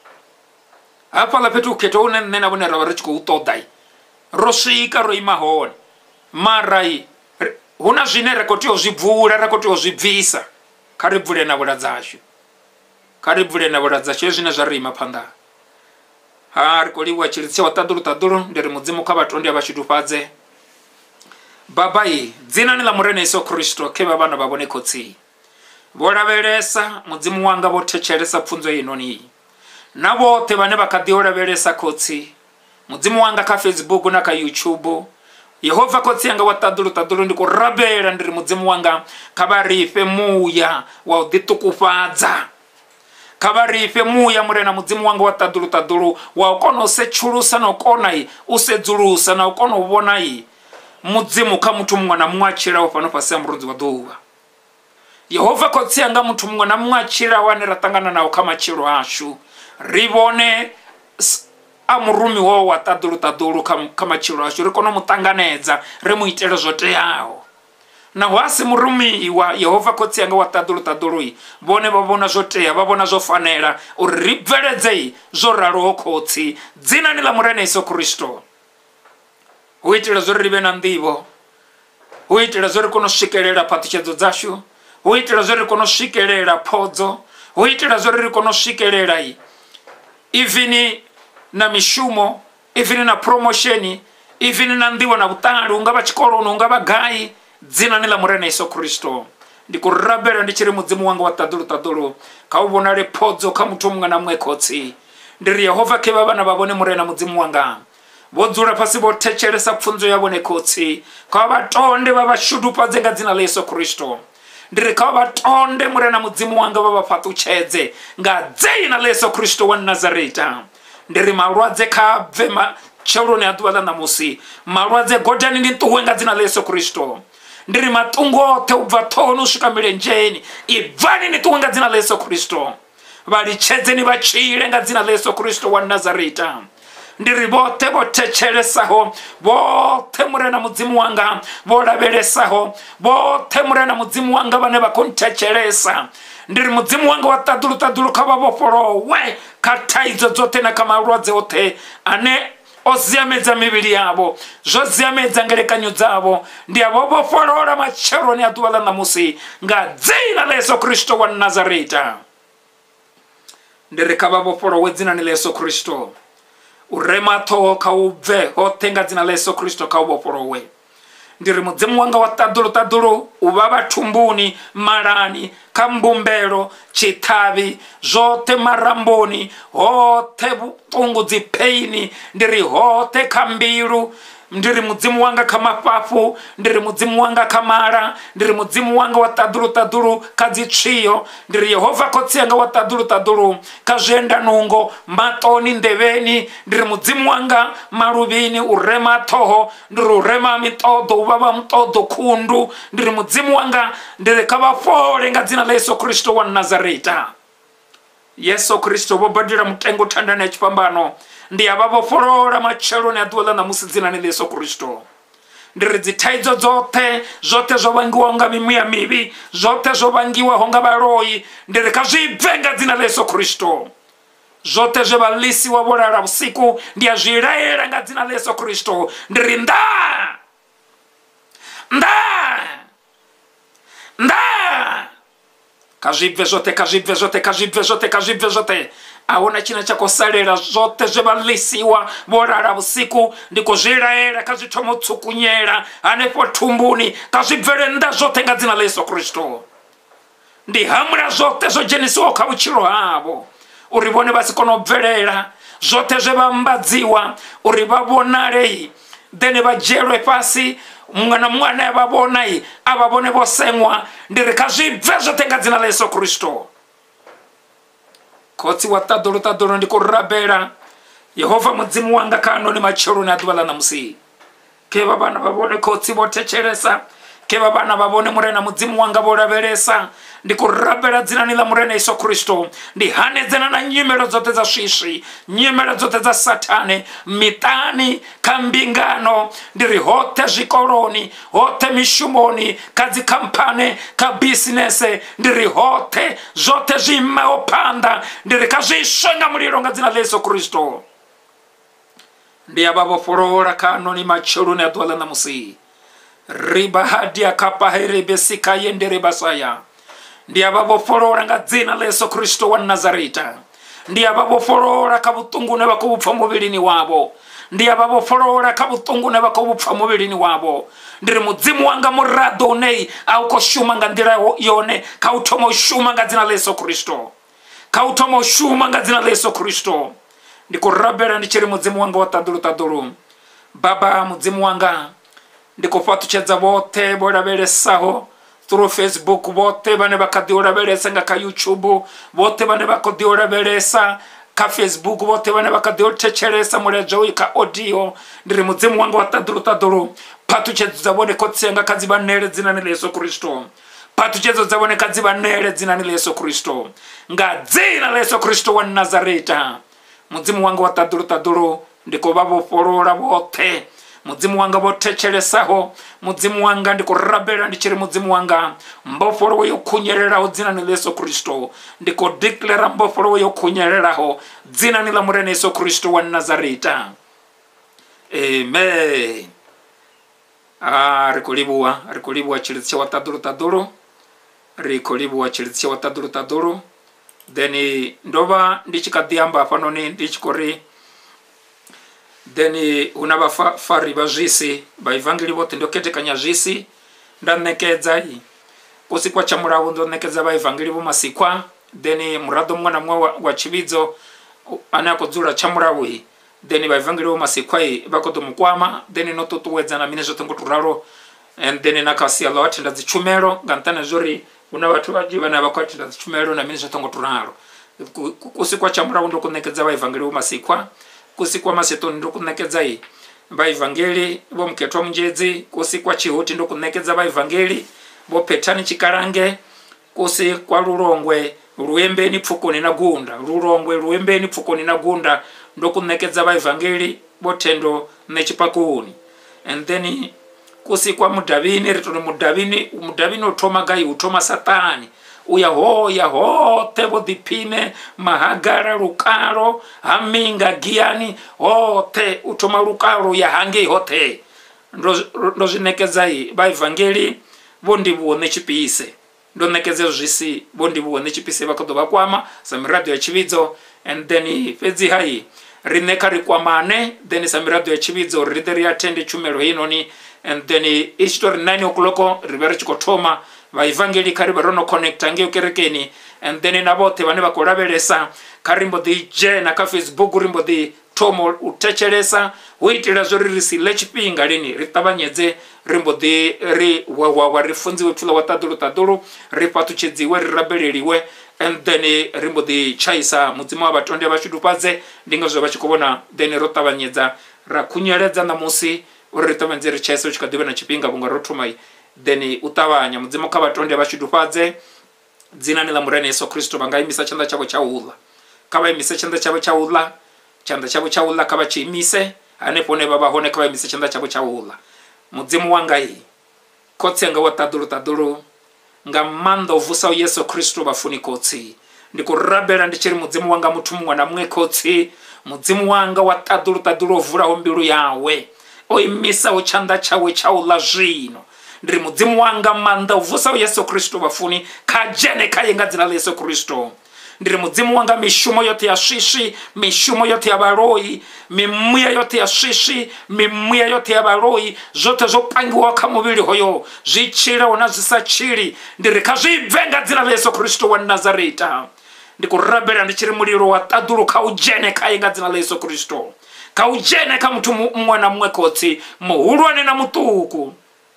Speaker 1: Hafhaḽa fhethu u khethwa hune nṋe na vhone ra vha ri tshi khou ṱoḓa ro swika ro ima hone mara hu na zwine ra khou tea u zwi bvula ra khou tea u zwi bvisa. Kha ri bvule na vhula dzashu kha ri bvule na vhula dzashu zwine zwa ri ima phanḓa. Ha ri khou livhuwa tshilitshe wa ṱaḓulu ṱaḓulu ndi ri mudzimu kha vhatondi a vha tshidufhadze. Baba i dzinani ḽa murena Yesu Kristo khe vha vhana vha vhone khotsi vho lavhelesa mudzimu wanga vho thetshelesa pfunzo inoni iyi na vhoṱhe vhane vha kha ḓi o lavhelesa khotsi mudzimu wanga kha Facebook na kha YouTube. Yehova khotsi yanga wa ṱaḓulu ṱaḓulu ndi khou rabela ndi ri mudzimu wanga kha vha ri fhe muya wa u ḓiṱukufhadza. Kha vha ri fhe muya murena mudzimu wanga wa ṱaḓulu ṱaḓulu wa u kona u setsulusa na u kona i u sedzulusa na u kona u vhona i mudzimu kha muthu muṅwe na muṅwe a tshilaho fhano fhasi ha murunzi wa ḓuvha. Yehova khotsi yanga muthu muṅwe na muṅwe a tshilaho ane ra ṱangana nawo kha matshilo ashu ri vhone a murumi wo wa ṱaḓulu ṱaḓulu kha matshilo ashu ri kone u mu ṱanganedza ri mu itele zwo teaho. Naho a si murumiwa Yehova khotsi yanga wa ṱaḓulu ṱaḓulu vhone vha vhona zwo tea vha vhona zwo fanela uri ri bveledze zwo raloho khotsi dzinani ḽa murena Yesu Kristo. Hu itela zwo ri vhe na nḓivho hu itela zwo ri kone u swikelela phaṱhutshedzo dzashu hu itela zwo ri kone u swikelela phodzo hu itela zwo ri kone u swikelela i even na mishumo even na promotion even na nḓivho na vhuṱali unga vha tshikoloni unga vha gai dzinani ḽa murena Yesu Kristo. Ndi khou rabela ndi tshi ri mudzimu wanga wa ṱaḓulu ṱaḓulu kha u vhonale phodzo kha muthu muṅwe na muṅwe khotsi. Ndi ri Yehova khe vha vhana vha vhone murena mudzimu wanga vho dzula fhasi vho thetshelesa pfunzo ya vhone khotsi kha vha tonde vha vha shudufhadze nga dzina ḽa Yesu Kristo. Ndi ri kha vha tonde murena mudzimu wanga vha vha fhaṱutshedze nga dzina ḽa Yesu Kristo wa Nazareta. Ndi ri malwadze kha bve matsheloni a ḓuvha ḽa ṋamusi malwadze godani ndi ṱuwe nga dzina ḽa Yesu Kristo. Ndi ri maṱungu oṱhe u bva ṱhohoni u swika milenzheni i bvani ni ṱuwe nga dzina ḽa Yesu Kristo. Vha litshedzeni vha tshile nga dzina ḽa Yesu Kristo wa Nazareta. Ndi ri vhoṱhe vho thetshelessaho vhoṱhe murena mudzimu wanga vho lavhelesaho vhoṱhe murena mudzimu wanga vhane vha khou nthetshelesa ndi ri mudzimu wanga wa ṱaḓulu ṱaḓulu kha vha vhofholowe kha thaidzo dzoṱhe na kha malwadze oṱhe ane o ziamedza mivhili yavho zwo ziamedza ngelekanyo dzavho ndi avho vhofholola matsheloni a ḓuvha ḽa ṋamusi nga dzina ḽa Yesu Kristo wa Nazareta. Ndi ri kha vha vhofholowe dzinani ḽa Yesu Kristo. U rema ṱhoho kha u bve hoṱhe nga dzina ḽa Yesu Kristo kha u vhofholowe. Ndi ri mudzimu wanga wa ṱaḓulu ṱaḓulu u vhavha thumbuni malani kha mbumbelo tshiṱhavhi zwoṱhe maramboni hoṱhe vhuṱungu dzi paini ndi ri hoṱhe kha mbilu ndi ri mudzimu wanga kha mafhafhu ndi ri mudzimu wanga kha mala ndi ri mudzimu wanga wa ṱaḓulu ṱaḓulu kha dzi tswiyo ndi ri Yehova khotsi yanga wa ṱaḓulu ṱaḓulu kha zwiendanungo maṱoni nḓevheni ndi ri mudzimu wanga maluvhini u rema ṱhoho ndi ri u rema miṱoḓo u vhavha muṱoḓo khundu ndi ri mudzimu wanga ndi ri kha vha fhole nga dzina ḽa Yesu Kristo wa Nazareta. Yesu Kristo vho badela mutengo thandani ya tshifhambano ndi avha vhofholola matsheloni a ḓuvha ḽa ṋamusi dzinani ḽa Yesu Kristo. Ndi ri dzi thaidzo dzoṱhe zwoṱhe zwo vhangiwaho nga mimuya mivhi zwoṱhe zwo vhangiwaho nga vhaloyi ndi ri kha zwi bve nga dzina ḽa Yesu Kristo. Zwoṱhe zwe vha ḽisiwa vho lala vhusiku ndi a zwi laela nga dzina ḽa Yesu Kristo. Ndi ri nḓa nḓa nḓa kha zwi bve zwoṱhe kha zwi bve zwoṱhe kha zwi bve zwoṱhe kha zwi bve zwoṱhe ahuna tshine tsha khou salela zwoṱhe zwe vha ḽisiwa vho lala vhusiku ndi khou zwi laela kha zwi thoma u tsukunyela hanefho thumbuni kha zwi bvele nnḓa zwoṱhe nga dzina ḽa Yesu Kristo. Ndi hamula zwoṱhe zwo dzhenisiwaho kha vhutshilo havho uri vhone vha si kone u bvelela zwoṱhe zwe vha mbadziwa uri vha vhonale then vha dzhielwe fhasi mwana mwana yababona yi ababone bosengwa ndiri kazvibve tenga dzina la Yesu Kristo. Kotsi watadoro tadoro ndikurabera Yehova mudzimu wanga kano ni machoro na dwala na musi ke babana babone kotsi botecheresa ke babana babone murena mudzimu wanga boraberesa ndikurabera dzina ni la murena Yesu Kristo ndi hanedzana na nyimelo zote za shishi nyimelo zote za satane mitani kambingano ndiri hote zvikoroni hote mishumoni kazi kampane ka business ndiri hote zote zvimeopanda ndiri kazvishenga muliro nga dzina la Yesu Kristo. Ndi ababo forora kano ni machoro na dwala na musi riba hadia kapa herebe sika yendere basaya. Ndi ababo forora nga dzina la Yesu Kristo wa Nazareta. Ndi ababo forora kabutungune bakubupfa mubirini wabo. Ndi ababo forora kabutungune bakubupfa mubirini wabo. Ndiri mudzimu wanga murado nei au koshuma nga ndira yone kautomo shuma nga dzina la Yesu Kristo. Kautomo shuma nga dzina la Yesu Kristo. Ndikurabera ndichiri mudzimu wanga wataduru taduru. Baba mudzimu wanga ndikufatuchedza bote boraberesaho through Facebook bote bane bakadiora beresa nga ka YouTube bote bane bakadiora beresa ka Facebook bote bane bakadiora techeresa murejo ka audio ndiri mudzimu wanga wataduru taduru patuchedza bone kotsenga kadzibanere dzina la Yesu Kristo. Patuchedzo dzabone kadzibanere dzina la Yesu Kristo nga dzina la Yesu Kristo wa Nazareta. Mudzimu wanga wataduru taduru ndiko babo forora bote mudzimu wanga botecheresaho mudzimu wanga ndikurabera ndichiri mudzimu wanga mboforo yo kunyereraho dzina ni Yesu Kristo ndiko declare mboforo yo kunyereraho dzina ni la murena Yesu Kristo wa Nazareta. Amen. Ah rikolibwa rikolibwa chilitse wataduru taduru rikolibwa chilitse wataduru taduru deni ndoba ndichikadiamba pano ni ndichikori deni unaba fa, fari bajisi ba evangeli bote ndokete kanyajisi ndanekedza yi kusikwa cha murabu ndonekeza ba evangeli bo masikwa deni murado mwana mwa wa, wa chibidzo anako dzura cha murabu yi deni ba evangeli bo masikwa yi bakoto mukwama deni no tutuwedza na mine zote nguturaro and deni nakasi alo atinda zichumero gantana zori una watu wajiba na bakwati da chumero na minisha tongo tunaro kusikwa cha murabu ndo kunekeza ba evangeli bo masikwa kusikwa masetoni ndo kunekeza yi ba evangeli bo mketwa Munzhedzi kusikwa chihuti ndo kunekeza ba evangeli bo petani chikarange kusikwa Rurongwe ruembe ni pfukoni na gunda Rurongwe ruembe ni pfukoni na gunda ndo kunekeza ba evangeli bo tendo nechipakuni and then kusikwa Mudavini ritono Mudavini Mudavini utoma gai utoma satani uya ho ya ho tebo dipine mahagara rukaro haminga giani hote utoma rukaro ya hangi hote ndo zinekezai ba evangeli bondi buone chipise ndo nekeze zisi bondi buone chipise bakodo bakwama samirado ya chibidzo and then fedzi hai rineka rikwamane then samirado ya chibidzo rideri attend chumero hinoni and then history nine o'clock ribere chikotoma ba evangeli kariba rono connect ange ukerekeni and then nabote bane bakorabelesa karimbo di je na ka Facebook rimbo di tomo utecheresa uitira zori risile chipinga lini ritabanyeze rimbo di ri wa wa, wa rifunzi wetula wataduru taduru ripatuchedziwe rirabeleliwe and then rimbo di chaisa mudzima abatonde bashudupaze ndingazo bachikobona then rotabanyeza rakunyeredza na musi uritamenzere chaisa uchikadiwe na chipinga bunga rotumai then utawanya mudzima kabatonde bashudupaze dzina ni la murena Yesu Kristo bangaimisa chanda chabo chaula kaba imisa chanda chabo chaula chanda chabo chaula kaba chimise anepone baba hone kaba imisa chanda chabo chaula mudzimu wanga yi kotsenga wataduru taduru nga mando vusa Yesu Kristo bafuni kotsi ndikurabera ndichiri mudzimu wanga mutumwa na mwe kotsi mudzimu wanga wataduru taduru vura ombiru yawe oimisa uchanda chawe chaula zvino ndiri mudzimu wanga manda uvusa Yesu Kristo bafuni kajene kayenga dzina la Yesu Kristo ndiri mudzimu wanga mishumo yote ya shishi mishumo yote ya baroi mimuya yote ya shishi mimuya yote ya baroi zote zopangiwa kamubili hoyo zichira ona zisachiri ndiri kazibvenga dzina la Yesu Kristo wa Nazareta ndikurabera ndichiri muliro wataduru kaujene kayenga dzina la Yesu Kristo kaujene ka mtu mwana mwekoti muhurwane na mutuku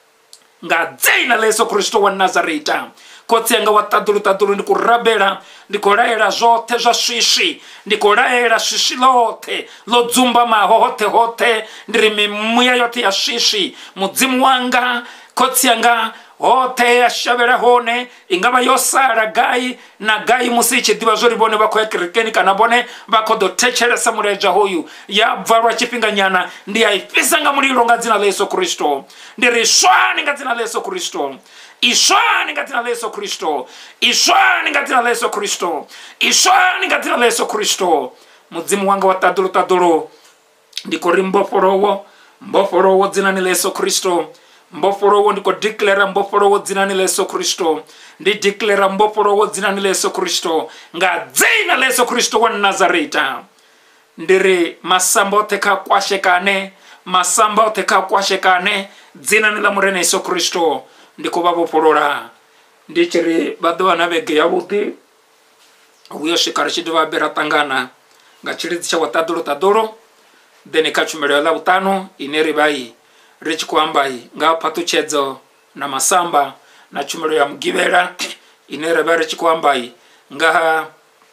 Speaker 1: nga dzina la Yesu Kristo wa Nazareta. Kotsenga watadulu tadulu ndikurabela ndikolaela zote za shishi ndikolaela shishi lote lodzumba mahote hote ndiri mimuya yote ya shishi mudzimu wanga kotsenga hote yashabela hone ingaba yosara gai na gai musiche diba zori bone bako ya kirikeni kana bone bako do techere samureja hoyu ya varwa chipinga nyana ndi aipisa nga muliro nga dzina la Yesu Kristo ndiri shwani nga dzina la Yesu Kristo ishwani nga dzina la Yesu Kristo ishwani nga dzina la Yesu Kristo ishwani nga dzina la Yesu Kristo. Mudzimu wanga watadulu tadulu ndikori mboforowo mboforowo dzina la Yesu Kristo mboforowo ndiko declare mboforowo dzina la Yesu Kristo ndi declare mboforowo dzina la Yesu Kristo nga dzina la Yesu Kristo wa Nazareta. Ndiri masamba oteka kwashekane masamba oteka kwashekane dzina la murene Yesu Kristo ndiko babopolora ndichiri badwana bege yabudi uyo shikarichidu babera tangana ngachirizi cha watadulu tadulu deni kachumero la butano ineri bai rich kwambai nga patu chedzo na masamba na chumero ya mgibera ineri bai rich kwambai nga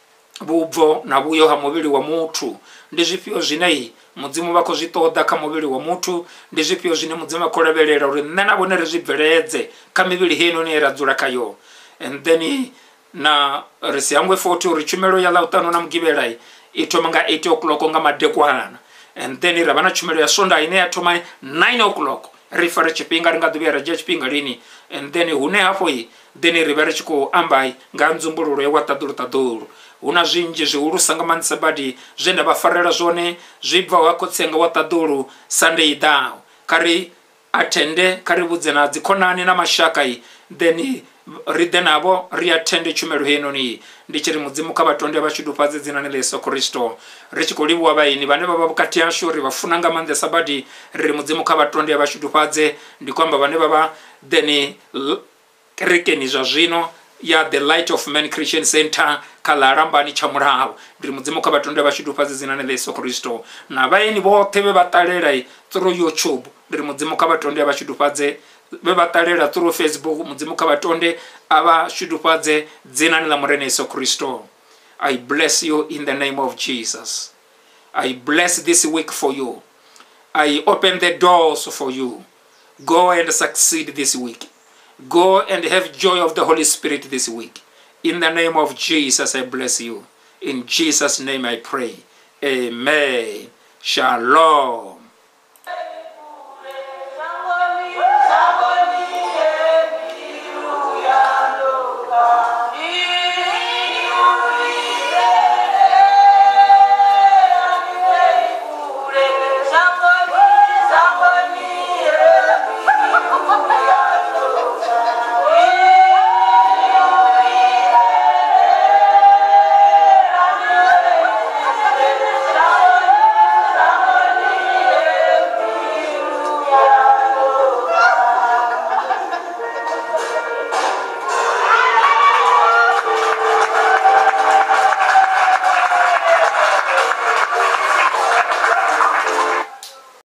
Speaker 1: bubvo na buyo ha mubili wa mutu ndizipio zinei mudzimu bako zitoda ka mubili wa mutu ndizipio zine mudzimu akoreberera uri nena bonere zibereze kamibili hino ni eradzura kayo. And then na resiangwe forty uri chumero ya lautano na mgiberai itomanga eight o'clock nga madekwana. And then rabana chumero ya sonda ine atoma nine o'clock rifare chipinga ringa dubera je chipinga lini. And then hune hapo hii then ribere chiko ambai nga nzumbuluro ya wataduru taduru una zinji zihuru sangamanisa badi zenda bafarera zone zibva wako tsenga wataduru Sunday down kari atende kari budzena dzikonani na mashakai then ridenabo riatende chumero hino ni ndichiri mudzimu kabatonde abashudupaze dzina la Yesu Kristo richikolibu wabaini bane baba bukati yashuri bafunanga manze sabadi riri mudzimu kabatonde abashudupaze ndikwamba bane baba then rekeni zazino ya The Light of Men Christian Center kalaramba ni chamurao ndiri mudzimu kabatonde abashudupaze dzina la Yesu Kristo na baini bote bebatalera through YouTube ndiri mudzimu kabatonde abashudupaze bebatalera through Facebook mudzimu kabatonde abashudupaze dzina la murene Yesu Kristo. I bless you in the name of Jesus. I bless this week for you. I open the doors for you. Go and succeed this week. Go and have joy of the Holy Spirit this week. In the name of Jesus, I bless you. In Jesus' name I pray. Amen. Shalom.